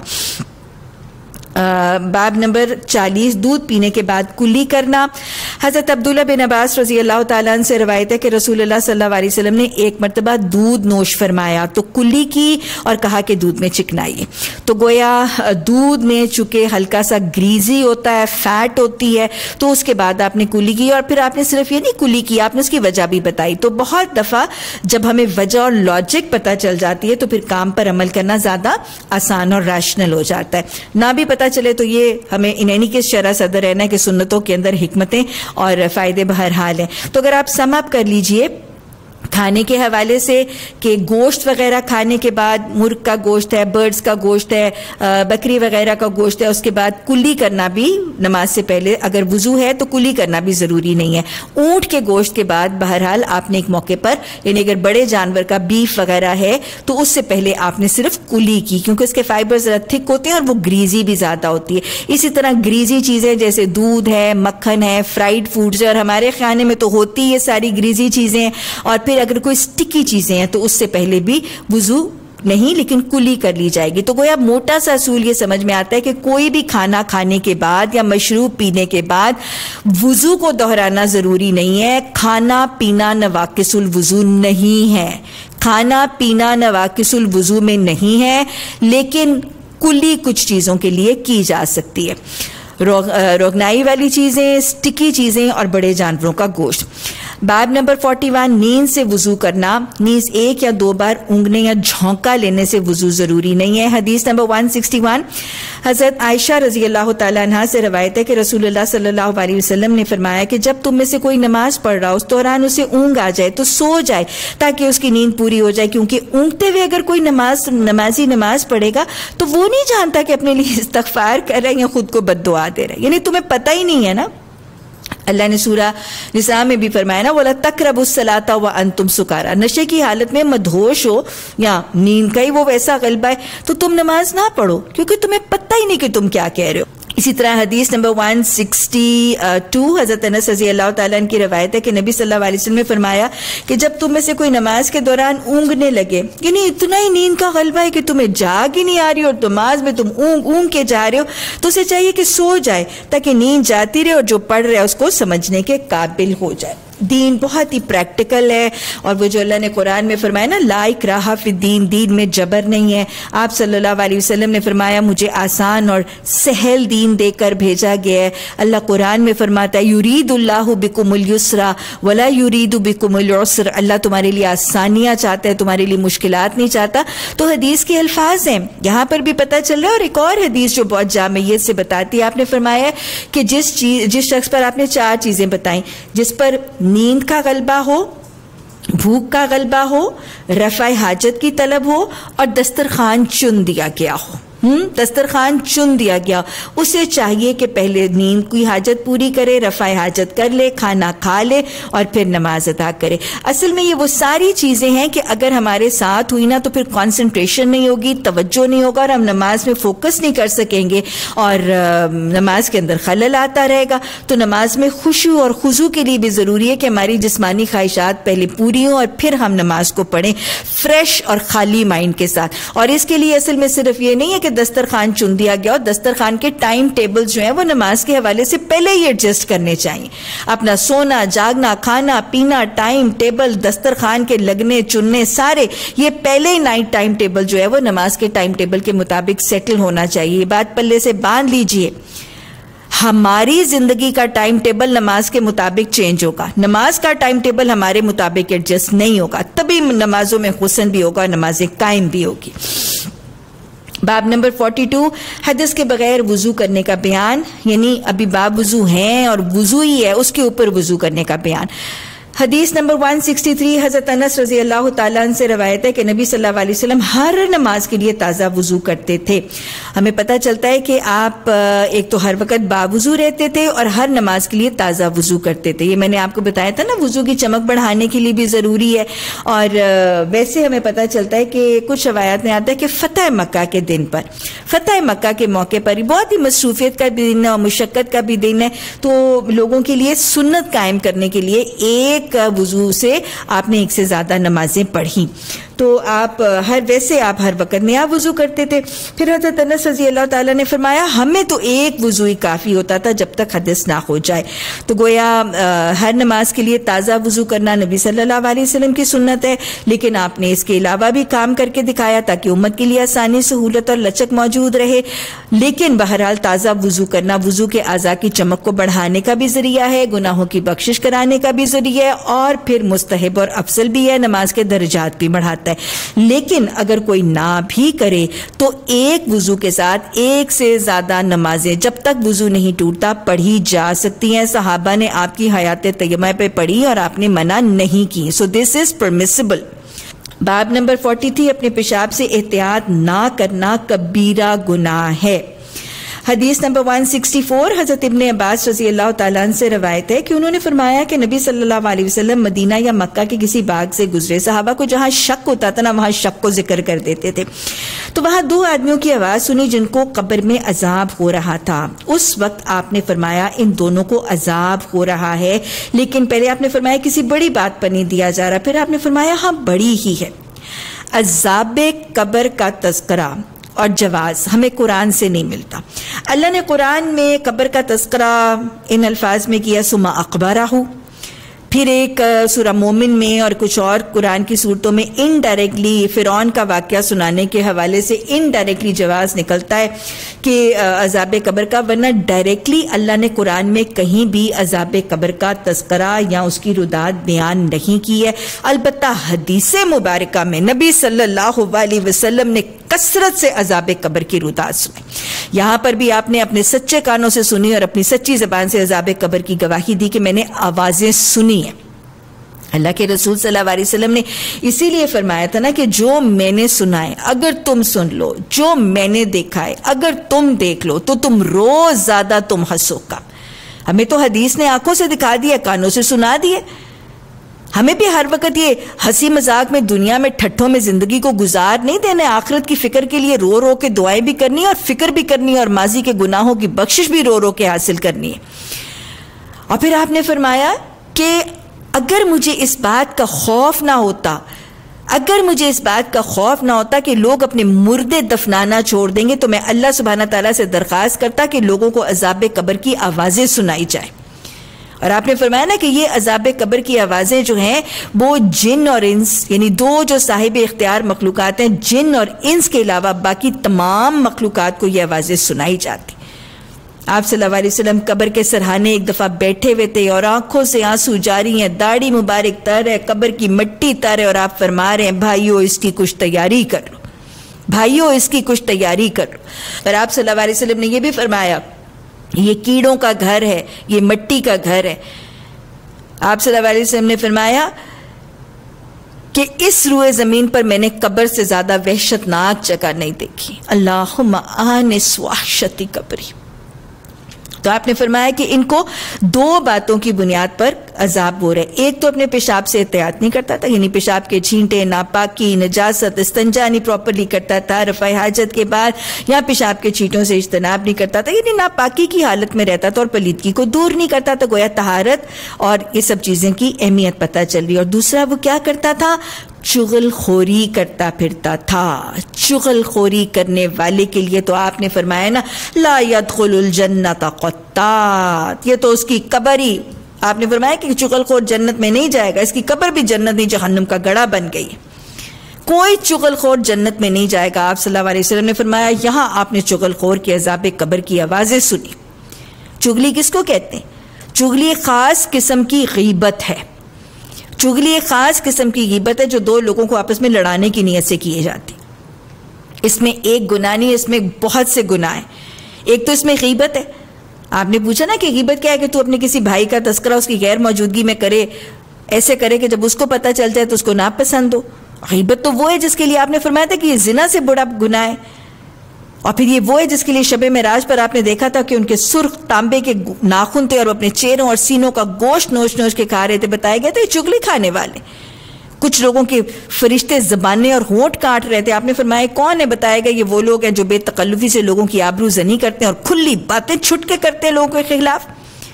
باب نمبر 40، دودھ پینے کے بعد کلی کرنا۔ حضرت عبداللہ بن عباس رضی اللہ تعالیٰ عنہ سے روایت ہے کہ رسول اللہ صلی اللہ علیہ وسلم نے ایک مرتبہ دودھ نوش فرمایا تو کلی کی اور کہا کہ دودھ میں چکنائی۔ تو گویا دودھ میں چونکہ ہلکا سا گریزی ہوتا ہے، فیٹ ہوتی ہے، تو اس کے بعد آپ نے کلی کی، اور پھر آپ نے صرف یہ نہیں کلی کی، آپ نے اس کی وجہ بھی بتائی۔ تو بہت دفعہ جب ہمیں وجہ اور لاجک پتہ چل جاتی ہے تو پھر کام پر عمل کرنا زیادہ آسان اور ریشنل ہو جاتا ہے۔ نہ بھی پتہ چلے تو یہ ہمیں انہی کے شرح صدر رہنا ہے کہ سنتوں کے اندر حکمتیں اور فائدے بہرحال ہیں۔ تو اگر آپ سم اپ کر لیجئے کھانے کے حوالے سے کہ گوشت وغیرہ کھانے کے بعد، مرغ کا گوشت ہے، برڈز کا گوشت ہے، بکری وغیرہ کا گوشت ہے، اس کے بعد کلی کرنا بھی نماز سے پہلے، اگر وضو ہے تو کلی کرنا بھی ضروری نہیں ہے۔ اونٹ کے گوشت کے بعد بہرحال آپ نے ایک موقع پر، یعنی اگر بڑے جانور کا بیف وغیرہ ہے تو اس سے پہلے آپ نے صرف کلی کی، کیونکہ اس کے فائبر ذرا تھک ہوتے ہیں اور وہ گریزی بھی زیادہ ہوتی ہے۔ اسی طرح گریزی چیزیں جیسے دودھ ہے، مکھن ہے، فرائیڈ فوڈز ہے، اور ہمارے کھانے میں تو ہوتی ہے ساری گریزی چیزیں، اور پھر اگر کوئی سٹکی چیزیں ہیں تو اس سے پہلے بھی وضو نہیں لیکن کلی کر لی جائے گی۔ تو گویا موٹا سا اصول یہ سمجھ میں آتا ہے کہ کوئی بھی کھانا کھانے کے بعد یا مشروب پینے کے بعد وضو کو دہرانا ضروری نہیں ہے۔ کھانا پینا نواقص الوضو نہیں ہے، کھانا پینا نواقص الوضو میں نہیں ہے، لیکن کلی کچھ چیزوں کے لیے کی جا سکتی ہے، روگنائی والی چیزیں، سٹکی چیزیں اور بڑے جانوروں کا گوشت۔ باب نمبر 41 نیند سے وضو کرنا، نیز ایک یا دو بار اونگنے یا جھونکا لینے سے وضو ضروری نہیں ہے۔ حدیث نمبر 161 حضرت عائشہ رضی اللہ تعالیٰ عنہ سے روایت ہے کہ رسول اللہ صلی اللہ علیہ وسلم نے فرمایا کہ جب تم میں سے کوئی نماز پڑھ رہا ہو اس دوران اسے اونگ آ جائے تو سو جائے تاکہ اس کی نیند پوری ہو جائے، کیونکہ اونگتے ہوئے اگر کوئی نمازی نماز پڑھے گا تو وہ نہیں جانتا کہ اپنے لیے استغفار کر رہا ہے یا خود کو بد دعا دے رہا ہے، یعنی تمہیں پتہ ہی نہیں ہے نا۔ اللہ نے سورہ نساء میں بھی فرمایا نا وَلَا تَقْرَبُوا الصَّلَاةَ وَأَنْتُمْ سُكَارَىٰ، نشے کی حالت میں مدہوش ہو یا نیند کا ہی وہ ویسا غلبہ ہے تو تم نماز نہ پڑھو، کیونکہ تمہیں پتہ ہی نہیں کہ تم کیا کہہ رہے ہو۔ اسی طرح حدیث نمبر 162 حضرت انس رضی اللہ تعالیٰ عنہ کی روایت ہے کہ نبی صلی اللہ علیہ وسلم نے فرمایا کہ جب تم میں سے کوئی نماز کے دوران اونگنے لگے، یعنی اتنا ہی نیند کا غلبہ ہے کہ تمہیں جاگ ہی نہیں آ رہی اور نماز میں تم اونگ کے جا رہے ہو، تو اسے چاہیے کہ سو جائے تاکہ نیند جاتی رہے اور جو پڑھ رہا ہے اس کو سمجھنے کے قابل ہو جائے۔ دین بہت ہی پریکٹیکل ہے، اور وہ جو اللہ نے قرآن میں فرمایا نا لا اکراہ فی الدین، دین میں جبر نہیں ہے۔ آپ صلی اللہ علیہ وسلم نے فرمایا مجھے آسان اور سہل دین دے کر بھیجا گیا ہے۔ اللہ قرآن میں فرماتا ہے یرید اللہ بکم الیسر ولا یرید بکم العسر، اللہ تمہارے لیے آسانیاں چاہتا ہے، تمہارے لیے مشکلات نہیں چاہتا۔ تو حدیث کے الفاظ ہیں یہاں پر بھی پتہ چل رہا ہے، اور ایک اور حدیث جو بہت جامعیت سے بتاتی ہے، آپ نے فرمایا کہ جس شخص پر آپ نے 4 چیزیں بتائیں، جس پر نیند کا غلبہ ہو، بھوک کا غلبہ ہو، رفع حاجت کی طلب ہو، اور دسترخوان چن دیا گیا ہو، دسترخوان چن دیا گیا، اسے چاہیے کہ پہلے نیند کی حاجت پوری کرے، رفع حاجت کر لے، کھانا کھا لے، اور پھر نماز ادا کرے۔ اصل میں یہ وہ ساری چیزیں ہیں کہ اگر ہمارے ساتھ ہوئی نا تو پھر کنسنٹریشن نہیں ہوگی، توجہ نہیں ہوگا، اور ہم نماز میں فوکس نہیں کر سکیں گے، اور نماز کے اندر خلل آتا رہے گا۔ تو نماز میں خشوع اور خضوع کے لیے بھی ضروری ہے کہ ہماری جسمانی خواہشات پہلے پوری ہوں اور پھر ہم نماز کو پڑھیں فریش اور خالی مائنڈ کے ساتھ۔ اور اس کے لیے اصل میں صرف یہ نہیں ہے کہ دسترخوان چن دیا گیا، اور دسترخوان کے ٹائم ٹیبل جو ہیں وہ نماز کے حوالے سے پہلے ہی ایڈجسٹ کرنے چاہیے۔ اپنا سونا، جاگنا، کھانا پینا، ٹائم ٹیبل، دسترخوان کے لگنے چننے، سارے یہ پہلے ہی نائٹ ٹائم ٹیبل جو ہے وہ نماز کے ٹائم ٹیبل کے مطابق سیٹل ہونا چاہیے۔ یہ بات پلے سے باندھ لیجئے، ہماری زندگی کا ٹائم ٹیبل نماز کے مطابق چینج ہوگا، نماز کا ٹائم ٹیبل ہمارے مطابق ایڈجسٹ نہیں ہوگا، تبھی نمازوں میں حسن بھی ہوگا اور نمازیں قائم بھی ہوگی۔ باب نمبر 42 حدث کے بغیر وضو کرنے کا بیان، یعنی ابھی باب وضو ہیں اور وضو ہی ہے اس کے اوپر وضو کرنے کا بیان۔ حدیث نمبر 163 حضرت انس رضی اللہ تعالیٰ عنہ سے روایت ہے کہ نبی صلی اللہ علیہ وسلم ہر نماز کے لیے تازہ وضو کرتے تھے۔ ہمیں پتہ چلتا ہے کہ آپ ایک تو ہر وقت باوضو رہتے تھے اور ہر نماز کے لیے تازہ وضو کرتے تھے۔ یہ میں نے آپ کو بتایا تھا نا، وضو کی چمک بڑھانے کے لیے بھی ضروری ہے۔ اور ویسے ہمیں پتہ چلتا ہے کہ کچھ روایات میں آتا ہے کہ فتح مکہ کے دن پر، فتح مکہ کے موقع پر ہی بہت ہی مصروفیت کا بھی دن ہے اور مشقت کا بھی دن ہے، تو لوگوں کے لیے سنت قائم کرنے کے لیے ایک وضو سے آپ نے ایک سے زیادہ نمازیں پڑھی، تو آپ ہر وقت نیا وضو کرتے تھے۔ پھر حضرت انس رضی اللہ تعالیٰ نے فرمایا ہمیں تو ایک وضو ہی کافی ہوتا تھا جب تک حدث نہ ہو جائے۔ تو گویا ہر نماز کے لیے تازہ وضو کرنا نبی صلی اللہ علیہ وسلم کی سنت ہے، لیکن آپ نے اس کے علاوہ بھی کام کر کے دکھایا تاکہ امت کے لیے آسانی، سہولت اور لچک موجود رہے۔ لیکن بہرحال تازہ وضو کرنا وضو کے اعضاء کی چمک کو بڑھانے کا بھی ذریعہ ہے، گناہوں کی بخشش کرانے کا بھی ذریعہ ہے، اور پھر مستحب اور افضل بھی ہے، نماز کے درجات بھی بڑھاتا ہے۔ لیکن اگر کوئی نہ بھی کرے تو ایک وضو کے ساتھ ایک سے زیادہ نمازیں جب تک وضو نہیں ٹوٹتا پڑھی جا سکتی ہیں۔ صحابہ نے آپ کی حیات طیبہ پہ پڑھی اور آپ نے منع نہیں کی، سو دس از پرمیسیبل۔ باب نمبر 43 اپنے پیشاب سے احتیاط نہ کرنا کبیرہ گناہ ہے۔ حدیث نمبر 164 حضرت ابن عباس رضی اللہ تعالیٰ عنہ سے روایت ہے کہ انہوں نے فرمایا کہ نبی صلی اللہ علیہ وسلم مدینہ یا مکہ کے کسی باغ سے گزرے، صحابہ کو جہاں شک ہوتا تھا نا وہاں شک کو ذکر کر دیتے تھے، تو وہاں 2 آدمیوں کی آواز سنی جن کو قبر میں عذاب ہو رہا تھا۔ اس وقت آپ نے فرمایا ان دونوں کو عذاب ہو رہا ہے، لیکن پہلے آپ نے فرمایا کسی بڑی بات پر نہیں دیا جا رہا، پھر آپ نے فرمایا ہاں بڑی ہی ہے۔ عذاب قبر کا تذکرہ اور جواز ہمیں قرآن سے نہیں ملتا۔ اللہ نے قرآن میں قبر کا تذکرہ ان الفاظ میں کیا ثم اقبرہ، پھر ایک سورہ مومن میں اور کچھ اور قرآن کی صورتوں میں انڈائریکٹلی فرعون کا واقعہ سنانے کے حوالے سے انڈائریکٹلی جواز نکلتا ہے کہ عذاب قبر کا، ورنہ ڈائریکٹلی اللہ نے قرآن میں کہیں بھی عذاب قبر کا تذکرہ یا اس کی رداد بیان نہیں کی ہے۔ البتہ حدیث مبارکہ میں نبی صلی اللہ علیہ وسلم نے کثرت سے عذاب قبر کی رداد سنی۔ یہاں پر بھی آپ نے اپنے سچے کانوں سے سنی اور اپنی سچی زبان سے عذاب قبر کی گواہی دی کہ میں نے آوازیں سنی ہیں۔ اللہ کے رسول صلی اللہ علیہ وسلم نے اسی لیے فرمایا تھا نا کہ جو میں نے سنا ہے اگر تم سن لو، جو میں نے دیکھا ہے اگر تم دیکھ لو تو تم روز زیادہ تم ہنسو کم۔ ہمیں تو حدیث نے آنکھوں سے دکھا دیا، کانوں سے سنا دیے۔ ہمیں بھی ہر وقت یہ ہنسی مذاق میں دنیا میں ٹھٹھوں میں زندگی کو گزار نہیں دینا، آخرت کی فکر کے لیے رو رو کے دعائیں بھی کرنی اور فکر بھی کرنی اور ماضی کے گناہوں کی بخشش بھی رو رو کے حاصل کرنی ہے۔ اور پھر آپ نے فرمایا کہ اگر مجھے اس بات کا خوف نہ ہوتا، اگر مجھے اس بات کا خوف نہ ہوتا کہ لوگ اپنے مردے دفنانا چھوڑ دیں گے تو میں اللہ سبحانہ تعالیٰ سے درخواست کرتا کہ لوگوں کو عذاب قبر کی آوازیں سنائی جائیں۔ اور آپ نے فرمایا نا کہ یہ عذاب قبر کی آوازیں جو ہیں وہ جن اور انس، یعنی دو جو صاحب اختیار مخلوقات ہیں، جن اور انس کے علاوہ باقی تمام مخلوقات کو یہ آوازیں سنائی جاتی۔ آپ صلی اللہ علیہ وسلم قبر کے سرحانے ایک دفعہ بیٹھے ہوئے تھے اور آنکھوں سے آنسو جاری ہیں، داڑھی مبارک تر ہے، قبر کی مٹی تر ہے، اور آپ فرما رہے ہیں بھائیو اس کی کچھ تیاری کر لو، بھائیو اس کی کچھ تیاری کر لو۔ اور آپ صلی اللہ علیہ وسلم نے یہ بھی فرمایا یہ کیڑوں کا گھر ہے، یہ مٹی کا گھر ہے۔ آپ صلی اللہ علیہ وسلم نے فرمایا کہ اس روئے زمین پر میں نے قبر سے زیادہ وحشتناک جگہ نہیں دیکھی۔ اللہم آنس وحشتی قبری۔ تو آپ نے فرمایا کہ ان کو دو باتوں کی بنیاد پر عذاب ہو رہا ہے۔ ایک تو اپنے پیشاب سے احتیاط نہیں کرتا تھا، یعنی پیشاب کے چھینٹے، ناپاکی، نجاست، استنجا نہیں پراپرلی کرتا تھا رفع حاجت کے بعد، یا پیشاب کے چھینٹوں سے اجتناب نہیں کرتا تھا، یعنی ناپاکی کی حالت میں رہتا تھا اور پلیدگی کو دور نہیں کرتا تھا۔ گویا طہارت اور یہ سب چیزیں کی اہمیت پتہ چل رہی۔ اور دوسرا وہ کیا کرتا تھا؟ چغل خوری کرتا پھرتا تھا۔ چغل خوری کرنے والے کے لیے تو آپ نے فرمایا نا لا يدخل الجنت قطات، یہ تو اس کی قبر ہی، آپ نے فرمایا کہ چغل خور جنت میں نہیں جائے گا، اس کی قبر بھی جنت نہیں جہنم کا گڑھا بن گئی۔ کوئی چغل خور جنت میں نہیں جائے گا۔ آپ صلی اللہ علیہ وسلم نے فرمایا یہاں آپ نے چغل خور کے عذاب قبر کی آوازیں سنی۔ چغلی کس کو کہتے ہیں؟ چغلی ایک خاص قسم کی غیبت ہے۔ چغلی ایک خاص قسم کی غیبت ہے جو دو لوگوں کو آپس میں لڑانے کی نیت سے کیے جاتی۔ اس میں ایک گناہ نہیں، اس میں بہت سے گناہ ہیں۔ ایک تو اس میں غیبت ہے۔ آپ نے پوچھا نا کہ غیبت کیا ہے، کہ تو اپنے کسی بھائی کا تذکرہ اس کی غیر موجودگی میں کرے، ایسے کرے کہ جب اس کو پتہ چل جائے تو اس کو ناپسند ہو۔ غیبت تو وہ ہے جس کے لیے آپ نے فرمایا تھا کہ یہ زنا سے بڑا گناہ ہے، اور پھر یہ وہ ہے جس کے لیے شب معراج پر آپ نے دیکھا تھا کہ ان کے سرخ تانبے کے ناخن تھے اور اپنے چہروں اور سینوں کا گوشت نوچ نوچ کے کھا رہے تھے۔ بتایا گیا تھا یہ چغلی کھانے والے، کچھ لوگوں کے فرشتے زبانیں اور ہونٹ کاٹ رہے تھے۔ آپ نے فرمایا کون ہے؟ بتایا گیا یہ وہ لوگ ہیں جو بے تکلفی سے لوگوں کی آبرو زنی کرتے ہیں اور کھلی باتیں چھٹ کے کرتے ہیں لوگوں کے خلاف۔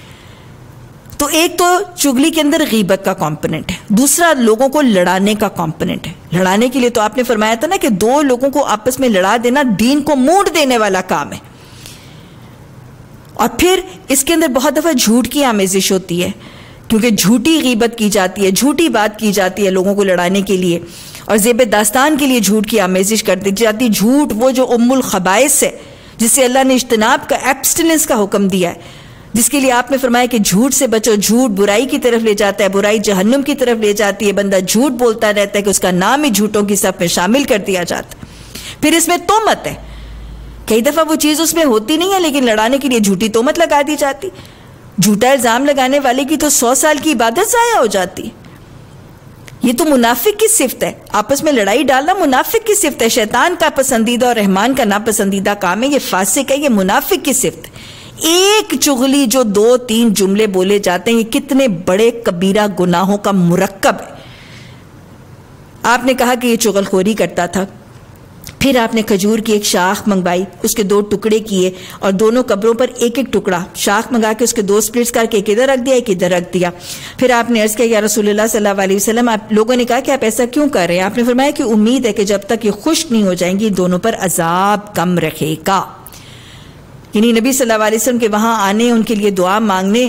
تو ایک تو چغلی کے اندر غیبت کا کمپوننٹ ہے، دوسرا لوگوں کو لڑانے کا کمپوننٹ ہے۔ لڑانے کے لیے تو آپ نے فرمایا تھا نا کہ دو لوگوں کو آپس میں لڑا دینا دین کو موڑ دینے والا کام ہے۔ اور پھر اس کے اندر بہت دفعہ جھوٹ کی آمیزش ہوتی ہے، کیونکہ جھوٹی غیبت کی جاتی ہے، جھوٹی بات کی جاتی ہے لوگوں کو لڑانے کے لیے، اور زیب داستان کے لیے جھوٹ کی آمیزش کر دی جاتی۔ جھوٹ وہ جو ام الخبائث ہے جس سے اللہ نے اجتناب کا، ایبسٹیننس کا حکم دیا ہے، جس کے لیے آپ نے فرمایا کہ جھوٹ سے بچو۔ جھوٹ برائی کی طرف لے جاتا ہے، برائی جہنم کی طرف لے جاتی ہے۔ بندہ جھوٹ بولتا رہتا ہے کہ اس کا نام ہی جھوٹوں کی صف میں شامل کر دیا جاتا ہے۔ پھر اس میں تہمت ہے، کئی دفعہ وہ چیز اس میں ہوتی نہیں ہے لیکن لڑانے کے لیے جھوٹی تہمت لگا دی جاتی۔ جھوٹا الزام لگانے والے کی تو 100 سال کی عبادت ضائع ہو جاتی۔ یہ تو منافق کی صفت ہے، آپس میں لڑائی ڈالنا منافق کی صفت ہے۔ شیطان کا پسندیدہ اور رحمان کا ناپسندیدہ کام ہے، یہ فاسق ہے، یہ منافق کی صفت ہے۔ ایک چغلی جو 2-3 جملے بولے جاتے ہیں، یہ کتنے بڑے کبیرہ گناہوں کا مرکب ہے۔ آپ نے کہا کہ یہ چغل خوری کرتا تھا۔ پھر آپ نے کھجور کی ایک شاخ منگوائی، اس کے 2 ٹکڑے کیے اور دونوں قبروں پر ایک ایک ٹکڑا شاخ منگا کے اس کے 2 سپلٹس کر کے ایک ادھر رکھ دیا، ایک ادھر رکھ دیا۔ پھر آپ نے عرض کیا یا رسول اللہ صلی اللہ علیہ وسلم، آپ لوگوں نے کہا کہ آپ ایسا کیوں کر رہے ہیں؟ آپ نے فرمایا کہ امید ہے کہ جب تک یہ خشک نہیں ہو جائیں گی دونوں پر عذاب کم رہے گا۔ یعنی نبی صلی اللہ علیہ وسلم کے وہاں آنے، ان کے لیے دعا مانگنے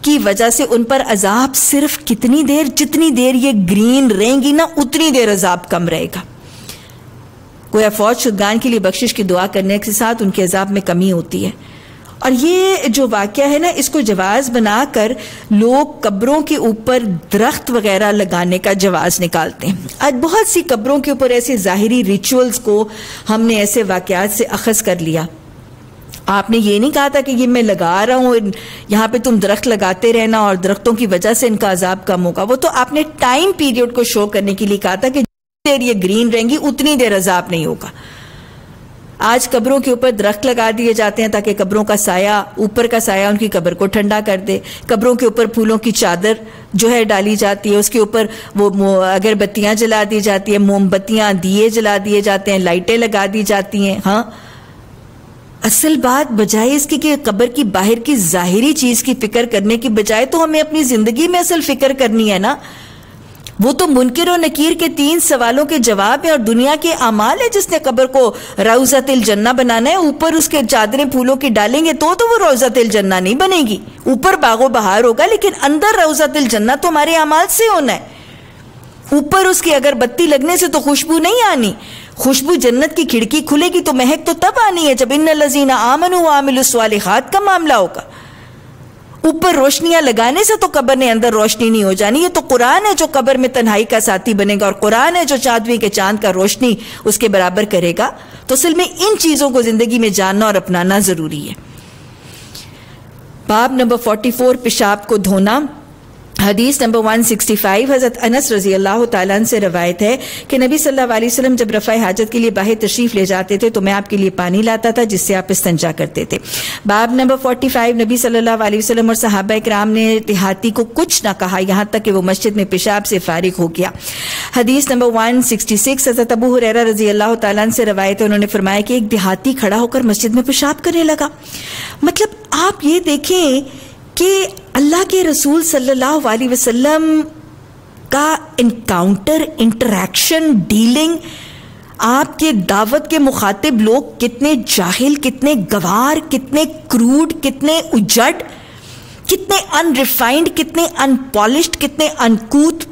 کی وجہ سے ان پر عذاب صرف کتنی دیر، جتنی دیر یہ گرین رہیں گی نا اتنی دیر عذاب کم رہے گا. گویا فوج شدگان کے لیے بخشش کی دعا کرنے کے ساتھ ان کے عذاب میں کمی ہوتی ہے. اور یہ جو واقعہ ہے نا اس کو جواز بنا کر لوگ قبروں کے اوپر درخت وغیرہ لگانے کا جواز نکالتے ہیں. آج بہت سی قبروں کے اوپر ایسے ظاہری ریچولز کو ہم نے ایسے واقعات سے اخذ کر لیا. آپ نے یہ نہیں کہا تھا کہ یہ میں لگا رہا ہوں یہاں پہ تم درخت لگاتے رہنا اور درختوں کی وجہ سے ان کا عذاب کم ہوگا. وہ تو آپ نے ٹائم پیریڈ کو شو کرنے کے لیے کہا تھا کہ جتنی دیر یہ گرین رہیں گی اتنی دیر عذاب نہیں ہوگا. آج قبروں کے اوپر درخت لگا دیے جاتے ہیں تاکہ قبروں کا سایہ، اوپر کا سایہ ان کی قبر کو ٹھنڈا کر دے. قبروں کے اوپر پھولوں کی چادر جو ہے ڈالی جاتی ہے، اس کے اوپر وہ اگر بتیاں جلا دی جاتی ہیں، موم بتیاں، دیے جلا دیے جاتے ہیں، لائٹیں لگا دی جاتی ہیں. ہاں اصل بات بجائے اس کی کہ قبر کی باہر کی ظاہری چیز کی فکر کرنے کی بجائے تو ہمیں اپنی زندگی میں اصل فکر کرنی ہے نا. وہ تو منکر و نکیر کے 3 سوالوں کے جواب ہیں اور دنیا کے اعمال ہے. جس نے قبر کو روضۃ الجنہ بنانا ہے، اوپر اس کے چادریں پھولوں کی ڈالیں گے تو وہ روضۃ الجنہ نہیں بنے گی. اوپر باغ و بہار ہوگا لیکن اندر روضۃ الجنہ تو ہمارے اعمال سے ہونا ہے. اوپر اس کی اگر بتی لگنے سے تو خوشبو نہیں آنی. خوشبو جنت کی کھڑکی کھلے گی تو مہک تو تب آنی ہے جب ان الذین آمنوا وعملوا الصالحات کا معاملہ ہوگا. اوپر روشنیاں لگانے سے تو قبر نے اندر روشنی نہیں ہو جانی. یہ تو قرآن ہے جو قبر میں تنہائی کا ساتھی بنے گا اور قرآن ہے جو چاندویں کے چاند کا روشنی اس کے برابر کرے گا. تو اصل میں ان چیزوں کو زندگی میں جاننا اور اپنانا ضروری ہے. باب نمبر 44 پیشاب کو دھونا. حدیث نمبر 165 حضرت انس رضی اللہ تعالیٰ عنہ سے روایت ہے کہ نبی صلی اللہ علیہ وسلم جب رفع حاجت کے لیے باہر تشریف لے جاتے تھے تو میں آپ کے لیے پانی لاتا تھا جس سے آپ استنجا کرتے تھے. باب نمبر 45 نبی صلی اللہ علیہ وسلم اور صحابہ کرام نے دیہاتی کو کچھ نہ کہا یہاں تک کہ وہ مسجد میں پیشاب سے فارغ ہو گیا. حدیث نمبر 166 حضرت ابو ہریرہ رضی اللہ تعالیٰ عنہ سے روایت ہے، انہوں نے فرمایا کہ ایک دیہاتی کھڑا ہو کر مسجد میں پیشاب کرنے لگا. مطلب آپ یہ دیکھیں کہ اللہ کے رسول صلی اللہ علیہ وسلم کا انکاؤنٹر، انٹریکشن، ڈیلنگ، آپ کے دعوت کے مخاطب لوگ کتنے جاہل، کتنے گوار، کتنے کروڈ، کتنے اجڑ، کتنے ان ریفائنڈ، کتنے ان پالشڈ، کتنے انکوت،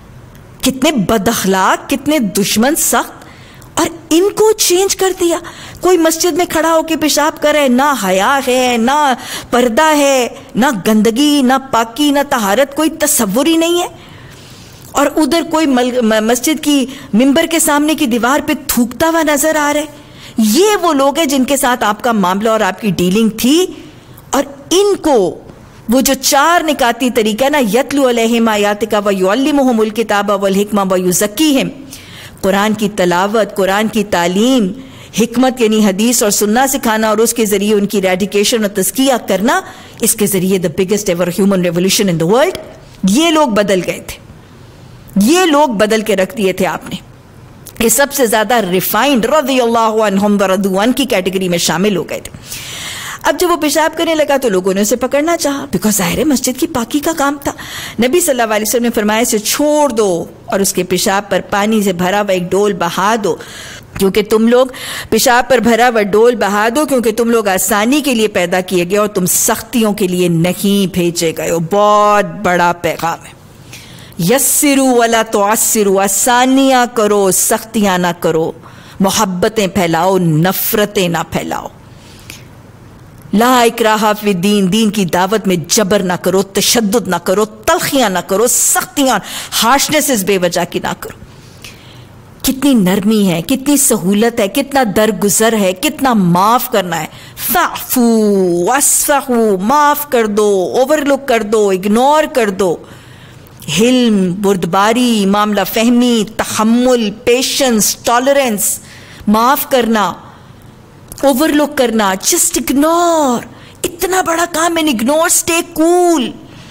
کتنے بد اخلاق، کتنے دشمن سخت، اور ان کو چینج کر دیا. کوئی مسجد میں کھڑا ہو کے پیشاب کرے، نہ حیا ہے، نہ پردہ ہے، نہ گندگی، نہ پاکی، نہ طہارت، کوئی تصور ہی نہیں ہے. اور ادھر کوئی مسجد کی ممبر کے سامنے کی دیوار پہ تھوکتا ہوا نظر آ رہا ہے. یہ وہ لوگ ہیں جن کے ساتھ آپ کا معاملہ اور آپ کی ڈیلنگ تھی. اور ان کو وہ جو 4 نکاتی طریقہ نا، یتلو علیہم آیاتک ویعلمہم الکتاب والحکمہ ویزکیہم، قرآن کی تلاوت، قرآن کی تعلیم، حکمت یعنی حدیث اور سننا سکھانا اور اس کے ذریعے ان کی ریڈیکیشن اور تزکیہ کرنا، اس کے ذریعے the biggest ever human revolution in the world. یہ لوگ بدل گئے تھے، یہ لوگ بدل کے رکھ دیے تھے آپ نے. یہ سب سے زیادہ ریفائنڈ رضی اللہ عنہم ورضوا عنہ کی کیٹیگری میں شامل ہو گئے تھے. اب جب وہ پیشاب کرنے لگا تو لوگوں نے اسے پکڑنا چاہا، بیکاز ظاہر مسجد کی پاکی کا کام تھا. نبی صلی اللہ علیہ وسلم نے فرمایا اسے چھوڑ دو اور اس کے پیشاب پر پانی سے بھرا ہوا ایک ڈول بہا دو، کیونکہ تم لوگ پیشاب پر بھرا ہوا ڈول بہا دو کیونکہ تم لوگ آسانی کے لیے پیدا کیے گئے اور تم سختیوں کے لیے نہیں بھیجے گئے ہو. بہت بڑا پیغام ہے. یسروا ولا تعسروا، آسانیاں کرو سختیاں نہ کرو، محبتیں پھیلاؤ نفرتیں نہ پھیلاؤ. لا اکراہ فی الدین، دین کی دعوت میں جبر نہ کرو، تشدد نہ کرو، تلخیاں نہ کرو، سختیاں، ہارشنیسز بے وجہ کی نہ کرو. کتنی نرمی ہے، کتنی سہولت ہے، کتنا درگزر ہے، کتنا معاف کرنا ہے. فاعفو واصفحوا، معاف کر دو، اوور لک کر دو، اگنور کر دو. حلم، بردباری، معاملہ فہمی، تحمل، پیشنس، ٹالرنس، معاف کرنا، اوور لک کرنا، جسٹ اگنور. اتنا بڑا کام ہے، اگنور، اسٹے کول.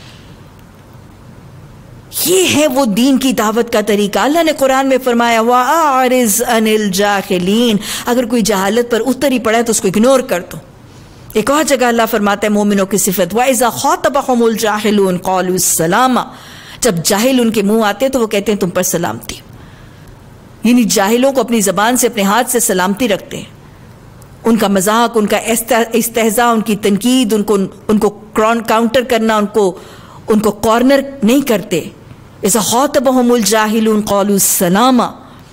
یہ ہے وہ دین کی دعوت کا طریقہ. اللہ نے قرآن میں فرمایا وَأَعْرِضْ عَنِ الْجَاهِلِينَ، اگر کوئی جہالت پر اتر ہی پڑا ہے تو اس کو اگنور کر دو. ایک اور جگہ اللہ فرماتا ہے مومنوں کی صفت وَإِذَا خَاطَبَهُمُ الْجَاهِلُونَ قَالُوا السَّلَامَ، جب جاہل ان کے منہ آتے تو وہ کہتے ہیں تم پر سلامتی. یعنی جاہلوں کو اپنی زبان سے، اپنے ہاتھ سے سلامتی رکھتے ہیں. ان کا مذاق، ان کا استہزاء، ان کی تنقید، ان کو کاؤنٹر کرنا، ان کو کارنر نہیں کرتے. اذا خاطبهم الجاہلون قالوا سلاما.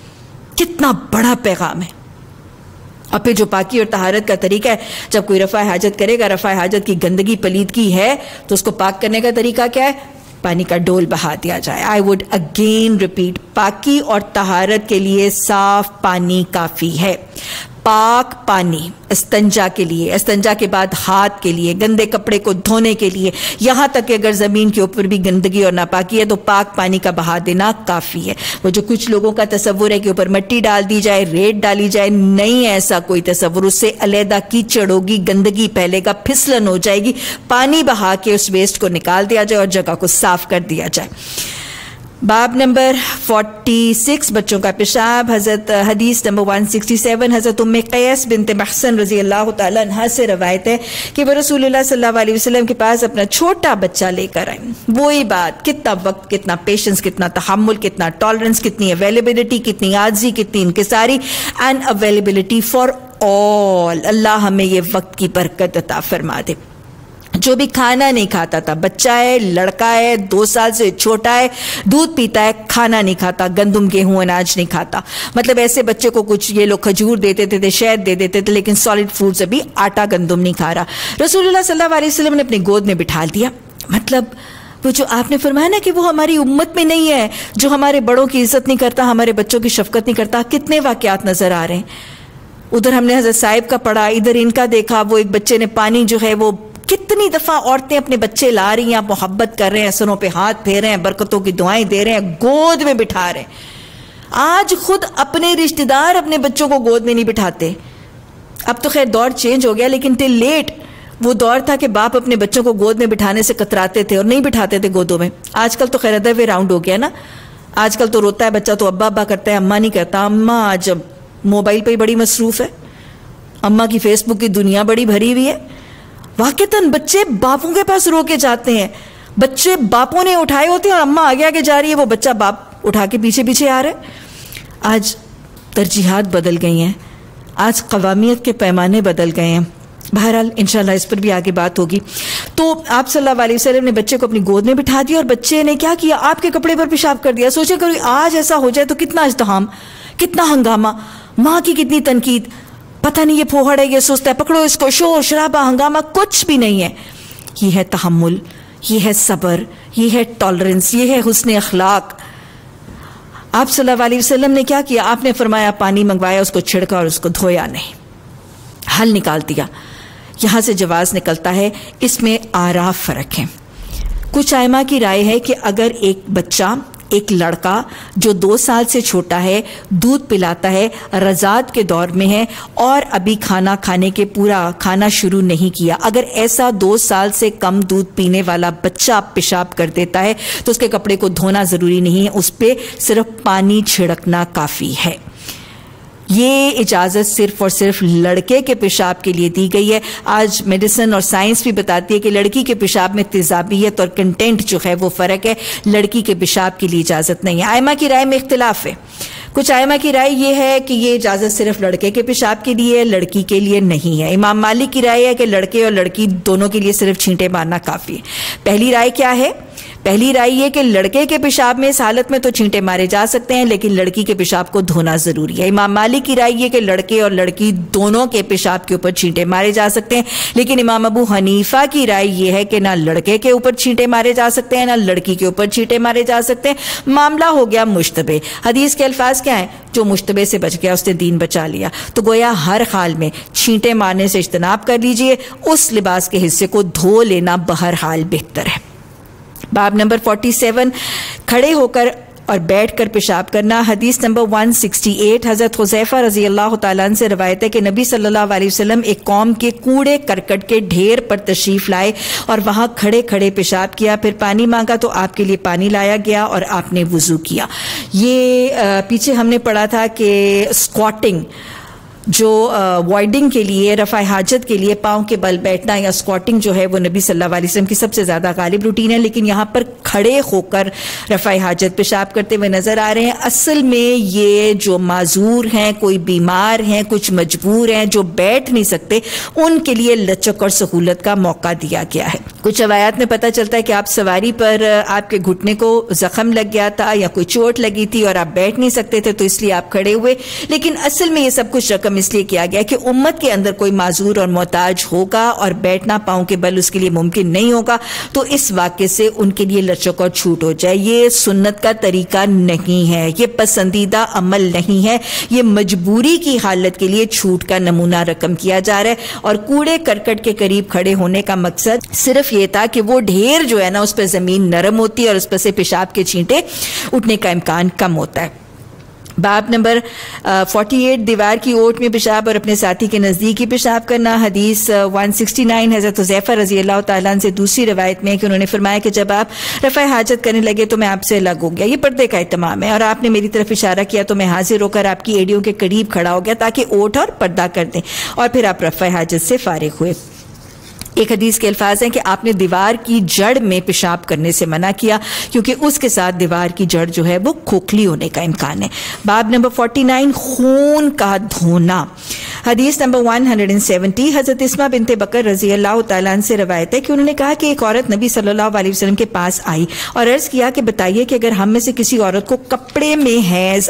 کتنا بڑا پیغام ہے. اور پھر جو پاکی اور طہارت کا طریقہ ہے، جب کوئی رفع حاجت کرے گا، رفع حاجت کی گندگی پلیدگی ہے تو اس کو پاک کرنے کا طریقہ کیا ہے؟ پانی کا ڈول بہا دیا جائے. آئی وڈ اگین ریپیٹ، پاکی اور طہارت کے لیے صاف پانی کافی ہے. پاک پانی استنجا کے لیے، استنجا کے بعد ہاتھ کے لیے، گندے کپڑے کو دھونے کے لیے، یہاں تک کہ اگر زمین کے اوپر بھی گندگی اور ناپاکی ہے تو پاک پانی کا بہا دینا کافی ہے. وہ جو کچھ لوگوں کا تصور ہے کہ اوپر مٹی ڈال دی جائے، ریت ڈالی جائے، نہیں ہے ایسا کوئی تصور. اس سے علیحدہ کیچڑ ہوگی، گندگی پھیلے گا، پھسلن ہو جائے گی. پانی بہا کے اس ویسٹ کو نکال دیا جائے اور جگہ کو صاف کر دیا جائے. باب نمبر 46 بچوں کا پیشاب. حدیث نمبر 167 حضرت ام قیس بنت محصن رضی اللہ تعالی عنہا سے روایت ہے کہ وہ رسول اللہ صلی اللہ علیہ وسلم کے پاس اپنا چھوٹا بچہ لے کر آئے. وہی بات، کتنا وقت، کتنا پیشنس، کتنا تحمل، کتنا ٹالرنس، کتنی اویلیبلٹی، کتنی عاجزی، کتنی انکساری اینڈ اویلیبلٹی فار آل. اللہ ہمیں یہ وقت کی برکت عطا فرما دے. جو بھی کھانا نہیں کھاتا تھا، بچہ ہے، لڑکا ہے، 2 سال سے چھوٹا ہے، دودھ پیتا ہے، کھانا نہیں کھاتا، گندم گیہوں اناج نہیں کھاتا. مطلب ایسے بچے کو کچھ یہ لوگ کھجور دے دیتے تھے، شہد دے دیتے تھے، لیکن سالڈ فوڈز ابھی آٹا گندم نہیں کھا رہا. رسول اللہ صلی اللہ علیہ وسلم نے اپنی گود میں بٹھا دیا. مطلب وہ جو آپ نے فرمایا نا کہ وہ ہماری امت میں نہیں ہے جو ہمارے بڑوں کی عزت نہیں کرتا، ہمارے بچوں کی شفقت نہیں کرتا. کتنے واقعات نظر آ رہے ہیں. ادھر ہم نے حضرت صاحب کا پڑھا، ادھر ان کا دیکھا. وہ ایک بچے نے پانی جو ہے وہ، کتنی دفعہ عورتیں اپنے بچے لا رہی ہیں، محبت کر رہے ہیں، سروں پہ ہاتھ پھیر رہے ہیں، برکتوں کی دعائیں دے رہے ہیں، گود میں بٹھا رہے ہیں. آج خود اپنے رشتہ دار اپنے بچوں کو گود میں نہیں بٹھاتے. اب تو خیر دور چینج ہو گیا، لیکن ٹل لیٹ وہ دور تھا کہ باپ اپنے بچوں کو گود میں بٹھانے سے کتراتے تھے اور نہیں بٹھاتے تھے گودوں میں. آج کل تو خیر ادر وے راؤنڈ ہو گیا نا. آج کل تو روتا ہے بچہ تو ابا ابا کرتا ہے، اماں نہیں کرتا. اماں آج موبائل پہ ہی بڑی مصروف ہے، اماں کی فیس بک کی دنیا بڑی بھری ہوئی ہے. واقعتاً بچے باپوں کے پاس رو کے جاتے ہیں. بچے باپوں نے اٹھائے ہوتے ہیں اور اماں آگے آگے جا رہی ہے، وہ بچہ باپ اٹھا کے پیچھے پیچھے آ رہا ہے. آج ترجیحات بدل گئی ہیں، آج قوامیت کے پیمانے بدل گئے ہیں. بہرحال انشاءاللہ اس پر بھی آگے بات ہوگی. تو آپ صلی اللہ علیہ وسلم نے بچے کو اپنی گود میں بٹھا دیا اور بچے نے کیا کیا؟ آپ کے کپڑے پر پیشاب کر دیا. سوچے کرو آج ایسا ہو جائے تو کتنا ازدحام، کتنا ہنگامہ، ماں کی کتنی تنقید. پتہ نہیں یہ پھوہڑ ہے، یہ سست ہے، پکڑو اس کو، شور شرابہ ہنگامہ. کچھ بھی نہیں ہے. یہ ہے تحمل، یہ ہے صبر، یہ ہے ٹالرنس، یہ ہے حسن اخلاق. آپ صلی اللہ علیہ وسلم نے کیا کیا؟ آپ نے فرمایا پانی منگوایا، اس کو چھڑکا اور اس کو دھویا نہیں، حل نکال دیا. یہاں سے جواز نکلتا ہے. اس میں آراء فرق ہیں. کچھ ائمہ کی رائے ہے کہ اگر ایک بچہ، ایک لڑکا جو 2 سال سے چھوٹا ہے، دودھ پلاتا ہے، رضاعت کے دور میں ہے اور ابھی کھانا کھانے کے پورا کھانا شروع نہیں کیا، اگر ایسا 2 سال سے کم دودھ پینے والا بچہ پیشاب کر دیتا ہے تو اس کے کپڑے کو دھونا ضروری نہیں ہے، اس پہ صرف پانی چھڑکنا کافی ہے. یہ اجازت صرف اور صرف لڑکے کے پیشاب کے لیے دی گئی ہے. آج میڈیسن اور سائنس بھی بتاتی ہے کہ لڑکی کے پیشاب میں تیزابیت اور کنٹینٹ جو ہے وہ فرق ہے، لڑکی کے پیشاب کے لیے اجازت نہیں ہے. ائمہ کی رائے میں اختلاف ہے. کچھ ائمہ کی رائے یہ ہے کہ یہ اجازت صرف لڑکے کے پیشاب کے لیے، لڑکی کے لیے نہیں ہے. امام مالک کی رائے ہے کہ لڑکے اور لڑکی دونوں کے لیے صرف چھینٹے مارنا کافی ہے. پہلی رائے کیا ہے؟ پہلی رائے یہ کہ لڑکے کے پیشاب میں اس حالت میں تو چھینٹے مارے جا سکتے ہیں، لیکن لڑکی کے پیشاب کو دھونا ضروری ہے. امام مالک کی رائے یہ کہ لڑکے اور لڑکی دونوں کے پیشاب کے اوپر چھینٹے مارے جا سکتے ہیں، لیکن امام ابو حنیفہ کی رائے یہ ہے کہ نہ لڑکے کے اوپر چھینٹے مارے جا سکتے ہیں، نہ لڑکی کے اوپر چھینٹے مارے جا سکتے ہیں. معاملہ ہو گیا مشتبہ. حدیث کے الفاظ کیا ہیں؟ جو مشتبہ سے بچ گیا اس نے دین بچا لیا. تو گویا ہر حال میں چھینٹے مارنے سے اجتناب کر لیجئے، اس لباس کے حصے کو دھو لینا بہرحال بہتر ہے. باب نمبر 47 کھڑے ہو کر اور بیٹھ کر پیشاب کرنا. حدیث نمبر 168 حضرت حذیفہ رضی اللہ تعالیٰ عنہ سے روایت ہے کہ نبی صلی اللہ علیہ وسلم ایک قوم کے کوڑے کرکٹ کے ڈھیر پر تشریف لائے اور وہاں کھڑے کھڑے پیشاب کیا. پھر پانی مانگا تو آپ کے لیے پانی لایا گیا اور آپ نے وضو کیا. یہ پیچھے ہم نے پڑھا تھا کہ اسکواٹنگ جو وائڈنگ کے لیے رفع حاجت کے لیے پاؤں کے بل بیٹھنا یا اسکواٹنگ جو ہے وہ نبی صلی اللہ علیہ وسلم کی سب سے زیادہ غالب روٹین ہے، لیکن یہاں پر کھڑے ہو کر رفع حاجت پیشاب کرتے ہوئے نظر آ رہے ہیں۔ اصل میں یہ جو معذور ہیں، کوئی بیمار ہیں، کچھ مجبور ہیں جو بیٹھ نہیں سکتے، ان کے لیے لچک اور سہولت کا موقع دیا گیا ہے۔ کچھ روایات میں پتہ چلتا ہے کہ آپ سواری پر آپ کے گھٹنے کو زخم لگ گیا تھا یا کوئی چوٹ لگی تھی اور آپ بیٹھ نہیں سکتے تھے تو اس لیے آپ کھڑے ہوئے، لیکن اصل میں یہ سب کچھ رقم اس لیے کیا گیا کہ امت کے اندر کوئی معذور اور محتاج ہوگا اور بیٹھنا پاؤں کے بل اس کے لیے ممکن نہیں ہوگا، تو اس واقعے سے ان کے لیے لچک اور چھوٹ ہو جائے۔ یہ سنت کا طریقہ نہیں ہے، یہ پسندیدہ عمل نہیں ہے، یہ مجبوری کی حالت کے لیے چھوٹ کا نمونہ رقم کیا جا رہا ہے۔ اور کوڑے کرکٹ کے قریب کھڑے ہونے کا مقصد صرف یہ تھا کہ وہ ڈھیر جو ہے نا اس پہ زمین نرم ہوتی ہے اور اس پر سے پیشاب کے چھینٹے اٹھنے کا امکان کم ہوتا ہے۔ باب نمبر 48 دیوار کی اوٹ میں پیشاب اور اپنے ساتھی کے نزدیک ہی پیشاب کرنا۔ حدیث 169 حضرت حذیفہ رضی اللہ تعالیٰ عنہ سے دوسری روایت میں ہے کہ انہوں نے فرمایا کہ جب آپ رفع حاجت کرنے لگے تو میں آپ سے الگ ہو گیا، یہ پردے کا اہتمام ہے، اور آپ نے میری طرف اشارہ کیا تو میں حاضر ہو کر آپ کی ایڑیوں کے قریب کھڑا ہو گیا تاکہ اوٹ اور پردہ کر دیں، اور پھر آپ رفع حاجت سے فارغ ہوئے۔ ایک حدیث کے الفاظ ہیں کہ آپ نے دیوار کی جڑ میں پیشاب کرنے سے منع کیا کیونکہ اس کے ساتھ دیوار کی جڑ جو ہے وہ کھوکھلی ہونے کا امکان ہے۔ باب نمبر 49 خون کا دھونا۔ حدیث نمبر 170 حضرت اسمہ بنت بکر رضی اللہ تعالیٰ عنہ سے روایت ہے کہ انہوں نے کہا کہ ایک عورت نبی صلی اللہ علیہ وسلم کے پاس آئی اور عرض کیا کہ بتائیے کہ اگر ہم میں سے کسی عورت کو کپڑے میں حیض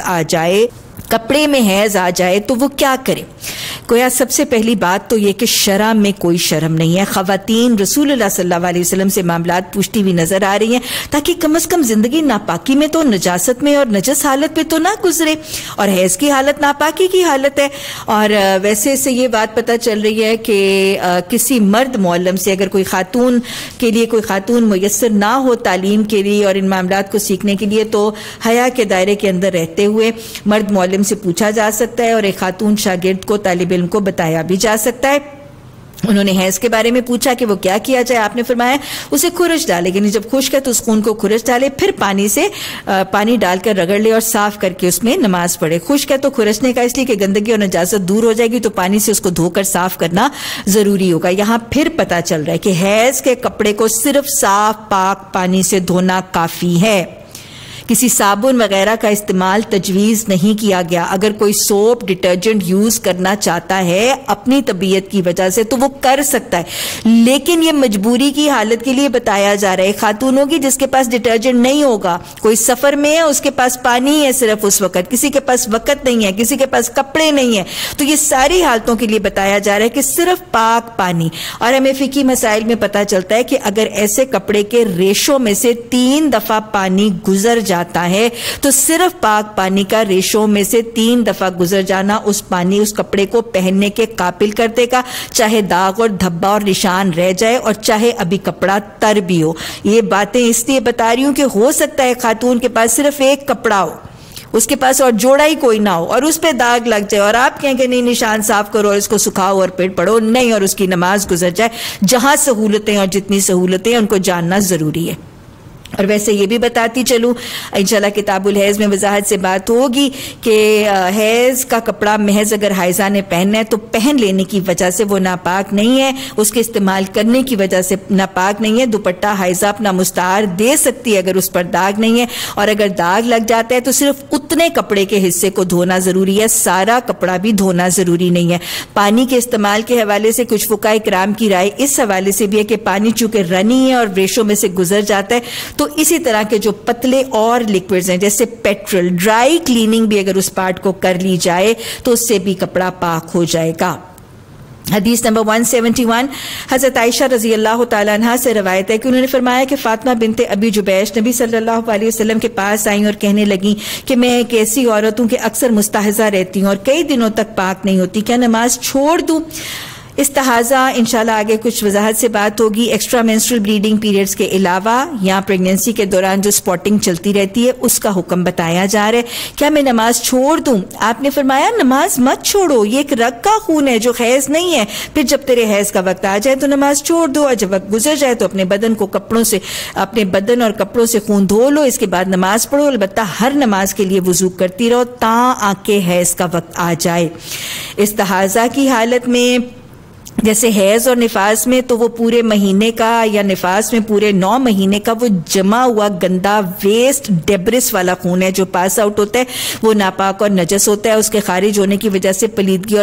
آ جائے تو وہ کیا کرے؟ گویا سب سے پہلی بات تو یہ کہ شرع میں کوئی شرم نہیں ہے۔ خواتین رسول اللہ صلی اللہ علیہ وسلم سے معاملات پوچھتی ہوئی نظر آ رہی ہیں تاکہ کم از کم زندگی ناپاکی میں تو، نجاست میں اور نجس حالت پہ تو نہ گزرے، اور حیض کی حالت ناپاکی کی حالت ہے۔ اور ویسے سے یہ بات پتہ چل رہی ہے کہ کسی مرد معلم سے اگر کوئی خاتون کے لیے کوئی خاتون میسر نہ ہو تعلیم کے لیے اور ان معاملات کو سیکھنے کے لیے تو حیا کے دائرے کے اندر رہتے ہوئے مرد معلم سے پوچھا جا سکتا ہے اور ایک خاتون شاگرد کو، طالب علم کو بتایا بھی جا سکتا ہے۔ انہوں نے حیض کے بارے میں پوچھا کہ وہ کیا کیا جائے، آپ نے فرمایا اسے خرش ڈالے، یعنی جب خشک ہے تو اس خون کو خرش ڈالے، پھر پانی ڈال کر رگڑ لے اور صاف کر کے اس میں نماز پڑھے۔ خشک ہے تو خرشنے کا اس لیے کہ گندگی اور نجاست دور ہو جائے گی، تو پانی سے اس کو دھو کر صاف کرنا ضروری ہوگا۔ یہاں پھر پتہ چل رہا ہے کہ حیض کے کپڑے کو صرف صاف پاک پانی سے دھونا کافی ہے، کسی صابن وغیرہ کا استعمال تجویز نہیں کیا گیا۔ اگر کوئی سوپ ڈٹرجنٹ یوز کرنا چاہتا ہے اپنی طبیعت کی وجہ سے تو وہ کر سکتا ہے، لیکن یہ مجبوری کی حالت کے لیے بتایا جا رہا ہے۔ خاتون ہوگی جس کے پاس ڈٹرجنٹ نہیں ہوگا، کوئی سفر میں ہے، اس کے پاس پانی ہے صرف اس وقت، کسی کے پاس وقت نہیں ہے، کسی کے پاس کپڑے نہیں ہیں، تو یہ ساری حالتوں کے لیے بتایا جا رہا ہے کہ صرف پاک پانی۔ اور ہمیں فقہی مسائل میں پتہ چلتا ہے کہ اگر ایسے کپڑے کے ریشوں میں سے 3 دفعہ پانی گزر جاتا ہے تو صرف پاک پانی کا ریشوں میں سے 3 دفعہ گزر جانا اس کپڑے کو پہننے کے قابل کر دے گا، چاہے داغ اور دھبا اور نشان رہ جائے اور چاہے ابھی کپڑا تر بھی ہو۔ یہ باتیں اس لیے بتا رہی ہوں کہ ہو سکتا ہے خاتون کے پاس صرف ایک کپڑا ہو، اس کے پاس اور جوڑا ہی کوئی نہ ہو، اور اس پہ داغ لگ جائے اور آپ کہیں کہ نہیں نشان صاف کرو اور اس کو سکھاؤ اور پھر پڑھو، نہیں، اور اس کی نماز گزر جائے۔ جہاں سہولتیں اور جتنی سہولتیں ان کو جاننا ضروری ہے۔ اور ویسے یہ بھی بتاتی چلوں، انشاءاللہ کتاب الحیض میں وضاحت سے بات ہوگی کہ حیض کا کپڑا محض اگر حائضہ نے پہننا ہے تو پہن لینے کی وجہ سے وہ ناپاک نہیں ہے، اس کے استعمال کرنے کی وجہ سے ناپاک نہیں ہے۔ دوپٹہ حائضہ اپنا مستعار دے سکتی ہے اگر اس پر داغ نہیں ہے، اور اگر داغ لگ جاتا ہے تو صرف اتنے کپڑے کے حصے کو دھونا ضروری ہے، سارا کپڑا بھی دھونا ضروری نہیں ہے۔ پانی کے استعمال کے حوالے سے کچھ فقہاء کرام کی رائے اس حوالے سے بھی ہے کہ پانی چونکہ رنی ہے اور ریشوں میں سے گزر جاتا ہے تو اسی طرح کے جو پتلے اور لیکوڈز ہیں جیسے پیٹرول، ڈرائی کلیننگ بھی اگر اس پارٹ کو کر لی جائے تو اس سے بھی کپڑا پاک ہو جائے گا۔ حدیث نمبر 171 حضرت عائشہ رضی اللہ تعالیٰ عنہ سے روایت ہے کہ انہوں نے فرمایا کہ فاطمہ بنت ابی جبیش نبی صلی اللہ علیہ وسلم کے پاس آئیں اور کہنے لگیں کہ میں ایک ایسی عورت ہوں کہ اکثر مستحضہ رہتی ہوں اور کئی دنوں تک پاک نہیں ہوتی، کیا نماز چھوڑ دوں؟ استحاضہ انشاءاللہ آگے کچھ وضاحت سے بات ہوگی. ایکسٹرا مینسٹرل بلیڈنگ پیریڈز کے علاوہ یا پریگنینسی کے دوران جو سپاٹنگ چلتی رہتی ہے اس کا حکم بتایا جا رہا ہے. کیا میں نماز چھوڑ دوں؟ آپ نے فرمایا نماز مت چھوڑو، یہ ایک رگ کا خون ہے جو حیض نہیں ہے. پھر جب تیرے حیض کا وقت آ جائے تو نماز چھوڑ دو، اور جب وقت گزر جائے تو اپنے بدن کو کپڑوں سے، اپنے بدن اور کپڑوں سے خون دھو لو، اس کے بعد نماز پڑھو. البتہ ہر نماز کے لیے وضو کرتی رہو تاں آ کے حیض کا وقت آ جائے. استحاضہ کی حالت میں جیسے حیض اور نفاس میں تو وہ پورے مہینے کا یا نفاس میں پورے 9 مہینے کا وہ جمع ہوا گندا ویسٹ ڈیبرس والا خون ہے جو پاس آؤٹ ہوتا ہے، وہ ناپاک اور نجس ہوتا ہے. اس کے خارج ہونے کی وجہ سے پلیدگی اور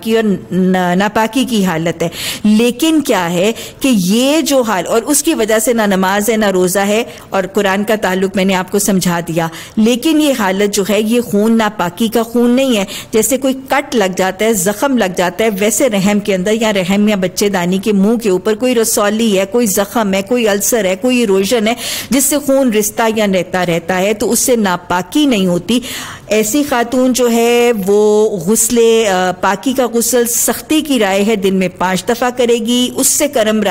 ناپاکی کی حالت ہے. لیکن کیا ہے کہ یہ جو حال، اور اس کی وجہ سے نہ نماز ہے نہ روزہ ہے، اور قرآن کا تعلق میں نے آپ کو سمجھا دیا. لیکن یہ حالت جو ہے یہ خون ناپاکی کا خون نہیں ہے. جیسے کوئی کٹ لگ جاتا ہے، زخم لگ جاتا ہے، ویسے رحم کے اندر یا رحم یا بچے دانی کے منہ کے اوپر کوئی رسولی ہے، کوئی زخم ہے، کوئی السر ہے، کوئی ایروژن ہے جس سے خون رستا یا رہتا ہے تو اس سے ناپاکی نہیں ہوتی. ایسی خاتون جو ہے وہ غسل پاکی کا غسل سختی کی رائے ہے دن میں 5 دفعہ کرے گی، اس سے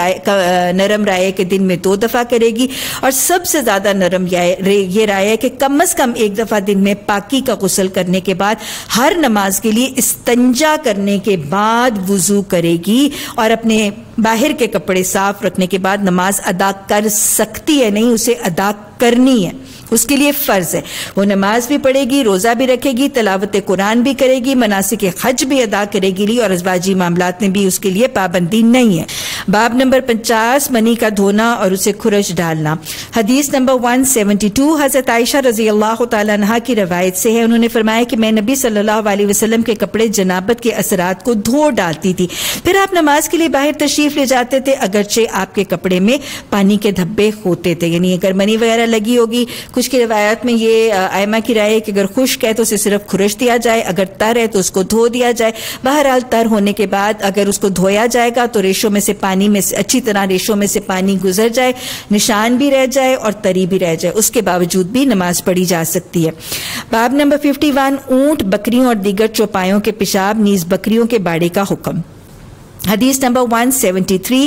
نرم رائے کہ دن میں 2 دفعہ کرے گی، اور سب سے زیادہ نرم یہ رائے ہے کہ کم از کم 1 دفعہ دن میں پاکی کا غسل کرنے کے بعد ہر نماز کے لیے استنجا کرنے کے بعد وضو کرے گی، اور اپنے باہر کے کپڑے صاف رکھنے کے بعد نماز ادا کر سکتی ہے، نہیں اسے ادا کرنی ہے، اس کے لیے فرض ہے. وہ نماز بھی پڑھے گی، روزہ بھی رکھے گی، تلاوت قرآن بھی کرے گی، مناسک حج بھی ادا کرے گی، اور ازواجی معاملات میں بھی اس کے لیے پابندی نہیں ہے. باب نمبر 50 منی کا دھونا اور اسے خرش ڈالنا. حدیث نمبر 172 حضرت عائشہ رضی اللہ تعالیٰ عنہا کی روایت سے ہے. انہوں نے فرمایا کہ میں نبی صلی اللہ علیہ وسلم کے کپڑے جنابت کے اثرات کو دھو ڈالتی تھی، پھر آپ نماز کے لیے باہر تشریف لے جاتے تھے، اگرچہ آپ کے کپڑے میں پانی کے دھبے ہوتے تھے. یعنی اگر منی وغیرہ لگی ہوگی، کچھ کی روایات میں یہ ائمہ کی رائے ہے کہ اگر خشک ہے تو اسے صرف خرش دیا جائے، اگر تر ہے تو اس کو دھو دیا جائے. بہرحال تر ہونے کے بعد اگر اس کو دھویا جائے گا تو ریشوں میں سے پانی میں سے اچھی طرح ریشوں میں سے پانی گزر جائے، نشان بھی رہ جائے اور تری بھی رہ جائے، اس کے باوجود بھی نماز پڑھی جا سکتی ہے. باب نمبر 51 اونٹ، بکریوں اور دیگر چوپایوں کے پیشاب نیز بکریوں کے باڑے کا حکم. حدیث نمبر 173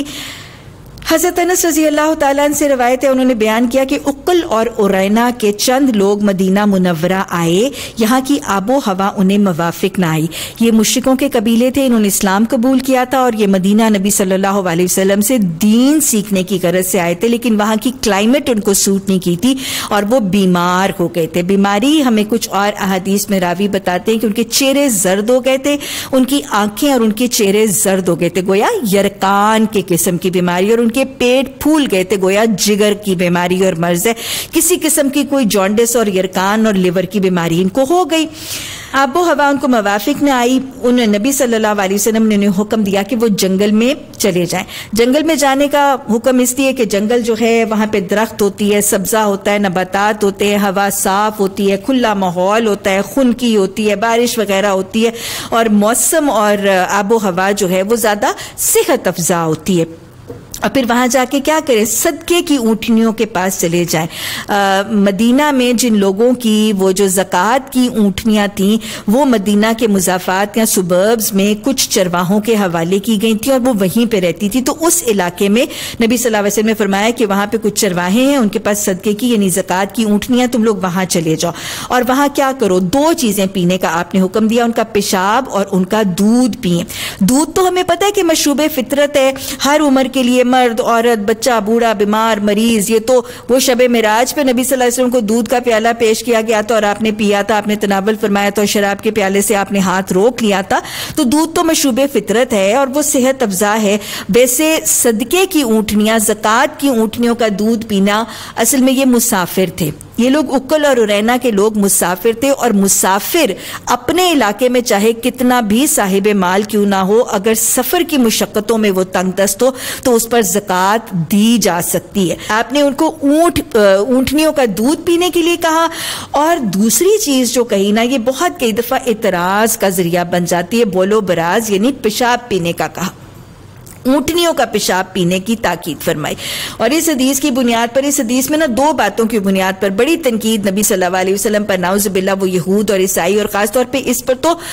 حضرت انس رضی اللہ تعالیٰ عنہ سے روایت ہے، انہوں نے بیان کیا کہ عقل اور ارینا کے چند لوگ مدینہ منورہ آئے، یہاں کی آب و ہوا انہیں موافق نہ آئی. یہ مشرکوں کے قبیلے تھے، انہوں نے اسلام قبول کیا تھا اور یہ مدینہ نبی صلی اللہ علیہ وسلم سے دین سیکھنے کی غرض سے آئے تھے، لیکن وہاں کی کلائمیٹ ان کو سوٹ نہیں کی تھی اور وہ بیمار ہو گئے تھے. بیماری ہمیں کچھ اور احادیث میں راوی بتاتے ہیں کہ ان کے چہرے زرد ہو گئے تھے، ان کی آنکھیں اور ان کے چہرے زرد ہو گئے تھے، گویا یرقان کے قسم کی بیماری، اور ان کے پیٹ پھول گئے تھے، گویا جگر کی بیماری اور مرض ہے، کسی قسم کی کوئی جانڈس اور یرقان اور لیور کی بیماری ان کو ہو گئی. آب و ہوا ان کو موافق نہ آئی. انہیں نبی صلی اللہ علیہ وسلم نے انہیں حکم دیا کہ وہ جنگل میں چلے جائیں. جنگل میں جانے کا حکم اس لیے کہ جنگل جو ہے وہاں پہ درخت ہوتی ہے، سبزہ ہوتا ہے، نباتات ہوتے ہیں، ہوا صاف ہوتی ہے، کھلا ماحول ہوتا ہے، خنکی ہوتی ہے، بارش وغیرہ ہوتی ہے، اور موسم اور آب و ہوا جو ہے وہ زیادہ صحت افزا ہوتی ہے. اور پھر وہاں جا کے کیا کریں؟ صدقے کی اونٹنیوں کے پاس چلے جائیں. مدینہ میں جن لوگوں کی وہ جو زکوٰۃ کی اونٹنیاں تھیں وہ مدینہ کے مضافات یا سبربز میں کچھ چرواہوں کے حوالے کی گئی تھیں اور وہ وہیں پہ رہتی تھی. تو اس علاقے میں نبی صلی اللہ علیہ وسلم نے فرمایا کہ وہاں پہ کچھ چرواہے ہیں، ان کے پاس صدقے کی یعنی زکوٰۃ کی اونٹنیاں، تم لوگ وہاں چلے جاؤ. اور وہاں کیا کرو؟ 2 چیزیں پینے کا آپ نے حکم دیا، ان کا پیشاب اور ان کا دودھ پئیں. دودھ تو ہمیں پتہ ہے کہ مشروب فطرت ہے، ہر عمر کے لیے، مرد، عورت، بچہ، بوڑھا، بیمار، مریض. یہ تو وہ شب معراج پہ نبی صلی اللہ علیہ وسلم کو دودھ کا پیالہ پیش کیا گیا تھا اور آپ نے پیا تھا، آپ نے تناول فرمایا تھا اور شراب کے پیالے سے آپ نے ہاتھ روک لیا تھا. تو دودھ تو مشروب فطرت ہے اور وہ صحت افزا ہے. ویسے صدقے کی اونٹنیاں، زکوٰۃ کی اونٹنیوں کا دودھ پینا، اصل میں یہ مسافر تھے، یہ لوگ عقل اور ارینا کے لوگ مسافر تھے، اور مسافر اپنے علاقے میں چاہے کتنا بھی صاحب مال کیوں نہ ہو، اگر سفر کی مشقتوں میں وہ تنگ دست ہو تو اس پر زکوٰۃ دی جا سکتی ہے. آپ نے ان کو اونٹنیوں کا دودھ پینے کے لیے کہا. اور دوسری چیز جو کہی نا، یہ بہت کئی دفعہ اعتراض کا ذریعہ بن جاتی ہے، بولو براز یعنی پیشاب پینے کا کہا. اونٹنیوں کا پیشاب پینے کی تاکید فرمائی. اور اس حدیث کی بنیاد پر، اس حدیث میں دو باتوں کی بنیاد پر بڑی تنقید نبی صلی اللہ علیہ وسلم پر نعوذ باللہ وہ یہود اور عیسائی، اور خاص طور پہ اس پر تو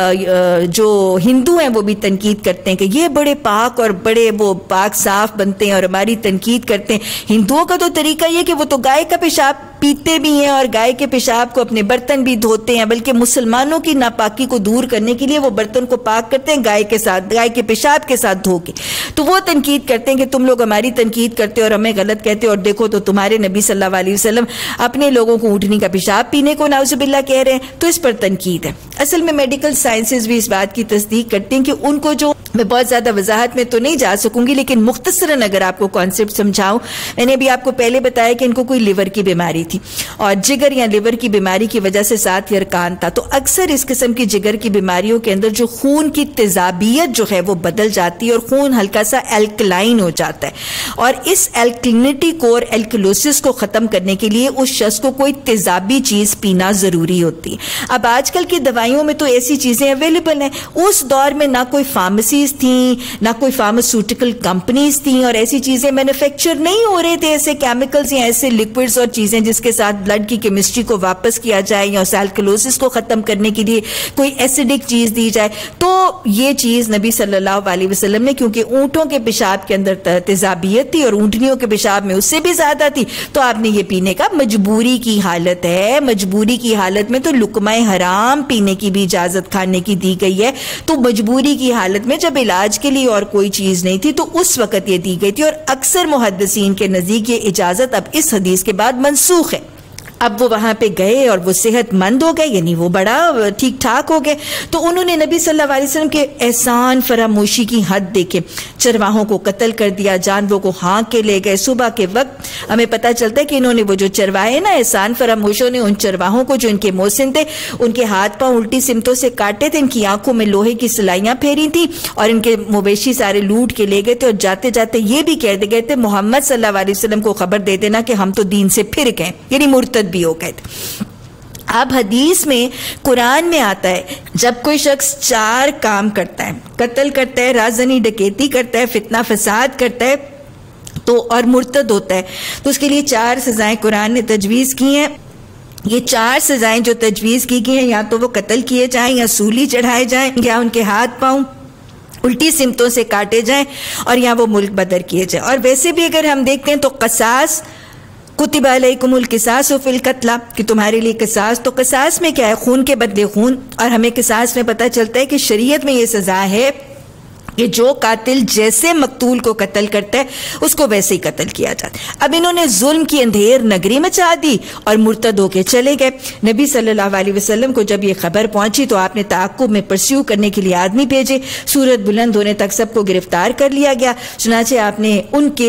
جو ہندو ہیں وہ بھی تنقید کرتے ہیں کہ یہ بڑے پاک اور بڑے وہ پاک صاف بنتے ہیں اور ہماری تنقید کرتے ہیں. ہندوؤں کا تو طریقہ یہ کہ وہ تو گائے کا پیشاب پیتے بھی ہیں اور گائے کے پیشاب کو اپنے برتن بھی دھوتے ہیں، بلکہ مسلمانوں کی ناپاکی کو دور کرنے کے لیے وہ برتن کو پاک کرتے ہیں گائے کے ساتھ، گائے کے پیشاب کے ساتھ دھو کے. تو وہ تنقید کرتے ہیں کہ تم لوگ ہماری تنقید کرتے اور ہمیں غلط کہتے، اور دیکھو تو تمہارے نبی صلی اللہ علیہ وسلم اپنے لوگوں کو اونٹنی کا پیشاب پینے کو نعوذ باللہ کہہ رہے ہیں. تو اس پر تنقید ہے. اصل میں میڈیکل سائنسز بھی اس بات کی تصدیق کرتے ہیں کہ ان کو جو، میں بہت زیادہ وضاحت میں تو نہیں جا سکوں گی لیکن مختصراً اگر آپ کو کانسیپٹ سمجھاؤں، میں نے بھی آپ کو پہلے بتایا کہ ان کو کوئی لیور کی بیماری تھی اور جگر یا لیور کی بیماری کی وجہ سے 7 ارکان تھا. تو اکثر اس قسم کی جگر کی بیماریوں کے اندر جو خون کی تیزابیت جو ہے وہ بدل جاتی ہے اور خون ہلکا سا الکلائن ہو جاتا ہے، اور اس الکلینٹی کو اور الکلوسس کو ختم کرنے کے لیے اس شخص کو کوئی تیزابی چیز پینا ضروری ہوتی ہے. اب آج کل کی دوائیوں میں تو ایسی چیزیں اویلیبل ہیں، اس دور میں نہ کوئی فارمیسیز تھیں، نہ کوئی فارماسیوٹیکل کمپنیز تھیں، اور ایسی چیزیں مینوفیکچر نہیں ہو رہے تھے، ایسے کیمیکلز یا ایسے لکوڈز اور چیزیں جس کے ساتھ بلڈ کی کیمسٹری کو واپس کیا جائے یا اس الکلوسس کو ختم کرنے کے لیے کوئی ایسیڈک چیز دی جائے. تو یہ چیز نبی صلی اللہ علیہ وسلم نے، کیونکہ اونٹوں کے پیشاب کے اندر تیزابیت تھی اور اونٹنیوں کے پیشاب میں اس سے بھی زیادہ تھی، تو آپ نے یہ پینے کا، مجبوری کی حالت ہے، مجبوری کی حالت میں تو لقمہ حرام پینے کی بھی اجازت کھانے کی دی گئی ہے. تو مجبوری کی حالت میں جب علاج کے لیے اور کوئی چیز نہیں تھی تو اس وقت یہ دی گئی تھی، اور اکثر محدثین کے نزدیک یہ اجازت اب اس حدیث کے بعد منسوخ ہے. اب وہ وہاں پہ گئے اور وہ صحت مند ہو گئے، یعنی وہ بڑا ٹھیک ٹھاک ہو گئے. تو انہوں نے نبی صلی اللہ علیہ وسلم کے احسان فراموشی کی حد دیکھے، چرواہوں کو قتل کر دیا، جانوروں کو ہانک کے لے گئے. صبح کے وقت ہمیں پتہ چلتا ہے کہ انہوں نے وہ جو چرواہے نا، احسان فراموشوں نے ان چرواہوں کو جو ان کے محسن تھے، ان کے ہاتھ پاؤں الٹی سمتوں سے کاٹے تھے، ان کی آنکھوں میں لوہے کی سلائیاں پھیری تھیں اور ان کے مویشی سارے لوٹ کے لے گئے تھے، اور جاتے جاتے یہ بھی کہہ گئے تھے محمد صلی اللہ علیہ وسلم کو خبر دے دینا کہ ہم تو دین سے پھر گئے، یعنی مرتد بھی ہو گئے تھے. اب حدیث میں، قرآن میں آتا ہے جب کوئی شخص 4 کام کرتا ہے، قتل کرتا ہے، رازنی ڈکیتی کرتا ہے، فتنہ فساد کرتا ہے تو اور مرتد ہوتا ہے، تو اس کے لیے 4 سزائیں قرآن نے تجویز کی ہیں. یہ 4 سزائیں جو تجویز کی گئی ہیں، یا تو وہ قتل کیے جائیں، یا سولی چڑھائے جائیں، یا ان کے ہاتھ پاؤں الٹی سمتوں سے کاٹے جائیں، اور یا وہ ملک بدر کیے جائیں. اور ویسے بھی اگر ہم دیکھتے ہیں تو قصاص، کتب علیکم القصاص فی القتلی، کہ تمہارے لیے قصاص. تو قصاص میں کیا ہے؟ خون کے بدلے خون. اور ہمیں قصاص میں پتہ چلتا ہے کہ شریعت میں یہ سزا ہے کہ جو قاتل جیسے مقتول کو قتل کرتا ہے اس کو ویسے ہی قتل کیا جاتا ہے. اب انہوں نے ظلم کی اندھیر نگری مچا دی اور مرتد ہو کے چلے گئے. نبی صلی اللہ علیہ وسلم کو جب یہ خبر پہنچی تو آپ نے تعاقب میں پرسیو کرنے کے لیے آدمی بھیجے. سورت بلند ہونے تک سب کو گرفتار کر لیا گیا. چنانچہ آپ نے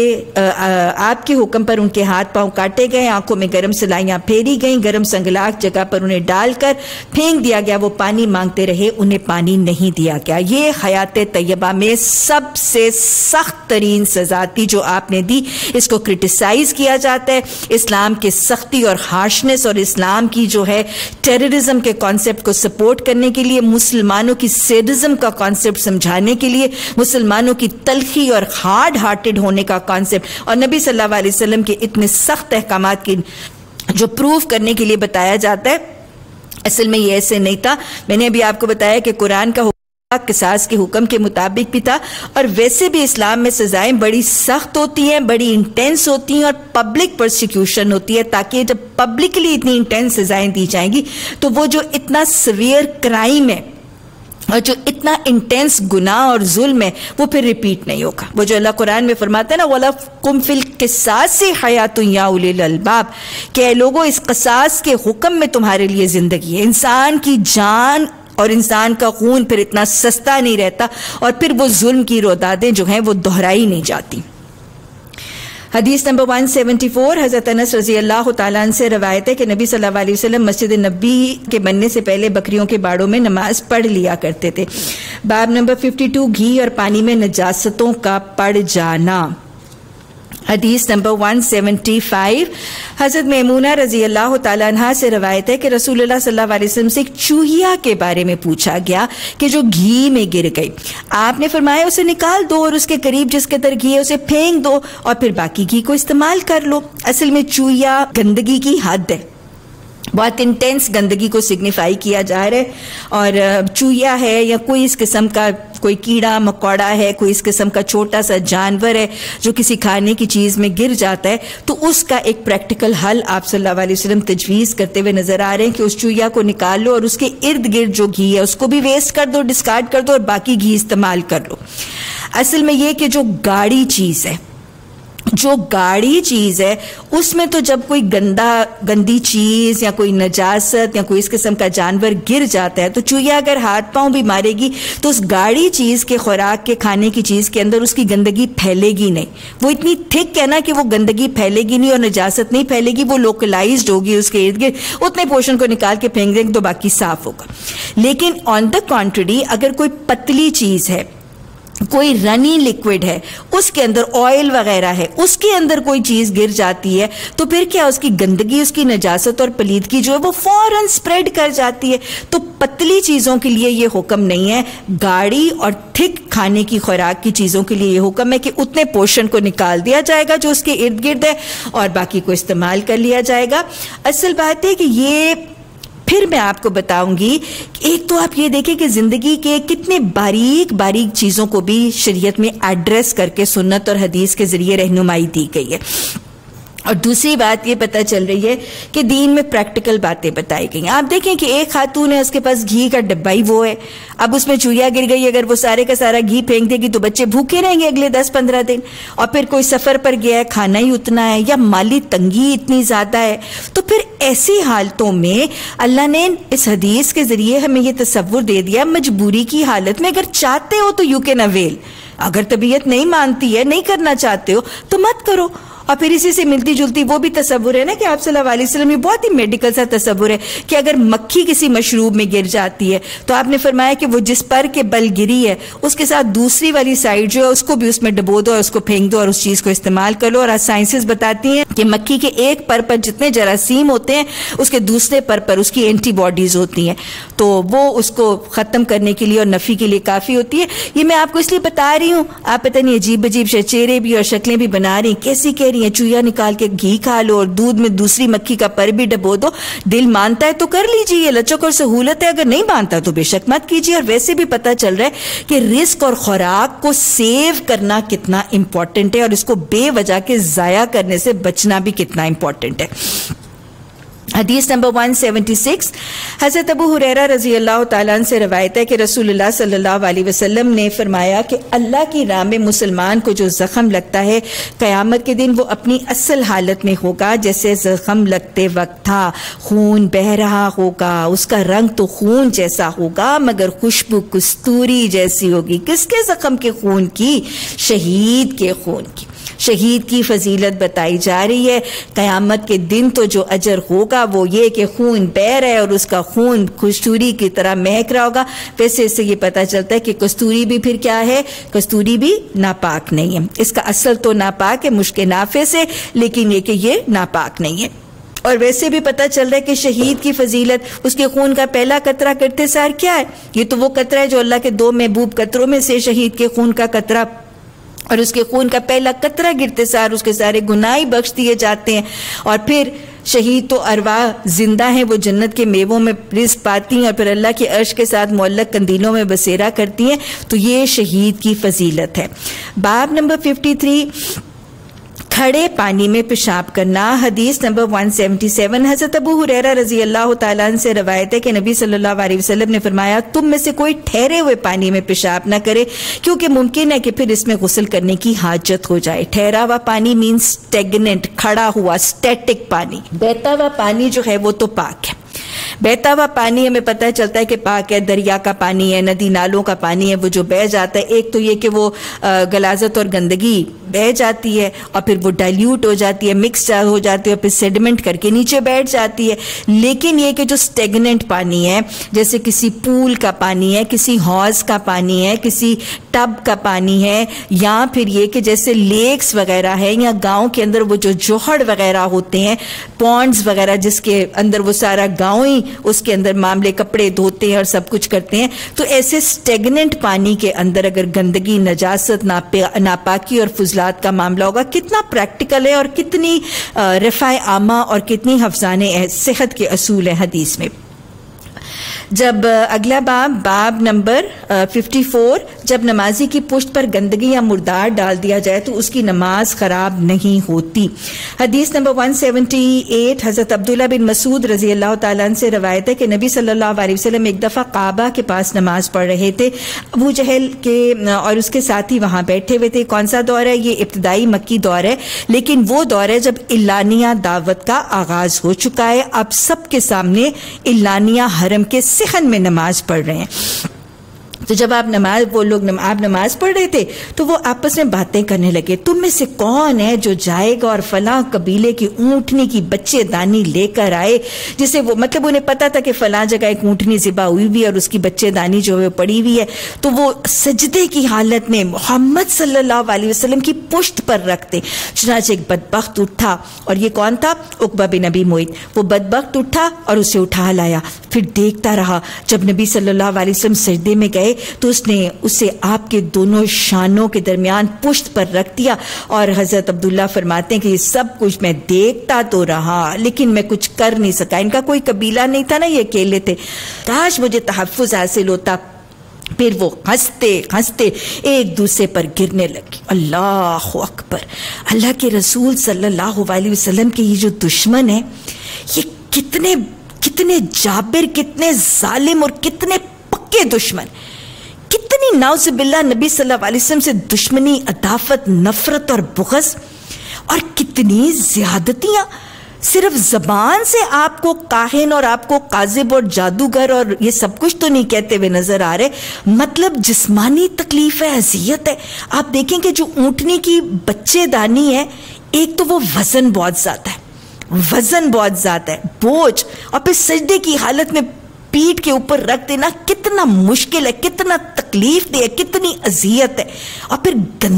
آپ کے حکم پر ان کے ہاتھ پاؤں کاٹے گئے، آنکھوں میں گرم سلائیاں پھیری گئیں، گرم سنگلاخ جگہ پر انہیں ڈال کر پھینک دیا گیا. وہ پانی مانگتے رہے، انہیں پانی نہیں دیا گیا. یہ حیات طیبہ میں سب سے سخت ترین سزا تھی جو آپ نے دی. اس کو کرٹیسائز کیا جاتا ہے، اسلام کے سختی اور ہارشنس اور اسلام کی جو ہے ٹیررزم کے کانسیپٹ کو سپورٹ کرنے کے لیے، مسلمانوں کی سیڈزم کا کانسیپٹ سمجھانے کے لیے، مسلمانوں کی تلخی اور ہارڈ ہارٹڈ ہونے کا کانسیپٹ، اور نبی صلی اللہ علیہ وسلم کے اتنے سخت احکامات کی جو پروف کرنے کے لیے بتایا جاتا ہے. اصل میں یہ ایسے نہیں تھا. میں نے ابھی آپ کو بتایا کہ قرآن کا قصاص کے حکم کے مطابق بھی تھا، اور ویسے بھی اسلام میں سزائیں بڑی سخت ہوتی ہیں، بڑی انٹینس ہوتی ہیں، اور پبلک پرسیکیوشن ہوتی ہے، تاکہ جب پبلکلی اتنی انٹینس سزائیں دی جائیں گی تو وہ جو اتنا سویئر کرائم ہے اور جو اتنا انٹینس گناہ اور ظلم ہے وہ پھر ریپیٹ نہیں ہوگا. وہ جو اللہ قرآن میں فرماتا ہے نا وَلَكُمْ فِي الْقِصَاصِ حَيَاةٌ يَا أُولِي الْأَلْبَابِ، کہ اے لوگوں اس قصاص کے حکم میں تمہارے لیے زندگی ہے. انسان کی جان اور انسان کا خون پھر اتنا سستا نہیں رہتا، اور پھر وہ ظلم کی رودادیں جو ہیں وہ دہرائی نہیں جاتی. حدیث نمبر 174 حضرت انس رضی اللہ تعالیٰ عنہ سے روایت ہے کہ نبی صلی اللہ علیہ وسلم مسجد نبی کے بننے سے پہلے بکریوں کے باڑوں میں نماز پڑھ لیا کرتے تھے. باب نمبر 52 گھی اور پانی میں نجاستوں کا پڑ جانا. حدیث نمبر 175 حضرت میمونہ رضی اللہ تعالیٰ عنہ سے روایت ہے کہ رسول اللہ صلی اللہ علیہ وسلم سے ایک چوہیا کے بارے میں پوچھا گیا کہ جو گھی میں گر گئی. آپ نے فرمایا اسے نکال دو اور اس کے قریب جس کے اندر گھی ہے اسے پھینک دو اور پھر باقی گھی کو استعمال کر لو. اصل میں چوہیا گندگی کی حد ہے، بہت انٹینس گندگی کو سگنیفائی کیا جا رہا ہے، اور چوہیا ہے یا کوئی اس قسم کا کوئی کیڑا مکوڑا ہے، کوئی اس قسم کا چھوٹا سا جانور ہے جو کسی کھانے کی چیز میں گر جاتا ہے، تو اس کا ایک پریکٹیکل حل آپ صلی اللہ علیہ وسلم تجویز کرتے ہوئے نظر آ رہے ہیں کہ اس چوہیا کو نکال لو اور اس کے ارد گرد جو گھی ہے اس کو بھی ویسٹ کر دو، ڈسکارڈ کر دو، اور باقی گھی استعمال کر لو. اصل میں یہ کہ جو گاڑی چیز ہے، جو گاڑی چیز ہے اس میں تو جب کوئی گندی چیز یا کوئی نجاست یا کوئی اس قسم کا جانور گر جاتا ہے تو چوہیا اگر ہاتھ پاؤں بھی مارے گی تو اس گاڑی چیز کے خوراک کے کھانے کی چیز کے اندر اس کی گندگی پھیلے گی نہیں. وہ اتنی تھک ہے نا کہ وہ گندگی پھیلے گی نہیں اور نجاست نہیں پھیلے گی، وہ لوکلائزڈ ہوگی اس کے ارد گرد، اتنے پورشن کو نکال کے پھینک دیں گے تو باقی صاف ہوگا. لیکن آن دا کنٹری اگر کوئی پتلی چیز ہے، کوئی رنی لکوڈ ہے، اس کے اندر آئل وغیرہ ہے، اس کے اندر کوئی چیز گر جاتی ہے تو پھر کیا اس کی گندگی، اس کی نجاست اور پلیدگی جو ہے وہ فوراً سپریڈ کر جاتی ہے. تو پتلی چیزوں کے لیے یہ حکم نہیں ہے، گاڑی اور تھک کھانے کی خوراک کی چیزوں کے لیے یہ حکم ہے کہ اتنے پورشن کو نکال دیا جائے گا جو اس کے ارد گرد ہے اور باقی کو استعمال کر لیا جائے گا. اصل بات ہے کہ یہ پھر میں آپ کو بتاؤں گی، ایک تو آپ یہ دیکھیں کہ زندگی کے کتنے باریک باریک چیزوں کو بھی شریعت میں ایڈریس کر کے سنت اور حدیث کے ذریعے رہنمائی دی گئی ہے. اور دوسری بات یہ پتہ چل رہی ہے کہ دین میں پریکٹیکل باتیں بتائی گئی ہیں. آپ دیکھیں کہ ایک خاتون ہے، اس کے پاس گھی کا ڈبہ ہی وہ ہے، اب اس میں چوہیا گر گئی، اگر وہ سارے کا سارا گھی پھینک دے گی تو بچے بھوکے رہیں گے اگلے 10-15 دن. اور پھر کوئی سفر پر گیا ہے، کھانا ہی اتنا ہے، یا مالی تنگی اتنی زیادہ ہے، تو پھر ایسی حالتوں میں اللہ نے اس حدیث کے ذریعے ہمیں یہ تصور دے دیا، مجبوری کی حالت میں اگر چاہتے ہو تو یو کین اویل، اگر طبیعت نہیں مانتی ہے، نہیں کرنا چاہتے ہو تو مت کرو. اور پھر اسی سے ملتی جلتی وہ بھی تصور ہے نا کہ آپ صلی اللہ علیہ وسلم یہ بہت ہی میڈیکل سا تصور ہے کہ اگر مکھی کسی مشروب میں گر جاتی ہے تو آپ نے فرمایا کہ وہ جس پر کے بل گری ہے اس کے ساتھ دوسری والی سائڈ جو ہے اس کو بھی اس میں ڈبو دو اور اس کو پھینک دو اور اس چیز کو استعمال کر لو. اور آج سائنسز بتاتی ہیں کہ مکھی کے ایک پر پر جتنے جراثیم ہوتے ہیں اس کے دوسرے پر پر اس کی اینٹی باڈیز ہوتی ہیں، تو وہ اس کو ختم کرنے کے لیے اور نفی کے لیے کافی ہوتی ہے. یہ میں آپ کو اس لیے بتا رہی ہوں، آپ پتہ نہیں عجیب عجیب چہرے بھی اور شکلیں بھی بنا رہی ہیں، کیسی کہہ رہی ہیں چوہیا نکال کے گھی کھا لو اور دودھ میں دوسری مکھی کا پر بھی ڈبو دو. دل مانتا ہے تو کر لیجیے، یہ لچک اور سہولت ہے، اگر نہیں مانتا تو بے شک مت کیجیے. اور ویسے بھی پتہ چل رہا ہے کہ رزق اور خوراک کو سیو کرنا کتنا امپورٹنٹ ہے اور اس کو بے وجہ کے ضائع کرنے سے بچنا بھی کتنا امپورٹنٹ ہے. حدیث نمبر 176 حضرت ابو ہریرہ رضی اللہ تعالیٰ عنہ سے روایت ہے کہ رسول اللہ صلی اللہ علیہ وسلم نے فرمایا کہ اللہ کی راہ میں مسلمان کو جو زخم لگتا ہے قیامت کے دن وہ اپنی اصل حالت میں ہوگا جیسے زخم لگتے وقت تھا، خون بہ رہا ہوگا، اس کا رنگ تو خون جیسا ہوگا مگر خوشبو کستوری جیسی ہوگی. کس کے زخم کے خون کی؟ شہید کے خون کی. شہید کی فضیلت بتائی جا رہی ہے. قیامت کے دن تو جو اجر ہوگا وہ یہ کہ خون بہ رہا ہے اور اس کا خون کستوری کی طرح مہک رہا ہوگا. ویسے اس سے یہ پتہ چلتا ہے کہ کستوری بھی پھر کیا ہے؟ کستوری بھی ناپاک نہیں ہے. اس کا اصل تو ناپاک ہے مشک نافع سے، لیکن یہ کہ یہ ناپاک نہیں ہے. اور ویسے بھی پتہ چل رہا ہے کہ شہید کی فضیلت، اس کے خون کا پہلا قطرہ کرتے سار کیا ہے؟ یہ تو وہ قطرہ ہے جو اللہ کے 2 محبوب قطروں میں سے شہید کے خون کا قطرہ، اور اس کے خون کا پہلا قطرہ گرتے سار اس کے سارے گناہ بخش دیے جاتے ہیں. اور پھر شہید تو ارواح زندہ ہیں، وہ جنت کے میووں میں رزق پاتی ہیں اور پھر اللہ کے عرش کے ساتھ معلق قندیلوں میں بسیرا کرتی ہیں. تو یہ شہید کی فضیلت ہے. باب نمبر 53 کھڑے پانی میں پیشاب کرنا. حدیث نمبر 177 حضرت ابو ہریرہ رضی اللہ تعالیٰ عنہ سے روایت ہے کہ نبی صلی اللہ علیہ وسلم نے فرمایا تم میں سے کوئی ٹھہرے ہوئے پانی میں پیشاب نہ کرے کیونکہ ممکن ہے کہ پھر اس میں غسل کرنے کی حاجت ہو جائے. ٹھہرا ہوا پانی مینز اسٹیگننٹ، کھڑا ہوا اسٹیٹک پانی. بہتا ہوا پانی جو ہے وہ تو پاک ہے. بہتا ہوا پانی ہمیں پتہ چلتا ہے کہ پاک ہے، دریا کا پانی ہے، ندی نالوں کا پانی ہے، وہ جو بہہ جاتا ہے، ایک تو یہ کہ وہ غلاظت اور گندگی بہہ جاتی ہے اور پھر وہ ڈائلیوٹ ہو جاتی ہے، مکس ہو جاتی ہے اور پھر سیڈیمنٹ کر کے نیچے بیٹھ جاتی ہے. لیکن یہ کہ جو اسٹیگننٹ پانی ہے، جیسے کسی پول کا پانی ہے، کسی حوض کا پانی ہے، کسی ٹب کا پانی ہے، یا پھر یہ کہ جیسے لیکس وغیرہ ہے یا گاؤں کے اندر وہ جو جوہڑ وغیرہ ہوتے ہیں، پونڈز وغیرہ جس کے اندر وہ سارا گاؤں ہی اس کے اندر معاملے کپڑے دھوتے ہیں اور سب کچھ کرتے ہیں، تو ایسے اسٹیگننٹ پانی کے اندر اگر گندگی، نجاست، ناپاکی اور فضلات کا معاملہ ہوگا، کتنا پریکٹیکل ہے اور کتنی رفع عامہ اور کتنی حفظان صحت کے اصول ہیں حدیث میں. جب اگلا باب نمبر 54، جب نمازی کی پشت پر گندگی یا مردار ڈال دیا جائے تو اس کی نماز خراب نہیں ہوتی. حدیث نمبر 178، حضرت عبداللہ بن مسعود رضی اللہ تعالیٰ عنہ سے روایت ہے کہ نبی صلی اللہ علیہ وسلم ایک دفعہ کعبہ کے پاس نماز پڑھ رہے تھے. ابو جہل کے اور اس کے ساتھی وہاں بیٹھے ہوئے تھے. کون سا دور ہے یہ؟ ابتدائی مکی دور ہے، لیکن وہ دور ہے جب اعلانیہ دعوت کا آغاز ہو چکا ہے. اب سب کے سامنے اعلانیہ حرم کے صحن میں نماز پڑھ رہے ہیں. تو جب آپ نماز پڑھ رہے تھے تو وہ آپس میں باتیں کرنے لگے. تم میں سے کون ہے جو جائے گا اور فلاں قبیلے کی اونٹنی کی بچے دانی لے کر آئے، جسے وہ مطلب انہیں پتا تھا کہ فلاں جگہ ایک اونٹنی ذبح ہوئی ہوئی ہے اور اس کی بچے دانی جو ہے پڑی ہوئی ہے، تو وہ سجدے کی حالت میں محمد صلی اللہ علیہ وسلم کی پشت پر رکھتے. چنانچہ ایک بدبخت اٹھا، اور یہ کون تھا؟ عقبہ بن ابی معیط. وہ بدبخت اٹھا اور اسے اٹھا لایا، پھر دیکھتا رہا. جب نبی صلی اللہ علیہ وسلم سجدے میں گئے تو اس نے اسے آپ کے دونوں شانوں کے درمیان پشت پر رکھ دیا. اور حضرت عبداللہ فرماتے ہیں کہ یہ سب کچھ میں دیکھتا تو رہا لیکن میں کچھ کر نہیں سکا. ان کا کوئی قبیلہ نہیں تھا نا، یہ اکیلے تھے. کاش مجھے تحفظ حاصل ہوتا. پھر وہ ہنستے ہنستے ایک دوسرے پر گرنے لگے. اللہ اکبر! اللہ کے رسول صلی اللہ علیہ وسلم کے یہ جو دشمن ہیں، یہ کتنے جابر، کتنے ظالم اور کتنے پکے دشمن، کتنی نعوذ باللہ نبی صلی اللہ علیہ وسلم سے دشمنی، عداوت، نفرت اور بغض، اور کتنی زیادتیاں. صرف زبان سے آپ کو کاہن اور آپ کو قاذب اور جادوگر اور یہ سب کچھ تو نہیں کہتے ہوئے نظر آ رہے، مطلب جسمانی تکلیف ہے، اذیت ہے. آپ دیکھیں کہ جو اونٹنی کی بچے دانی ہے، ایک تو وہ وزن بہت زیادہ ہے، بوجھ، اور پھر سجدے کی حالت میں پیٹھ کے اوپر رکھ دینا کتنا مشکل ہے، کتنا تکلیف دہ ہے، کتنی اذیت ہے. اور پھر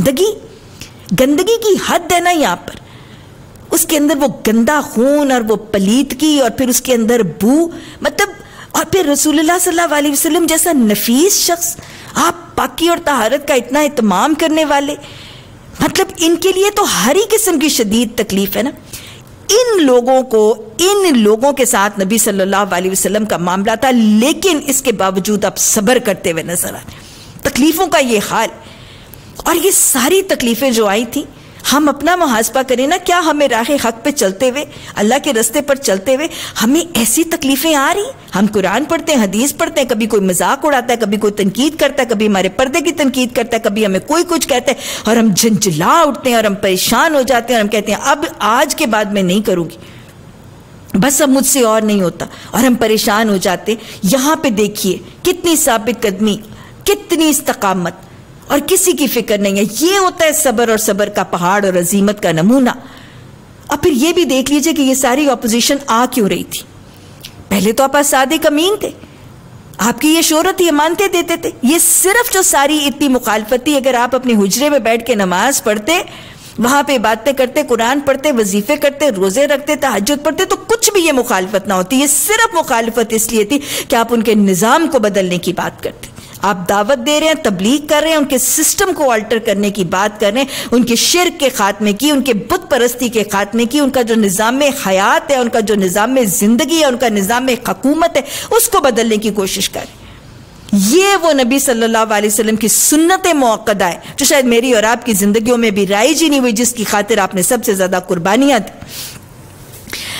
گندگی کی حد ہے نا یہاں پر. اس کے اندر وہ گندا خون اور وہ پلیدگی اور پھر اس کے اندر بو، مطلب. اور پھر رسول اللہ صلی اللہ علیہ وسلم جیسا نفیس شخص، آپ پاکی اور طہارت کا اتنا اہتمام کرنے والے، مطلب ان کے لیے تو ہر ہی قسم کی شدید تکلیف ہے نا. ان لوگوں کے ساتھ نبی صلی اللہ علیہ وسلم کا معاملہ تھا، لیکن اس کے باوجود آپ صبر کرتے ہوئے نظر آتے. تکلیفوں کا یہ حال، اور یہ ساری تکلیفیں جو آئی تھیں، ہم اپنا محاسبہ کریں نا. کیا ہمیں راہ حق پہ چلتے ہوئے، اللہ کے رستے پر چلتے ہوئے ہمیں ایسی تکلیفیں آ رہی؟ ہم قرآن پڑھتے ہیں، حدیث پڑھتے ہیں، کبھی کوئی مذاق اڑاتا ہے، کبھی کوئی تنقید کرتا ہے، کبھی ہمارے پردے کی تنقید کرتا ہے، کبھی ہمیں کوئی کچھ کہتا ہے، اور ہم جھنجھلا اٹھتے ہیں اور ہم پریشان ہو جاتے ہیں اور ہم کہتے ہیں اب آج کے بعد میں نہیں کروں گی، بس اب مجھ سے اور نہیں ہوتا، اور ہم پریشان ہو جاتے. یہاں پہ دیکھیے کتنی ثابت قدمی، کتنی استقامت، اور کسی کی فکر نہیں ہے. یہ ہوتا ہے صبر، اور صبر کا پہاڑ اور عزیمت کا نمونہ. اور پھر یہ بھی دیکھ لیجئے کہ یہ ساری اپوزیشن آ کیوں رہی تھی. پہلے تو آپ صادق امین تھے، آپ کی یہ شہرت یہ مانتے دیتے تھے. یہ صرف جو ساری اتنی مخالفت تھی، اگر آپ اپنے حجرے میں بیٹھ کے نماز پڑھتے، وہاں پہ باتیں کرتے، قرآن پڑھتے، وظیفے کرتے، روزے رکھتے، تہجد پڑھتے، تو کچھ بھی یہ مخالفت نہ ہوتی. یہ صرف مخالفت اس لیے تھی کہ آپ ان کے نظام کو بدلنے کی بات کرتے. آپ دعوت دے رہے ہیں، تبلیغ کر رہے ہیں، ان کے سسٹم کو آلٹر کرنے کی بات کر رہے ہیں، ان کے شرک کے خاتمے کی، ان کے بت پرستی کے خاتمے کی، ان کا جو نظام حیات ہے، ان کا جو نظام زندگی ہے، ان کا نظام حکومت ہے، اس کو بدلنے کی کوشش کر رہے ہیں. یہ وہ نبی صلی اللہ علیہ وسلم کی سنت موقدہ ہے جو شاید میری اور آپ کی زندگیوں میں بھی رائج ہی نہیں ہوئی، جس کی خاطر آپ نے سب سے زیادہ قربانیاں دی.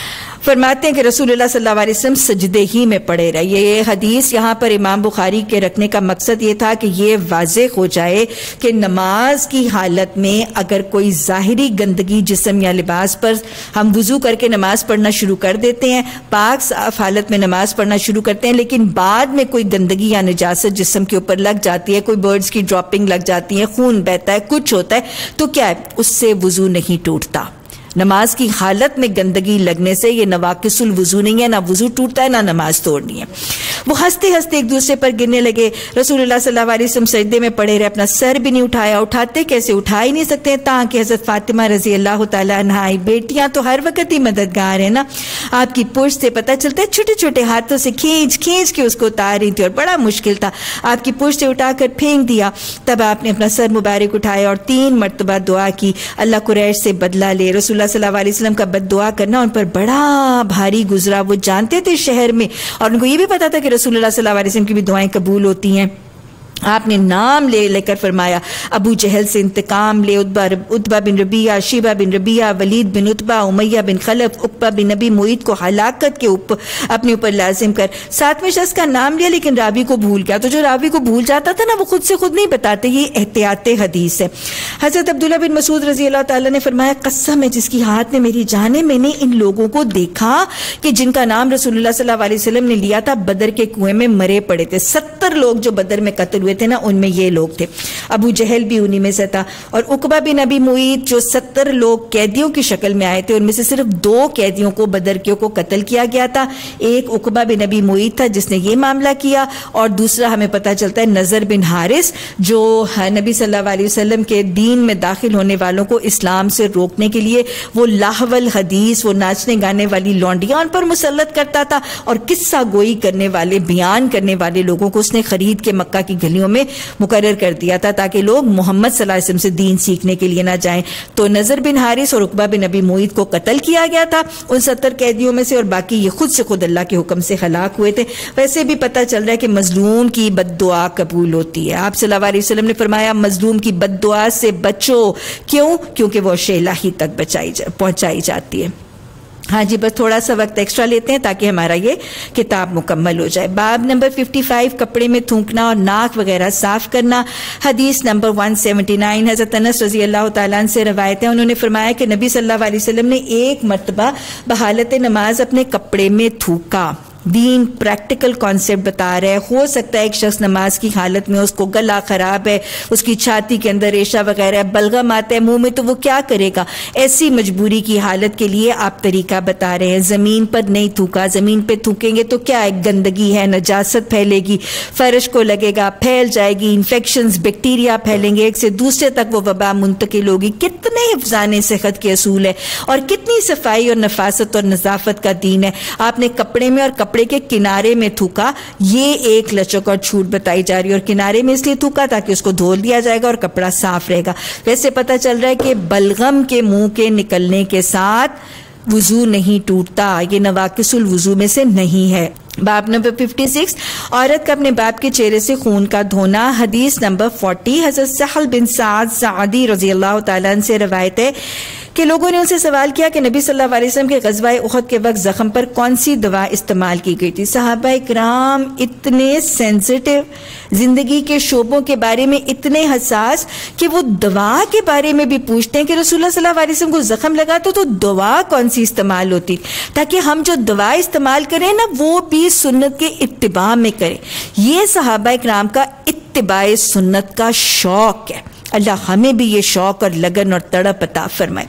فرماتے ہیں کہ رسول اللہ صلی اللہ علیہ وسلم سجدے ہی میں پڑے رہے. یہ حدیث یہاں پر امام بخاری کے رکھنے کا مقصد یہ تھا کہ یہ واضح ہو جائے کہ نماز کی حالت میں اگر کوئی ظاہری گندگی جسم یا لباس پر ہم وضو کر کے نماز پڑھنا شروع کر دیتے ہیں، پاک صاف حالت میں نماز پڑھنا شروع کرتے ہیں، لیکن بعد میں کوئی گندگی یا نجاست جسم کے اوپر لگ جاتی ہے، کوئی برڈز کی ڈراپنگ لگ جاتی ہے، خون بہتا ہے، کچھ ہوتا ہے، تو کیا ہے؟ اس سے وضو نہیں ٹوٹتا. نماز کی حالت میں گندگی لگنے سے یہ نواقص الوضو نہیں ہے، نہ وضو ٹوٹتا ہے نہ نماز توڑنی ہے. وہ ہنستے ہنستے ایک دوسرے پر گرنے لگے. رسول اللہ صلی اللہ علیہ وسلم سجدے میں پڑے رہے، اپنا سر بھی نہیں اٹھایا. اٹھاتے کیسے؟ اٹھا ہی نہیں سکتے، تاکہ حضرت فاطمہ رضی اللہ تعالیٰ عنہا آئی. بیٹیاں تو ہر وقت ہی مددگار ہیں نا. آپ کی پشت سے پتہ چلتا ہے چھوٹے چھوٹے ہاتھوں سے کھینچ کھینچ کے اس کو اتار رہی تھی، اور بڑا مشکل تھا. آپ کی پشت سے اٹھا کر پھینک دیا. تب آپ نے اپنا سر مبارک اٹھایا اور 3 مرتبہ دعا کی، اللہ قریش سے بدلہ لے. رسول اللہ صلی اللہ علیہ وسلم کا بد دعا کرنا ان پر بڑا بھاری گزرا. وہ جانتے تھے شہر میں، اور ان کو یہ بھی پتا تھا کہ رسول اللہ صلی اللہ علیہ وسلم کی بھی دعائیں قبول ہوتی ہیں. آپ نے نام لے لے کر فرمایا ابو جہل سے انتقام لے، عتبہ بن ربیعہ، شیبہ بن ربیعہ، ولید بن عتبہ، امیہ بن خلف، عقبہ بن نبی معیط کو ہلاکت کے اپنے اوپر لازم کر. 7ویں شخص کا نام لیا لیکن راوی کو بھول گیا. تو جو راوی کو بھول جاتا تھا نا، وہ خود سے خود نہیں بتاتے. یہ احتیاط حدیث ہے. حضرت عبداللہ بن مسعود رضی اللہ تعالیٰ نے فرمایا قسم ہے جس کی ہاتھ میں میری جان ہے، میں نے ان لوگوں کو دیکھا کہ جن کا نام رسول اللہ صلی اللہ علیہ وسلم نے لیا تھا، بدر کے کنویں میں مرے پڑے تھے. 70 لوگ جو بدر میں قتل ہوئے تھے نا، ان میں یہ لوگ تھے. ابو جہل بھی انہی میں سے تھا. اور عقبہ بن نبی معیط جو 70 لوگ قیدیوں کی شکل میں آئے تھے، ان میں سے صرف 2 قیدیوں کو بدر کیوں کو قتل کیا گیا تھا. ایک عقبہ بن نبی معیط تھا جس نے یہ معاملہ کیا، اور دوسرا ہمیں پتہ چلتا ہے نضر بن حارث، جو نبی صلی اللہ علیہ وسلم کے دین میں داخل ہونے والوں کو اسلام سے روکنے کے لیے وہ لاہو الحدیث، وہ ناچنے گانے والی لونڈیاں ان پر مسلط کرتا تھا، اور قصہ گوئی کرنے والے، بیان کرنے والے لوگوں کو اس نے خرید کے مکہ کی گلیوں میں مقرر کر دیا تھا تاکہ لوگ محمد صلی اللہ علیہ وسلم سے دین سیکھنے کے لیے نہ جائیں. تو نضر بن حارث اور عقبہ بن نبی معیط کو قتل کیا گیا تھا ان 70 قیدیوں میں سے، اور باقی یہ خود سے خود اللہ کے حکم سے ہلاک ہوئے تھے. ویسے بھی پتہ چل رہا ہے کہ مظلوم کی بد دعا قبول ہوتی ہے. آپ صلی اللہ علیہ وسلم نے فرمایا مظلوم کی بد دعا سے بچو. کیوں؟ کیونکہ وہ شیلا ہی تک پہنچائی جاتی ہے. ہاں جی، بس تھوڑا سا وقت ایکسٹرا لیتے ہیں تاکہ ہمارا یہ کتاب مکمل ہو جائے. باب نمبر 55، کپڑے میں تھونکنا اور ناک وغیرہ صاف کرنا. حدیث نمبر 179، حضرت انس رضی اللہ تعالیٰ عنہ سے روایت ہے، انہوں نے فرمایا کہ نبی صلی اللہ علیہ وسلم نے ایک مرتبہ بحالت نماز اپنے کپڑے میں تھوکا. دین پریکٹیکل کانسیپٹ بتا رہا ہے. ہو سکتا ہے ایک شخص نماز کی حالت میں اس کو گلا خراب ہے، اس کی چھاتی کے اندر ریشہ وغیرہ ہے، بلغم آتا ہے منہ میں، تو وہ کیا کرے گا؟ ایسی مجبوری کی حالت کے لیے آپ طریقہ بتا رہے ہیں. زمین پر نہیں تھوکا. زمین پہ تھوکیں گے تو کیا ہے؟ گندگی ہے، نجاست پھیلے گی، فرش کو لگے گا، پھیل جائے گی، انفیکشنز، بیکٹیریا پھیلیں گے، ایک سے دوسرے تک وہ وبا منتقل ہوگی. کتنے حفظان صحت کے اصول ہے، اور کتنی صفائی اور نفاست اور نظافت کا دین ہے. آپ نے کپڑے میں اور کپڑے کے کنارے میں تھوکا. یہ ایک لچک اور چھوٹ بتائی جا رہی ہے. اور کنارے میں اس لیے تھوکا تاکہ اس کو دھو دیا جائے گا اور کپڑا صاف رہے گا. ویسے پتہ چل رہا ہے کہ بلغم کے منہ کے نکلنے کے ساتھ وضو نہیں ٹوٹتا. یہ نواقص الوضو میں سے نہیں ہے. باب نمبر 56، عورت کا اپنے باپ کے چہرے سے خون کا دھونا. حدیث نمبر 40، حضرت سہل بن سعد سعدی رضی اللہ تعالیٰ عنہ سے روایت ہے کہ لوگوں نے ان سے سوال کیا کہ نبی صلی اللہ علیہ وسلم کے غزوہ احد کے وقت زخم پر کون سی دوا استعمال کی گئی تھی. صحابہ کرام اتنے سینسٹیو، زندگی کے شعبوں کے بارے میں اتنے حساس کہ وہ دوا کے بارے میں بھی پوچھتے ہیں کہ رسول اللہ صلی اللہ علیہ وسلم کو زخم لگا تو دوا کون سی استعمال ہوتی، تاکہ ہم جو دوا استعمال کریں نا وہ بھی سنت کے اتباع میں کریں. یہ صحابہ کرام کا اتباع سنت کا شوق ہے. اللہ ہمیں بھی یہ شوق اور لگن اور تڑپ عطا فرمائے.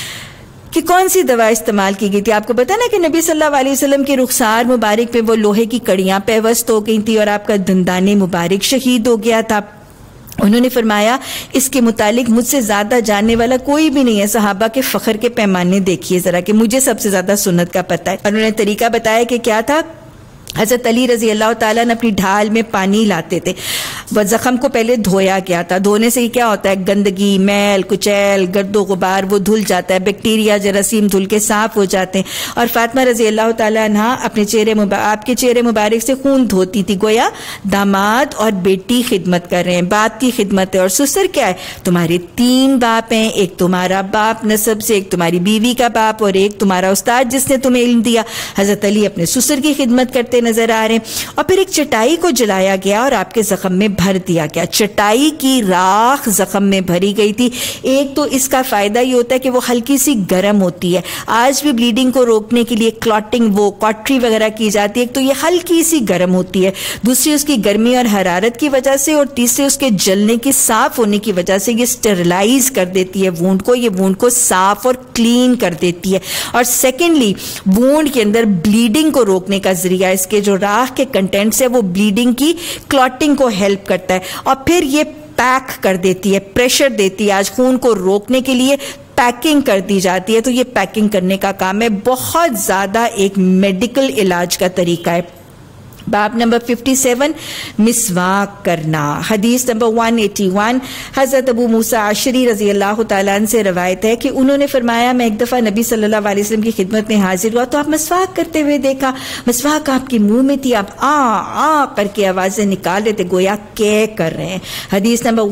کہ کون سی دوا استعمال کی گئی تھی؟ آپ کو پتا نا کہ نبی صلی اللہ علیہ وسلم کے رخسار مبارک پہ وہ لوہے کی کڑیاں پیوست ہو گئی تھی اور آپ کا دندان مبارک شہید ہو گیا تھا. انہوں نے فرمایا اس کے متعلق مجھ سے زیادہ جاننے والا کوئی بھی نہیں ہے. صحابہ کے فخر کے پیمانے دیکھیے ذرا کہ مجھے سب سے زیادہ سنت کا پتہ ہے. اور انہوں نے طریقہ بتایا کہ کیا تھا حضرت علی رضی اللہ تعالیٰ نے اپنی ڈھال میں پانی لاتے تھے، وہ زخم کو پہلے دھویا گیا تھا، دھونے سے کیا ہوتا ہے، گندگی، میل کچیل، گرد و غبار وہ دھل جاتا ہے، بیکٹیریا جراثیم دھل کے صاف ہو جاتے ہیں. اور فاطمہ رضی اللہ تعالیٰ عنہ اپنے آپ کے چہرے مبارک سے خون دھوتی تھی، گویا داماد اور بیٹی خدمت کر رہے ہیں، باپ کی خدمت ہے. اور سسر کیا ہے، تمہارے 3 باپ ہیں، ایک تمہارا باپ نسب سے، ایک تمہاری بیوی کا باپ، اور ایک تمہارا استاد جس نے تمہیں علم دیا. حضرت علی اپنے سسر کی خدمت کرتے نظر آ رہے ہیں. اور پھر ایک چٹائی کو جلایا گیا اور آپ کے زخم میں بھر دیا گیا. چٹائی کی راکھ زخم میں بھری گئی تھی. ایک تو اس کا فائدہ یہ ہوتا ہے کہ وہ ہلکی سی گرم ہوتی ہے، آج بھی بلیڈنگ کو روکنے کے لیے کلاٹنگ وہ کاٹری وغیرہ کی جاتی ہے، ایک تو یہ ہلکی سی گرم ہوتی ہے، دوسری اس کی گرمی اور حرارت کی وجہ سے، اور تیسری اس کے جلنے کی صاف ہونے کی وجہ سے یہ اسٹرلائز کر دیتی ہے وونڈ کو، یہ وونڈ کو صاف اور کلین کر دیتی ہے. اور سیکنڈلی وونڈ کے اندر بلیڈنگ کو روکنے کا ذریعہ اس کے جو راکھ کے کنٹینٹس ہے وہ بلیڈنگ کی کلاٹنگ کو ہیلپ کرتا ہے. اور پھر یہ پیک کر دیتی ہے، پریشر دیتی ہے، آج خون کو روکنے کے لیے پیکنگ کر دی جاتی ہے. تو یہ پیکنگ کرنے کا کام ہے، بہت زیادہ ایک میڈیکل علاج کا طریقہ ہے. باب نمبر 57 مسواک کرنا. حدیث نمبر 181 حضرت ابو موسیٰ عشری رضی اللہ تعالیٰ عنہ سے روایت ہے کہ انہوں نے فرمایا میں ایک دفعہ نبی صلی اللہ علیہ وسلم کی خدمت میں حاضر ہوا تو آپ مسواک کرتے ہوئے دیکھا. مسواک آپ کے منہ میں تھی، آپ آ کر کے آوازیں نکال رہے تھے، گویا کہ کر رہے ہیں. حدیث نمبر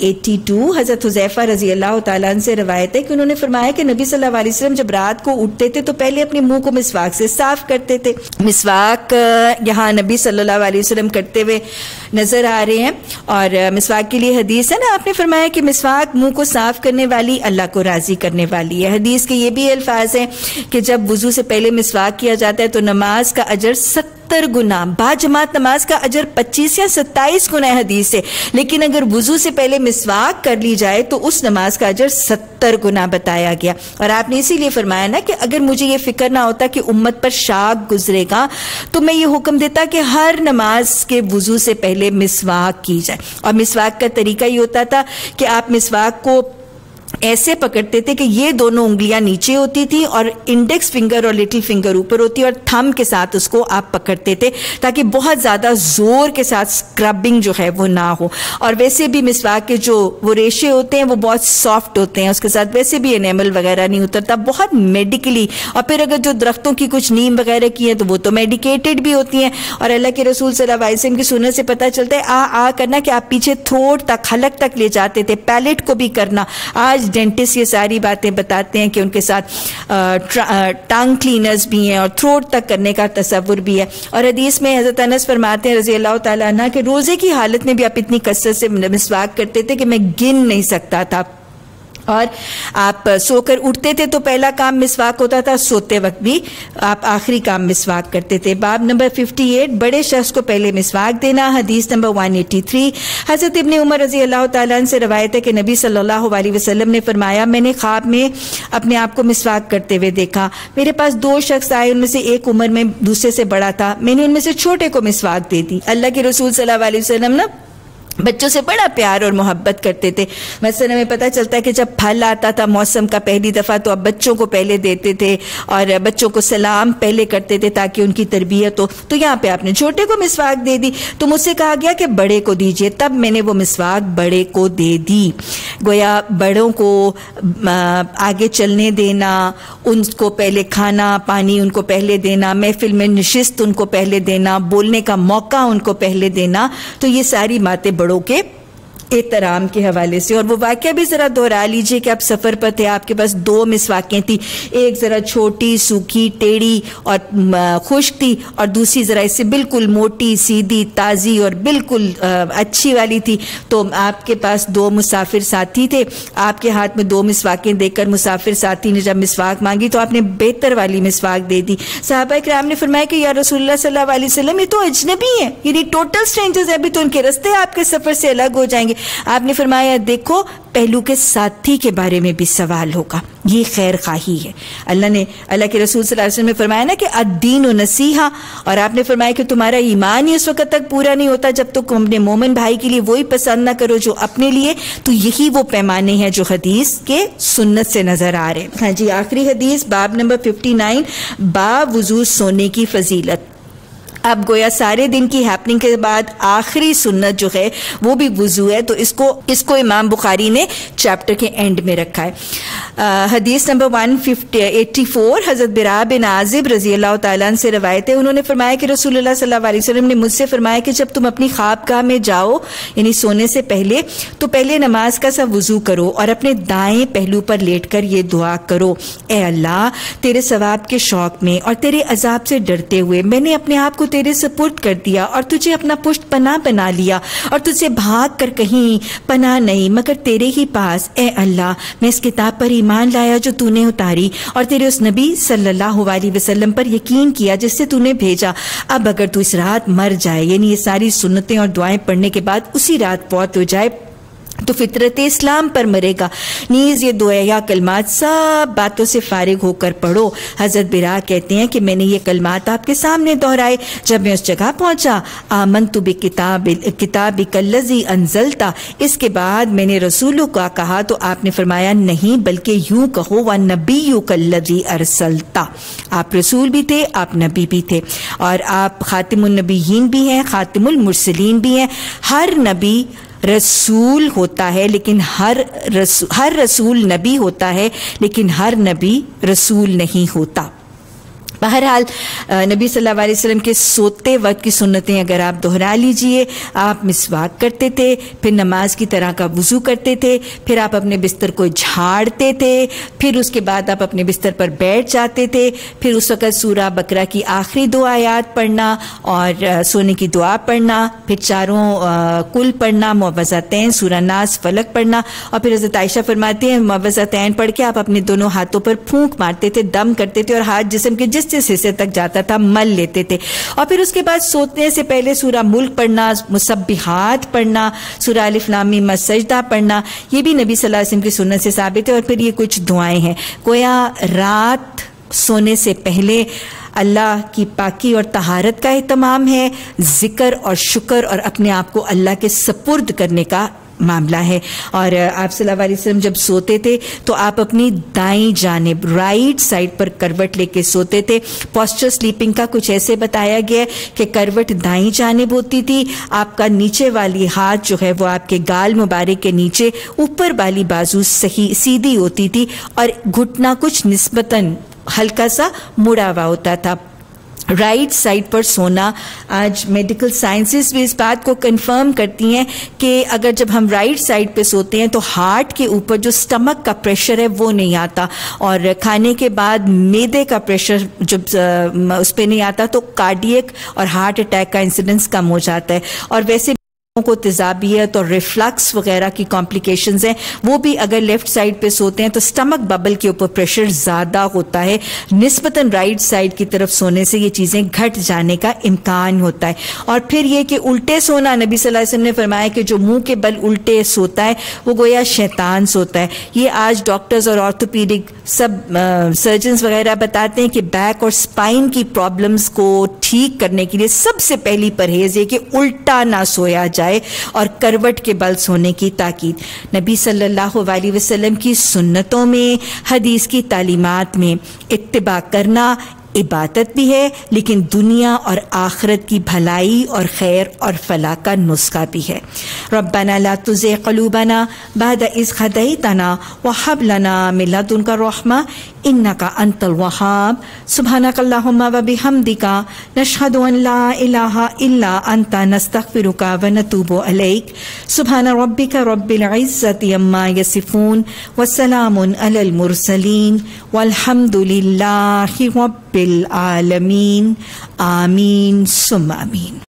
182 حضرت حذیفہ رضی اللہ تعالیٰ عنہ سے روایت ہے کہ انہوں نے فرمایا کہ نبی صلی اللہ علیہ وسلم جب رات کو اٹھتے تھے تو پہلے اپنے منہ کو مسواک سے صاف کرتے تھے. مسواک یہاں نبی صلی اللہ علیہ وسلم کرتے ہوئے نظر آ رہے ہیں. اور مسواک کے لیے حدیث ہے نا، آپ نے فرمایا کہ مسواک منہ کو صاف کرنے والی اللہ کو راضی کرنے والی ہے. حدیث کے یہ بھی الفاظ ہیں کہ جب وضو سے پہلے مسواک کیا جاتا ہے تو نماز کا اجر 70 گنا، با جماعت نماز کا اجر 25 یا 27 گنا ہے حدیث سے، لیکن اگر وضو سے پہلے مسواک کر لی جائے تو اس نماز کا اجر 70 گنا بتایا گیا. اور آپ نے اسی لیے فرمایا نا کہ اگر مجھے یہ فکر نہ ہوتا کہ امت پر شاک گزرے گا تو میں یہ حکم دیتا کہ ہر نماز کے وضو سے پہلے مسواک کی جائے. اور مسواک کا طریقہ یہ ہوتا تھا کہ آپ مسواک کو ایسے پکڑتے تھے کہ یہ دونوں انگلیاں نیچے ہوتی تھی اور انڈیکس فنگر اور لٹل فنگر اوپر ہوتی، اور تھم کے ساتھ اس کو آپ پکڑتے تھے تاکہ بہت زیادہ زور کے ساتھ اسکربنگ جو ہے وہ نہ ہو. اور ویسے بھی مسواک کے جو وہ ریشے ہوتے ہیں وہ بہت سافٹ ہوتے ہیں، اس کے ساتھ ویسے بھی انیمل وغیرہ نہیں اترتا، بہت میڈیکلی. اور پھر اگر جو درختوں کی کچھ نیم وغیرہ کی ہیں تو وہ تو میڈیکیٹڈ بھی ہوتی ہیں. اور اللہ کے رسول صلی اللہ علیہ وسلم کی سنت سے پتہ چلتا ہے آ کرنا کہ آپ پیچھے تھروٹ تک، حلق تک لے جاتے تھے، پیلٹ کو بھی کرنا. آج ڈینٹسٹ یہ ساری باتیں بتاتے ہیں کہ ان کے ساتھ ٹنگ کلینرز بھی ہیں اور تھروٹ تک کرنے کا تصور بھی ہے. اور حدیث میں حضرت انس فرماتے ہیں رضی اللہ تعالیٰ عنہ کہ روزے کی حالت میں بھی آپ اتنی کثرت سے مسواک کرتے تھے کہ میں گن نہیں سکتا تھا. اور آپ سو کر اٹھتے تھے تو پہلا کام مسواک ہوتا تھا، سوتے وقت بھی آپ آخری کام مسواک کرتے تھے. باب نمبر 58 بڑے شخص کو پہلے مسواک دینا. حدیث نمبر 183 حضرت ابن عمر رضی اللہ تعالیٰ عنہ سے روایت ہے کہ نبی صلی اللہ علیہ وسلم نے فرمایا میں نے خواب میں اپنے آپ کو مسواک کرتے ہوئے دیکھا. میرے پاس 2 شخص آئے، ان میں سے ایک عمر میں دوسرے سے بڑا تھا. میں نے ان میں سے چھوٹے کو مسواک دے دی. اللہ کے رسول صلی اللہ علیہ وسلم نا بچوں سے بڑا پیار اور محبت کرتے تھے. مثلا ہمیں پتہ چلتا ہے کہ جب پھل آتا تھا موسم کا پہلی دفعہ تو اب بچوں کو پہلے دیتے تھے اور بچوں کو سلام پہلے کرتے تھے تاکہ ان کی تربیت ہو. تو یہاں پہ آپ نے چھوٹے کو مسواک دے دی تو مجھ سے کہا گیا کہ بڑے کو دیجئے، تب میں نے وہ مسواک بڑے کو دے دی. گویا بڑوں کو آگے چلنے دینا، ان کو پہلے کھانا پانی ان کو پہلے دینا، محفل میں نشست ان کو پہلے دینا، بولنے کا موقع ان کو پہلے دینا، تو یہ ساری باتیں بڑوں کے احترام کے حوالے سے. اور وہ واقعہ بھی ذرا دہرا لیجئے کہ آپ سفر پر تھے، آپ کے پاس 2 مسواکیں تھیں، ایک ذرا چھوٹی سوکھی ٹیڑھی اور خشک تھی اور دوسری ذرا اس سے بالکل موٹی سیدھی تازی اور بالکل اچھی والی تھی. تو آپ کے پاس 2 مسافر ساتھی تھے، آپ کے ہاتھ میں 2 مسواکیں دے کر مسافر ساتھی نے جب مسواک مانگی تو آپ نے بہتر والی مسواک دے دی. صحابہ کرام نے فرمایا کہ یا رسول اللہ صلی اللہ علیہ وسلم یہ تو اجنبی ہیں، یعنی ٹوٹل اسٹرینجرز ہیں، ابھی تو ان کے رستے آپ کے سفر سے الگ ہو جائیں گے. آپ نے فرمایا دیکھو پہلو کے ساتھی کے بارے میں بھی سوال ہوگا، یہ خیر خواہی ہے. اللہ کے رسول صلی اللہ علیہ وسلم نے فرمایا نا کہ الدین نصیحہ، اور آپ نے فرمایا کہ تمہارا ایمان ہی اس وقت تک پورا نہیں ہوتا جب تک تم اپنے مومن بھائی کے لیے وہی پسند نہ کرو جو اپنے لیے. تو یہی وہ پیمانے ہیں جو حدیث کے سنت سے نظر آ رہے ہیں. ہاں جی، آخری حدیث باب نمبر 59 با وضو سونے کی فضیلت. اب گویا سارے دن کی ہیپننگ کے بعد آخری سنت جو ہے وہ بھی وضو ہے، تو اس کو امام بخاری نے چیپٹر کے اینڈ میں رکھا ہے۔ حدیث نمبر 184 حضرت برا بن عازب رضی اللہ تعالیٰ عنہ سے روایت ہے، انہوں نے فرمایا کہ رسول اللہ صلی اللہ علیہ وسلم نے مجھ سے فرمایا کہ جب تم اپنی خوابگاہ میں جاؤ یعنی سونے سے پہلے تو پہلے نماز کا سا وضو کرو اور اپنے دائیں پہلو پر لیٹ کر یہ دعا کرو، اے اللہ تیرے ثواب کے شوق میں اور تیرے عذاب سے ڈرتے ہوئے میں نے اپنے آپ کو تیرے سپرد کر دیا اور تجھے اپنا پشت پناہ بنا لیا اور تجھ سے بھاگ کر کہیں پناہ نہیں مگر تیرے ہی پاس، اے اللہ میں اس کتاب پر ایمان لایا جو تو نے اتاری اور تیرے اس نبی صلی اللہ علیہ وسلم پر یقین کیا جس سے تو نے بھیجا، اب اگر تو اس رات مر جائے یعنی یہ ساری سنتیں اور دعائیں پڑھنے کے بعد اسی رات فوت ہو جائے تو فطرت اسلام پر مرے گا، نیز یہ دعا یا کلمات سب باتوں سے فارغ ہو کر پڑھو۔ حضرت برا کہتے ہیں کہ میں نے یہ کلمات آپ کے سامنے دہرائے، جب میں اس جگہ پہنچا آمنت بکتابک الذی انزلتا، اس کے بعد میں نے رسولوں کا کہا تو آپ نے فرمایا نہیں بلکہ یوں کہو ونبیک الذی ارسلتا، آپ رسول بھی تھے آپ نبی بھی تھے اور آپ خاتم النبیین بھی ہیں خاتم المرسلین بھی ہیں۔ ہر نبی رسول ہوتا ہے لیکن ہر رسول نبی ہوتا ہے لیکن ہر نبی رسول نہیں ہوتا۔ بہرحال نبی صلی اللہ علیہ وسلم کے سوتے وقت کی سنتیں اگر آپ دہرا لیجئے، آپ مسواک کرتے تھے، پھر نماز کی طرح کا وضو کرتے تھے، پھر آپ اپنے بستر کو جھاڑتے تھے، پھر اس کے بعد آپ اپنے بستر پر بیٹھ جاتے تھے، پھر اس وقت سورہ بقرہ کی آخری دو آیات پڑھنا اور سونے کی دعا پڑھنا، پھر چاروں کل پڑھنا، معوذتین سورہ ناس فلق پڑھنا، اور پھر حضرت عائشہ فرماتی ہیں معوذتین پڑھ کے آپ اپنے دونوں ہاتھوں پر پھونک مارتے تھے، دم کرتے تھے اور ہاتھ جسم کے جس حصے تک جاتا تھا مل لیتے تھے، اور پھر اس کے بعد سونے سے پہلے سورہ ملک پڑھنا، مسبحات پڑھنا، سورہ الف لام میم السجدہ پڑھنا، یہ بھی نبی صلی اللہ علیہ وسلم کی سنت سے ثابت ہے۔ اور پھر یہ کچھ دعائیں ہیں، گویا رات سونے سے پہلے اللہ کی پاکی اور طہارت کا اہتمام ہے، ذکر اور شکر اور اپنے آپ کو اللہ کے سپرد کرنے کا معاملہ ہے۔ اور آپ صلی اللہ علیہ وسلم جب سوتے تھے تو آپ اپنی دائیں جانب رائٹ سائڈ پر کروٹ لے کے سوتے تھے۔ پوسچر سلیپنگ کا کچھ ایسے بتایا گیا کہ کروٹ دائیں جانب ہوتی تھی، آپ کا نیچے والی ہاتھ جو ہے وہ آپ کے گال مبارک کے نیچے، اوپر والی بازو صحیح سیدھی ہوتی تھی اور گھٹنا کچھ نسبتاً ہلکا سا مڑا ہوا ہوتا تھا۔ رائٹ سائڈ پر سونا، آج میڈیکل سائنسز بھی اس بات کو کنفرم کرتی ہیں کہ اگر جب ہم رائٹ سائڈ پہ سوتے ہیں تو ہارٹ کے اوپر جو سٹمک کا پریشر ہے وہ نہیں آتا، اور کھانے کے بعد معدے کا پریشر جب اس پہ نہیں آتا تو کارڈیک اور ہارٹ اٹیک کا انسیڈنس کم ہو جاتا ہے۔ اور ویسے کو تیزابیت اور ریفلکس وغیرہ کی کمپلیکیشنز ہیں، وہ بھی اگر لیفٹ سائڈ پہ سوتے ہیں تو سٹمک ببل کے اوپر پریشر زیادہ ہوتا ہے، نسبتاً رائٹ سائڈ کی طرف سونے سے یہ چیزیں گھٹ جانے کا امکان ہوتا ہے۔ اور پھر یہ کہ الٹے سونا، نبی صلی اللہ علیہ وسلم نے فرمایا کہ جو منہ کے بل الٹے سوتا ہے وہ گویا شیطان سوتا ہے۔ یہ آج ڈاکٹرز اور آرتھوپیڈک سب سرجنز وغیرہ بتاتے ہیں کہ بیک اور سپائن کی پرابلمز کو ٹھیک کرنے کے لیے سب سے پہلی پرہیز یہ کہ الٹا نہ سویا جائے اور کروٹ کے بل سونے کی تاکید۔ نبی صلی اللہ علیہ وسلم کی سنتوں میں، حدیث کی تعلیمات میں اتباع کرنا عبادت بھی ہے لیکن دنیا اور آخرت کی بھلائی اور خیر اور فلاح کا نسخہ بھی ہے۔ ربنا لا تزغ قلوبنا بعد اذ ہدیتنا وہب لنا من لدنک رحمہ انک انت الوہاب۔ سبحانک اللہم وبحمدک نشہد ان لا الہ الا انت نستغفرک ونتوب الیک۔ سبحان ربک رب العزۃ عما یصفون وسلام علی المرسلین والحمد للہ رب العالمین۔ آمین ثم آمین۔